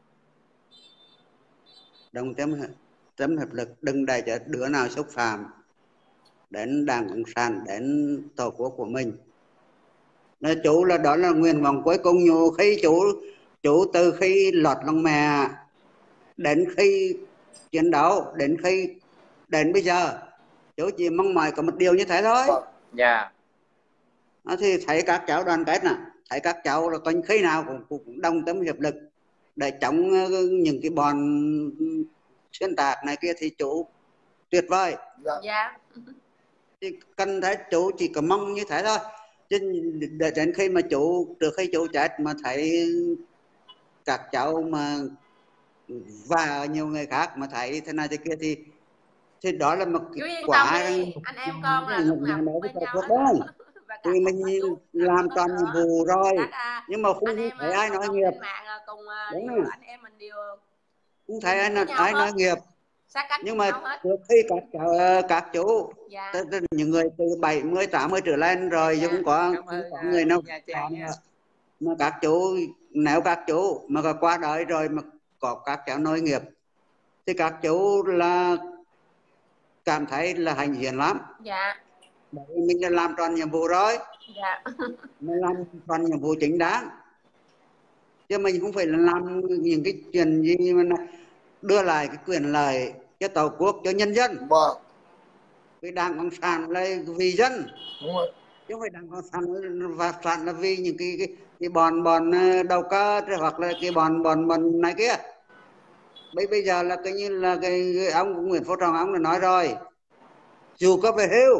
đồng tâm tâm hợp lực, đừng để cho đứa nào xúc phạm đến Đảng Cộng sản, đến tổ quốc của mình. Nói chú là đó là nguyện vọng cuối cùng. Nhiều khi chú chú từ khi lọt lòng mẹ đến khi chiến đấu, đến khi đến bây giờ, chú chỉ mong mỏi có một điều như thế thôi. Dạ. Nó thì thấy các cháu đoàn kết nè, thấy các cháu là coi khi nào cũng, cũng đồng tâm hiệp lực để chống những cái bọn xuyên tạc này kia thì chú tuyệt vời. Dạ. Thì cần thấy chú chỉ có mong như thế thôi, chứ để đến khi mà chú từ khi chú chết mà thấy các cháu mà và nhiều người khác mà thấy thế này thế kia thì thì đó là một quả anh em con là lúc nào cũng bên nhau hết. Thì mình làm tròn nhiệm vụ rồi, các, nhưng mà không thấy ai nói nghiệp. Cùng đúng điều, anh em mình đều không thấy ai, ai nói nghiệp. Nhưng mà trước khi các cháu, các chú, dạ. những người từ bảy mươi, tám mươi trở lên rồi, dạ. cũng có, cũng có người nào mà các chú, nếu các chú mà qua đời rồi mà có các cháu nói nghiệp thì các chú là cảm thấy là hạnh diện lắm. Dạ. Bởi vì mình đã làm tròn nhiệm vụ rồi. Dạ. Mình làm tròn nhiệm vụ chính đáng, chứ mình không phải là làm những cái chuyện gì mà đưa lại cái quyền lợi cho Tổ quốc, cho nhân dân. Vâng. Vì Đảng Cộng sản là vì dân. Đúng rồi. Chứ không phải Đảng Cộng sản và sản là vì những cái cái, cái bọn bọn đầu cơ hoặc là cái bọn bọn bọn này kia. Bây bây giờ là cái như là cái, cái ông Nguyễn Phú Trọng ông đã nói rồi, dù có về hưu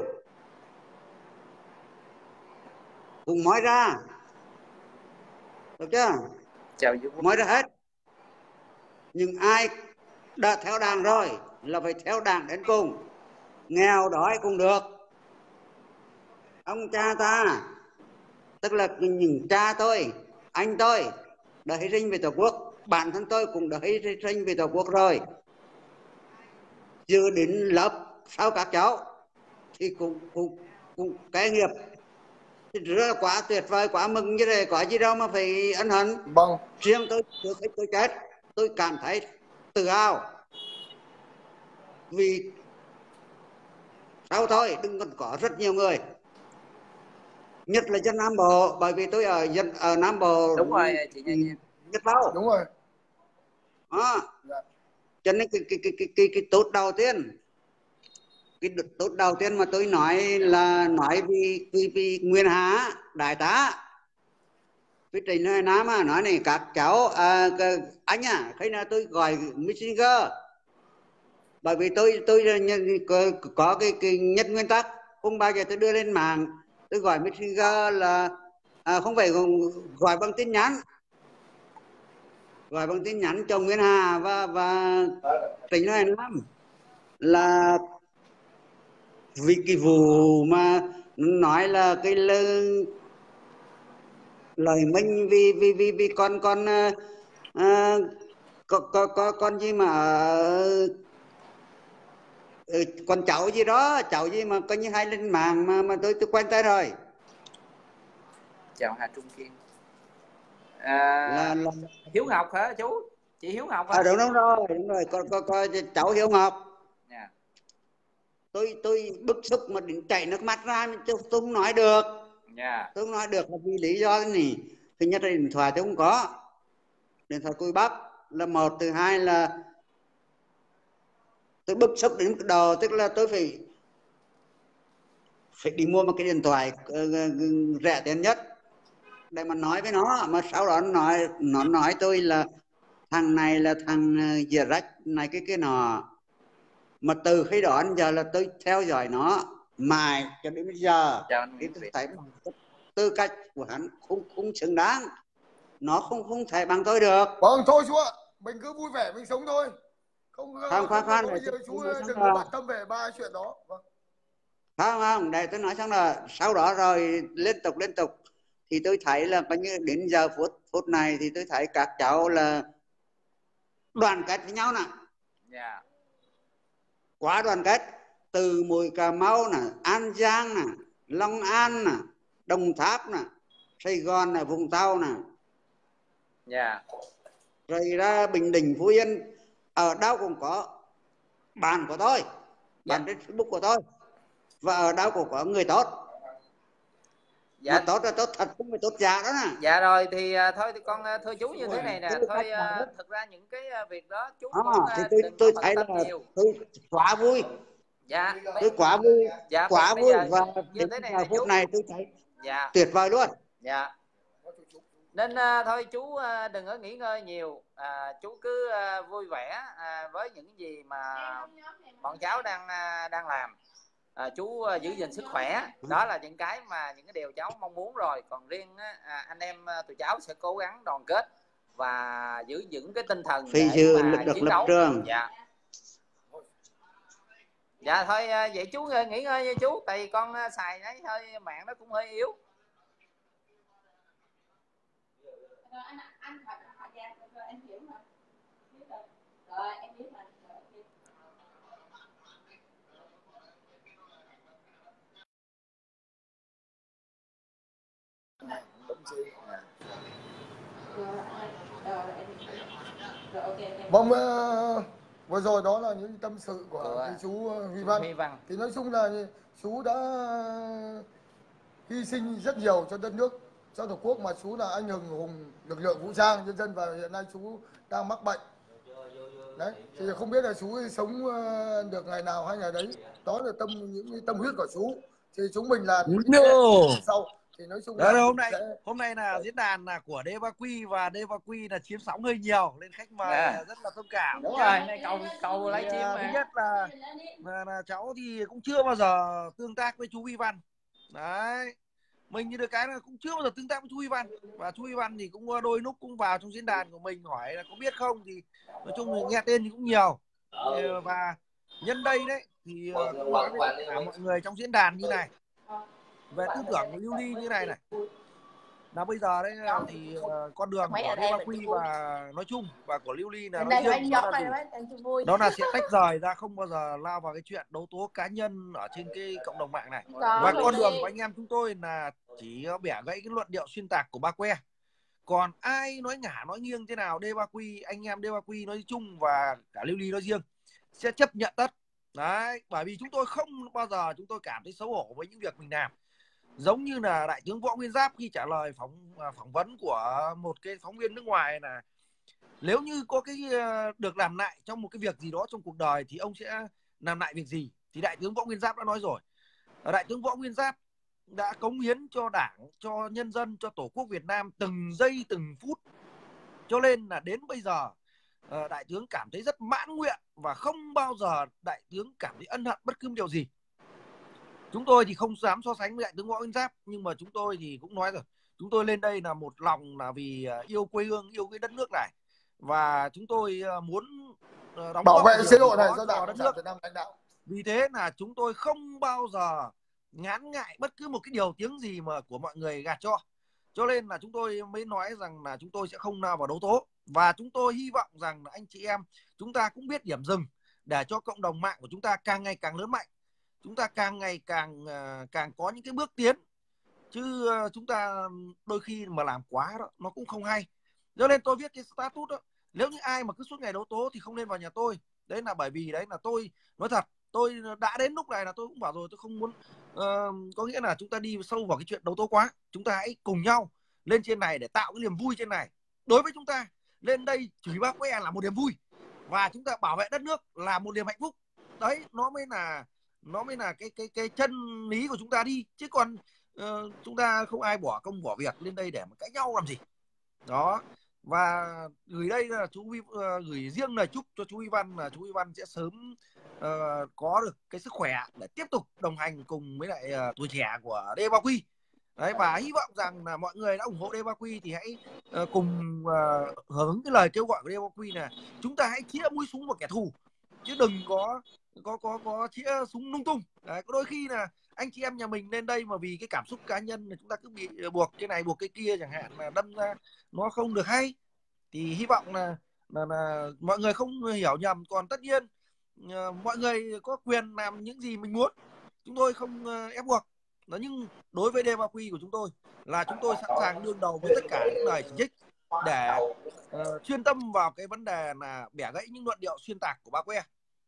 cũng nói ra, được chưa? Chào nói ra hết. Nhưng ai đã theo Đảng rồi là phải theo Đảng đến cùng, nghèo đói cũng được. Ông cha ta, tức là những cha tôi, anh tôi đã hy sinh vì Tổ quốc, bản thân tôi cũng đã hy sinh vì Tổ quốc rồi. Dự đến lớp sau các cháu thì cũng cũng cũng cái nghiệp thì rất là quá tuyệt vời, quá mừng như thế, có gì đâu mà phải ân hận. Vâng. Riêng tôi trước khi tôi chết, tôi cảm thấy tự hào vì sau thôi đừng còn có rất nhiều người, nhất là dân Nam Bộ, bởi vì tôi ở dân ở Nam Bộ. Đúng rồi chị Nha. Nhất lâu. Đúng rồi. Đó. Dạ. Cho nên cái cái cái cái cái, cái tốt đầu tiên, cái tốt đầu tiên mà tôi nói là nói vì vì, vì Nguyên Hà đại tá với Trịnh Hoài Nam à, nói này các cháu à, anh à, khi nào tôi gọi Messenger, bởi vì tôi tôi có, có cái, cái nhất nguyên tắc không bao giờ tôi đưa lên mạng, tôi gọi Messenger là à, không phải gọi bằng tin nhắn, gọi bằng tin nhắn cho Nguyên Hà và và Trịnh Hoài Nam là vì cái vụ mà nói là cái lời lời mình vì vì vì vì con con à, có, có có con gì mà ừ, con cháu gì đó, cháu gì mà coi như hay lên mạng mà mà tôi tôi quen tay rồi. Chào Hà Trung Kiên. À, là, là... Hiếu Ngọc hả chú? Chị Hiếu Ngọc hả? À, đúng, đúng rồi, đúng rồi, con con con cháu Hiếu Ngọc. Yeah. Tôi tôi bức xúc mà đến chảy nước mắt ra, tôi, tôi không nói được. Yeah. Tôi không nói được là vì lý do này. Thứ nhất là điện thoại tôi không có, điện thoại Cùi Bắc là một, thứ hai là tôi bức xúc đến đầu, tức là tôi phải phải đi mua một cái điện thoại uh, rẻ tiền nhất để mà nói với nó, mà sau đó nó nói nó nói tôi là thằng này là thằng dìa rách này cái cái nọ. Mà từ khi đó đến giờ là tôi theo dõi nó mãi cho đến bây giờ thì tôi thấy tư cách của hắn không không xứng đáng, nó không không thể bằng tôi được. Vâng, thôi chú ạ, mình cứ vui vẻ mình sống thôi, không không khoan khoan để chú đừng có bận tâm về ba chuyện đó. Vâng. Không không, để tôi nói xong là sau đó rồi liên tục liên tục thì tôi thấy là coi như đến giờ phút phút này thì tôi thấy các cháu là đoàn kết với nhau nè. Yeah. Quá đoàn kết, từ Mũi Cà Mau nè, An Giang nè, Long An nè, Đồng Tháp nè, Sài Gòn nè, Vũng Tàu nè. Yeah. Rồi ra Bình Định, Phú Yên, ở đâu cũng có bạn của tôi, bạn trên Facebook của tôi, và ở đâu cũng có người tốt. Dạ. Mà tốt là tốt thật, không phải tốt giả đó nè. Dạ rồi thì uh, thôi thì con uh, thưa chú như thế này nè, thôi uh, thực ra những cái uh, việc đó chú à, cũng uh, thì tôi tôi thấy là nhiều. Tôi quá vui. Dạ. Tôi quá vui. Dạ, quá vui giờ, và như thế này giờ phút chú... này tôi thấy dạ. tuyệt vời luôn. Dạ. Nên uh, thôi chú uh, đừng có nghỉ ngơi nhiều, uh, chú cứ uh, vui vẻ uh, với những gì mà bọn cháu đang uh, đang làm. À, chú uh, giữ gìn sức khỏe, đó là những cái mà những cái điều cháu mong muốn rồi. Còn riêng uh, anh em uh, tụi cháu sẽ cố gắng đoàn kết và giữ vững cái tinh thần Phi để mà mà chiến đấu. Trường. Dạ. Dạ thôi uh, vậy chú uh, nghỉ ngơi nha chú, tại vì con uh, xài đấy hơi mạng nó cũng hơi yếu. Rồi anh anh phải rồi em hiểu mà. Rồi em biết mà. Vâng, uh, vừa rồi đó là những tâm sự của ừ, cái chú uh, Huy Văn. Huy Văn. Thì nói chung là chú đã hy sinh rất nhiều cho đất nước, cho Tổ quốc, mà chú là anh hùng hùng lực lượng vũ trang nhân dân, và hiện nay chú đang mắc bệnh. Đấy, thì không biết là chú ấy sống được ngày nào hay ngày đấy. Đó là tâm những cái tâm huyết của chú. Thì chúng mình là sau thì nói chung đấy, là hôm nay sẽ... hôm nay là diễn đàn là của đê ba quy và đê ba quy là chiếm sóng hơi nhiều nên khách mời yeah. rất là thông cảm. Đúng rồi, này cầu cầu lấy chim mà. Thứ nhất là, là là cháu thì cũng chưa bao giờ tương tác với chú Vi Văn. Đấy. Mình như được cái là cũng chưa bao giờ tương tác với chú Vi Văn, và chú Vi Văn thì cũng đôi lúc cũng vào trong diễn đàn của mình hỏi là có biết không, thì nói chung là nghe tên thì cũng nhiều. Và nhân đây đấy thì cũng nói với tất cả mọi người trong diễn đàn như này về tư tưởng của Lưu Ly như này này, là bây giờ đấy thì con đường của đê ba quy và nói chung và của Lưu Ly là nói riêng, đó là, đó là sẽ tách rời ra, không bao giờ lao vào cái chuyện đấu tố cá nhân ở trên cái cộng đồng mạng này. Và con đường của anh em chúng tôi là chỉ bẻ gãy cái luận điệu xuyên tạc của Ba Que. Còn ai nói ngả nói nghiêng thế nào, đê ba quy, anh em đê ba quy nói chung và cả Lưu Ly nói riêng sẽ chấp nhận tất. Đấy, bởi vì chúng tôi không bao giờ chúng tôi cảm thấy xấu hổ với những việc mình làm. Giống như là Đại tướng Võ Nguyên Giáp khi trả lời phỏng phỏng vấn của một cái phóng viên nước ngoài là nếu như có cái được làm lại trong một cái việc gì đó trong cuộc đời thì ông sẽ làm lại việc gì, thì Đại tướng Võ Nguyên Giáp đã nói rồi. Đại tướng Võ Nguyên Giáp đã cống hiến cho Đảng, cho nhân dân, cho Tổ quốc Việt Nam từng giây từng phút, cho nên là đến bây giờ Đại tướng cảm thấy rất mãn nguyện và không bao giờ Đại tướng cảm thấy ân hận bất cứ điều gì. Chúng tôi thì không dám so sánh với Đại tướng Võ Nguyên Giáp, nhưng mà chúng tôi thì cũng nói rồi, chúng tôi lên đây là một lòng là vì yêu quê hương, yêu cái đất nước này, và chúng tôi muốn đóng bảo vệ chế độ này do Đảng đất nước Việt Nam lãnh đạo. Vì thế là chúng tôi không bao giờ ngán ngại bất cứ một cái điều tiếng gì mà của mọi người gạt cho. Cho nên là chúng tôi mới nói rằng là chúng tôi sẽ không nào vào đấu tố, và chúng tôi hy vọng rằng là anh chị em chúng ta cũng biết điểm dừng để cho cộng đồng mạng của chúng ta càng ngày càng lớn mạnh, chúng ta càng ngày càng càng có những cái bước tiến, chứ chúng ta đôi khi mà làm quá đó nó cũng không hay. Cho nên tôi viết cái status đó, nếu như ai mà cứ suốt ngày đấu tố thì không nên vào nhà tôi. Đấy là bởi vì đấy là tôi nói thật, tôi đã đến lúc này là tôi cũng bảo rồi, tôi không muốn uh, có nghĩa là chúng ta đi sâu vào cái chuyện đấu tố quá. Chúng ta hãy cùng nhau lên trên này để tạo cái niềm vui trên này. Đối với chúng ta lên đây chửi Ba Que là một niềm vui, và chúng ta bảo vệ đất nước là một niềm hạnh phúc. Đấy, nó mới là nó mới là cái cái cái chân lý của chúng ta đi, chứ còn uh, chúng ta không ai bỏ công bỏ việc lên đây để mà cãi nhau làm gì đó. Và gửi đây là chú uh, gửi riêng lời chúc cho chú Vi Văn là chú Vi Văn sẽ sớm uh, có được cái sức khỏe để tiếp tục đồng hành cùng với lại uh, tuổi trẻ của đê ba quy. Đấy, và hy vọng rằng là mọi người đã ủng hộ đê ba quy thì hãy uh, cùng uh, hưởng cái lời kêu gọi của đê ba quy là chúng ta hãy chĩa mũi súng vào kẻ thù, chứ đừng có có có có chĩa súng lung tung. Đấy, có đôi khi là anh chị em nhà mình lên đây mà vì cái cảm xúc cá nhân là chúng ta cứ bị buộc cái này buộc cái kia chẳng hạn, là đâm ra nó không được hay. Thì hy vọng là là, là mọi người không hiểu nhầm. Còn tất nhiên uh, mọi người có quyền làm những gì mình muốn, chúng tôi không uh, ép buộc. Đó, nhưng đối với đê ba quy của chúng tôi là chúng tôi sẵn sàng đương đầu với tất cả những lời chỉ trích để uh, chuyên tâm vào cái vấn đề là bẻ gãy những luận điệu xuyên tạc của Ba Que.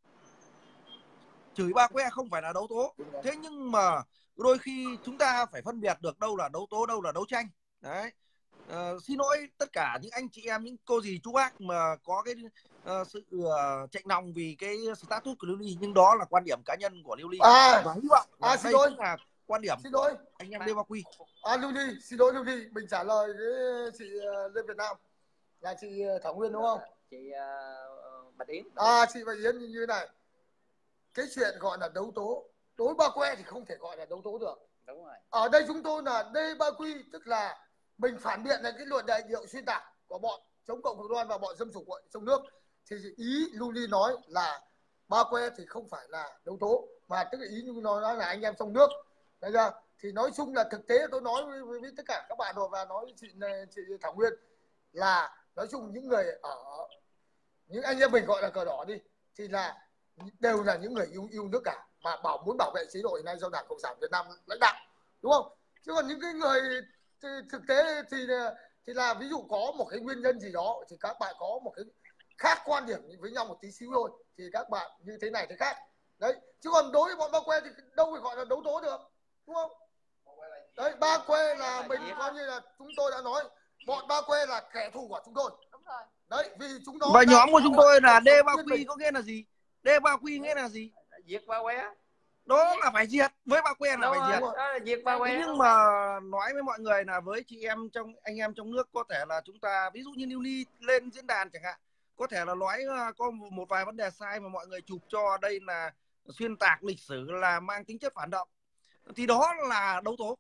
Chửi Ba Que không phải là đấu tố, thế nhưng mà đôi khi chúng ta phải phân biệt được đâu là đấu tố, đâu là đấu tranh. Đấy. Uh, xin lỗi tất cả những anh chị em, những cô dì chú bác mà có cái uh, sự uh, chạnh lòng vì cái status của Lưu Ly, nhưng đó là quan điểm cá nhân của Lưu Ly. À, và hy vọng à, đây xin lỗi. là quan điểm xin lỗi anh em đê ba quy. À, Lưu Ly, xin lỗi Lưu Ly, mình trả lời với chị uh, Lê Việt Nam là chị Thảo Nguyên đúng không? Chị uh, Bạch Yến. À, chị Bạch Yến như thế này. Cái chuyện gọi là đấu tố đối Ba Que thì không thể gọi là đấu tố được. Đúng rồi. Ở đây chúng tôi là đê ba quy, tức là mình phản biện lại cái luận điệu xuyên tạc của bọn chống cộng cực đoan và bọn xâm chủ trong nước. Thì ý Lưu Ly nói là Ba Que thì không phải là đấu tố, mà tức là ý như nó nói là anh em trong nước. Đấy ra thì nói chung là thực tế tôi nói với, với, với tất cả các bạn rồi, và nói với chị chị Thảo Nguyên là nói chung những người ở những anh em mình gọi là cờ đỏ đi thì là đều là những người yêu yêu nước cả, mà bảo muốn bảo vệ chế độ hiện nay do Đảng Cộng sản Việt Nam lãnh đạo, đúng không? Chứ còn những cái người thì, thực tế thì thì là ví dụ có một cái nguyên nhân gì đó thì các bạn có một cái khác quan điểm với nhau một tí xíu thôi, thì các bạn như thế này thế khác đấy. Chứ còn đối với bọn Ba Que thì đâu phải gọi là đấu tố được, đúng không? Đấy, Ba Que là mình coi như là chúng tôi đã nói bọn Ba Que là kẻ thù của chúng tôi. Đúng rồi. Đấy, vì chúng nó và nhóm của chúng tôi là D ba Nguyên Q mình. có nghĩa là gì? D ba Q nghĩa là gì? Diệt ba que. Đó là phải diệt, với ba que là Đúng phải rồi, diệt. đó là diệt ba que. Nhưng mà nói với mọi người là với chị em trong anh em trong nước có thể là chúng ta ví dụ như Lưu Ly lên diễn đàn chẳng hạn, có thể là nói có một vài vấn đề sai mà mọi người chụp cho đây là xuyên tạc lịch sử, là mang tính chất phản động, thì đó là đấu tố.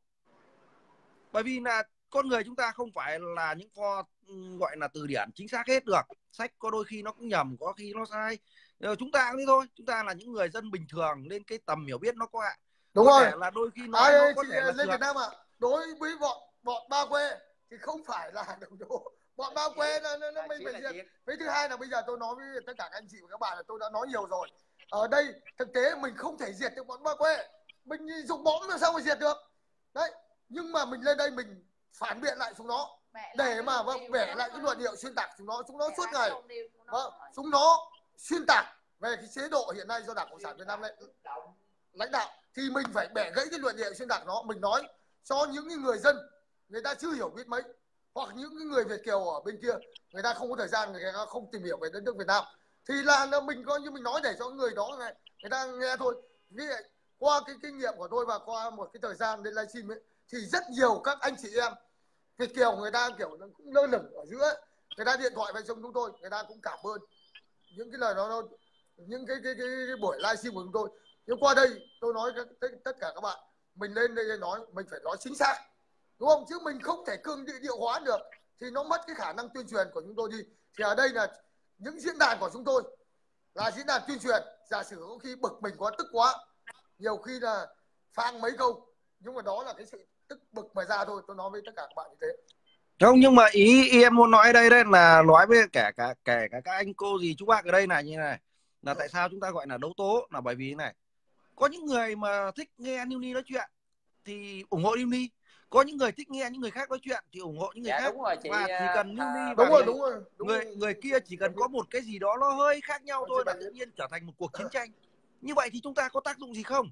Bởi vì là con người chúng ta không phải là những kho gọi là từ điển chính xác hết được, sách có đôi khi nó cũng nhầm, có khi nó sai. Rồi chúng ta cũng thế thôi, chúng ta là những người dân bình thường nên cái tầm hiểu biết nó có hạn. Đúng có rồi. thể là đôi khi nói Ai nó ơi, có chị thể là Lê trượt. Việt Nam ạ, à, đối với bọn bọn ba que thì không phải là đồng đồ. Bọn ba que nó nó, nó mình phải diệt. Với thứ hai là bây giờ tôi nói với tất cả các anh chị và các bạn là tôi đã nói nhiều rồi. Ở đây thực tế mình không thể diệt được bọn ba que. Mình dùng bom làm sao mà diệt được. Đấy, nhưng mà mình lên đây mình phản biện lại chúng nó để mà vâng bẻ lại cái luận điệu xuyên tạc chúng nó, chúng nó suốt ngày vâng chúng nó xuyên tạc về cái chế độ hiện nay do Đảng Cộng sản Việt Nam lãnh lãnh đạo, thì mình phải bẻ gãy cái luận điệu xuyên tạc nó. Mình nói cho những người dân người ta chưa hiểu biết mấy, hoặc những người Việt kiều ở bên kia người ta không có thời gian, người ta không tìm hiểu về đất nước Việt Nam, thì là, là mình coi như mình nói để cho người đó này người ta nghe thôi. Vì qua cái kinh nghiệm của tôi và qua một cái thời gian lên livestream ấy, thì rất nhiều các anh chị em Việt kiều người ta kiểu nó cũng lơ lửng ở giữa, người ta điện thoại về cho chúng tôi, người ta cũng cảm ơn những cái lời nó những cái cái, cái, cái buổi livestream của chúng tôi. Nhưng qua đây tôi nói các, tất, tất cả các bạn, mình lên đây nói mình phải nói chính xác, đúng không? Chứ mình không thể cương địa điệu hóa được thì nó mất cái khả năng tuyên truyền của chúng tôi đi. Thì ở đây là những diễn đàn của chúng tôi là diễn đàn tuyên truyền. Giả sử có khi bực mình quá, tức quá, nhiều khi là phang mấy câu, nhưng mà đó là cái sự tức bực mà ra thôi. Tôi nói với tất cả các bạn như thế. Không, nhưng mà ý, ý em muốn nói đây đấy là nói với cả cả kể cả các anh cô gì chú bác ở đây là như này, là tại sao chúng ta gọi là đấu tố, là bởi vì này, có những người mà thích nghe Lưu Ly nói chuyện thì ủng hộ Lưu Ly, có những người thích nghe những người khác nói chuyện thì ủng hộ những người dạ, khác. Đúng rồi, chị, và chỉ cần Lưu Ly đúng và rồi, người, đúng rồi, đúng người, rồi. người kia chỉ cần có một cái gì đó nó hơi khác nhau thôi là tự nhiên trở thành một cuộc chiến tranh. Như vậy thì chúng ta có tác dụng gì không?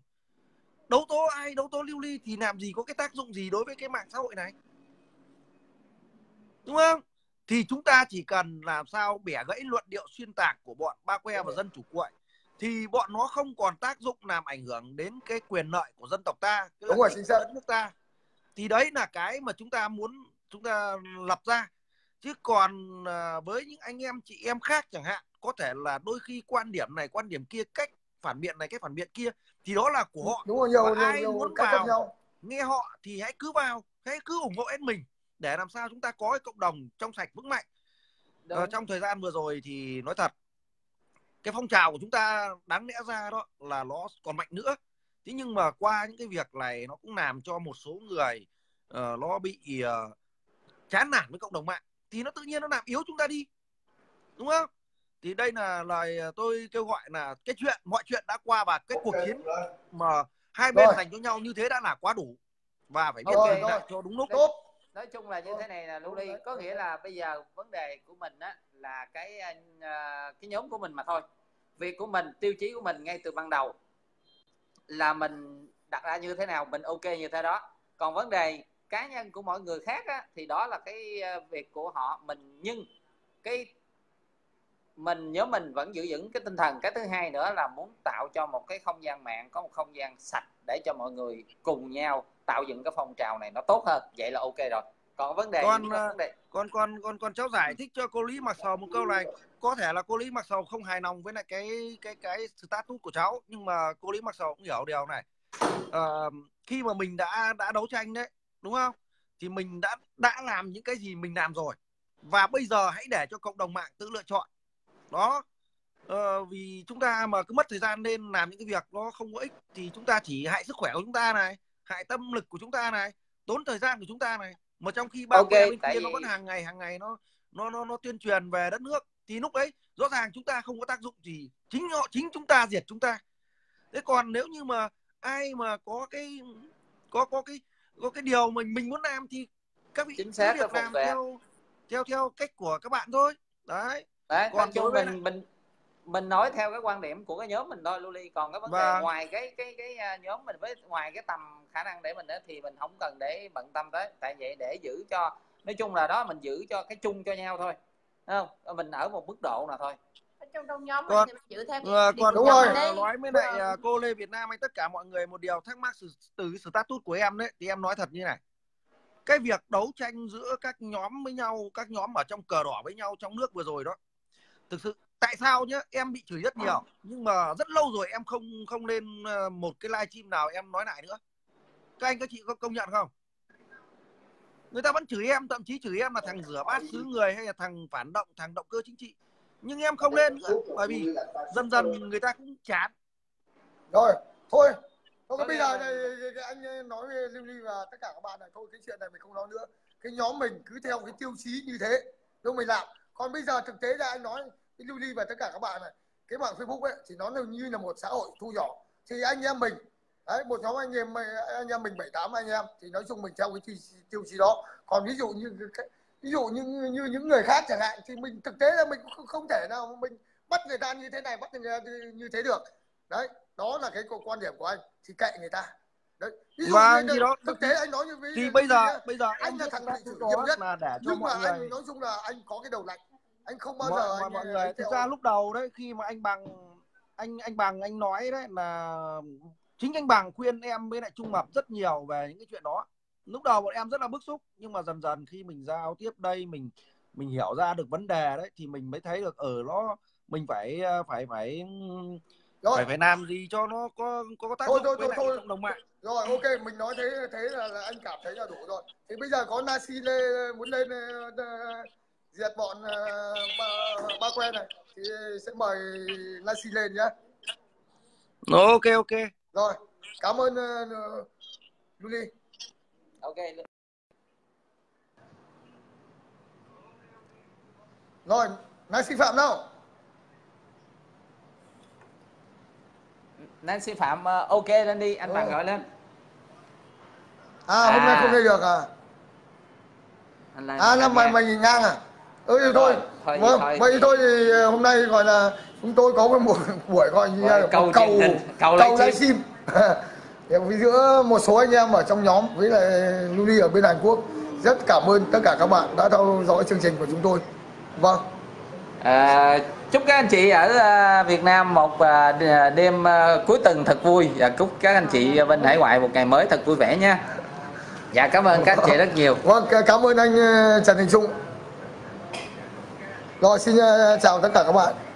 Đấu tố ai, đấu tố Lưu Ly thì làm gì có cái tác dụng gì đối với cái mạng xã hội này, đúng không? Thì chúng ta chỉ cần làm sao bẻ gãy luận điệu xuyên tạc của bọn ba que và dân chủ cuội, thì bọn nó không còn tác dụng làm ảnh hưởng đến cái quyền lợi của dân tộc ta, cái đúng rồi, lợi ích của đất nước ta. Thì đấy là cái mà chúng ta muốn chúng ta lập ra. Chứ còn với những anh em chị em khác chẳng hạn, có thể là đôi khi quan điểm này quan điểm kia, cách phản biện này cách phản biện kia, thì đó là của họ. Đúng rồi, nhiều, và nhiều, ai nhiều muốn cách vào nhau. nghe họ thì hãy cứ vào, hãy cứ ủng hộ hết mình để làm sao chúng ta có cái cộng đồng trong sạch vững mạnh. Ờ, trong thời gian vừa rồi thì nói thật, cái phong trào của chúng ta đáng lẽ ra đó là nó còn mạnh nữa. Thế nhưng mà qua những cái việc này nó cũng làm cho một số người uh, nó bị uh, chán nản với cộng đồng mạng, thì nó tự nhiên nó làm yếu chúng ta đi, đúng không? Thì đây là lời tôi kêu gọi là cái chuyện mọi chuyện đã qua và cái cuộc chiến mà hai bên rồi. dành cho nhau như thế đã là quá đủ, và phải biết okay. dừng lại cho đúng lúc. Nói, nói chung là như thế này là Lưu Ly, có nghĩa là bây giờ vấn đề của mình á là cái cái nhóm của mình mà thôi. Việc của mình, tiêu chí của mình ngay từ ban đầu là mình đặt ra như thế nào mình ok như thế đó. Còn vấn đề cá nhân của mọi người khác á, thì đó là cái việc của họ mình, nhưng cái mình nhớ mình vẫn giữ vững cái tinh thần. Cái thứ hai nữa là muốn tạo cho một cái không gian mạng có một không gian sạch để cho mọi người cùng nhau tạo dựng cái phong trào này nó tốt hơn, vậy là ok rồi. Còn vấn đề con vấn đề... con con con con cháu giải thích cho cô Lý Mặc Sầu một câu này. Có thể là cô Lý Mặc Sầu không hài lòng với lại cái cái cái status của cháu, nhưng mà cô Lý Mặc Sầu cũng hiểu điều này. À, khi mà mình đã đã đấu tranh đấy, đúng không, thì mình đã đã làm những cái gì mình làm rồi, và bây giờ hãy để cho cộng đồng mạng tự lựa chọn đó. Ờ, vì chúng ta mà cứ mất thời gian nên làm những cái việc nó không có ích thì chúng ta chỉ hại sức khỏe của chúng ta này, hại tâm lực của chúng ta này, tốn thời gian của chúng ta này. Mà trong khi ba okay, bên kia vì... nó vẫn hàng ngày hàng ngày nó nó nó nó tuyên truyền về đất nước, thì lúc đấy rõ ràng chúng ta không có tác dụng gì, chính họ chính chúng ta diệt chúng ta. Thế còn nếu như mà ai mà có cái có có cái có cái điều mình mình muốn làm thì các vị chính xác việc làm theo theo theo cách của các bạn thôi. Đấy. Đấy, còn đối với mình này... mình mình nói theo cái quan điểm của cái nhóm mình thôi, Lưu Ly. Còn cái vấn và... đề ngoài cái cái cái nhóm mình, với ngoài cái tầm khả năng để mình đó, thì mình không cần để bận tâm tới. Tại vậy để giữ cho, nói chung là đó, mình giữ cho cái chung cho nhau thôi. không? Mình ở một mức độ nào thôi. Trong trong nhóm còn, mình giữ theo cái còn đúng rồi. Nói với lại cô Lê Việt Nam hay tất cả mọi người một điều thắc mắc từ cái status của em đấy, thì em nói thật như này. Cái việc đấu tranh giữa các nhóm với nhau, các nhóm ở trong cờ đỏ với nhau trong nước vừa rồi đó, thực sự tại sao nhá, em bị chửi rất nhiều, nhưng mà rất lâu rồi em không không lên một cái livestream nào em nói lại nữa. Các anh các chị có công nhận không? Người ta vẫn chửi em, thậm chí chửi em là thằng rửa bát xứ người hay là thằng phản động, thằng động cơ chính trị, nhưng em không lên nữa, bởi vì dần dần người ta cũng chán. Rồi thôi, thôi okay. Bây giờ này anh nói với Lưu Ly và tất cả các bạn này, thôi cái chuyện này mình không nói nữa. Cái nhóm mình cứ theo cái tiêu chí như thế lúc mình làm. Còn bây giờ thực tế ra anh nói với Lưu Ly và tất cả các bạn này, cái mạng Facebook ấy thì nó như là một xã hội thu nhỏ. Thì anh em mình đấy, một nhóm anh em anh em mình bảy tám anh em thì nói chung mình theo cái tiêu chí đó. Còn ví dụ như ví dụ như, như, như những người khác chẳng hạn thì mình thực tế là mình cũng không thể nào mình bắt người ta như thế này, bắt người ta như thế được. Đấy, đó là cái quan điểm của anh, thì kệ người ta. Đấy, ví dụ và như đó, thực tế anh nói như ví thì bây giờ nhé, bây giờ anh là thằng chủ nhiệm nhất là để cho nhưng mọi mà người... anh nói chung là anh có cái đầu lạnh, anh không bao mọi, giờ mọi, anh, mọi người thực ra lúc đầu đấy, khi mà anh Bằng anh anh Bằng anh nói đấy là chính anh Bằng khuyên em với lại Trung Mập rất nhiều về những cái chuyện đó. Lúc đầu bọn em rất là bức xúc, nhưng mà dần dần khi mình giao tiếp đây, mình mình hiểu ra được vấn đề đấy, thì mình mới thấy được ở nó mình phải phải phải rồi. phải phải làm gì cho nó có có tác thôi, dụng thôi, với thôi, lại thôi. cộng đồng mạng. Rồi ok, mình nói thế thế là, là anh cảm thấy là đủ rồi. Thì bây giờ có Nasi Lê muốn lên uh, diệt bọn uh, ba, ba que này thì sẽ mời Nasi lên nhá. Ok ok. Rồi, cảm ơn uh, Luli. Ok. Rồi, Nasi Phạm đâu? Nancy Phạm uh, ok lên đi, anh Bằng gọi lên. À, hôm à. nay không lên được à? À, là mày mày ngang à? Ừ thì thôi. Thôi, vâng, thôi, vậy thôi thì hôm nay gọi là chúng tôi có cái một buổi gọi như là cầu cầu cầu livestream giữa một số anh em ở trong nhóm với lại Luli ở bên Hàn Quốc. Rất cảm ơn tất cả các bạn đã theo dõi chương trình của chúng tôi. Vâng. À, chúc các anh chị ở Việt Nam một đêm cuối tuần thật vui, và chúc các anh chị bên hải ngoại một ngày mới thật vui vẻ nha. Dạ cảm ơn các anh chị rất nhiều. Vâng, cảm ơn anh Trần Đình Trung. Rồi xin chào tất cả các bạn.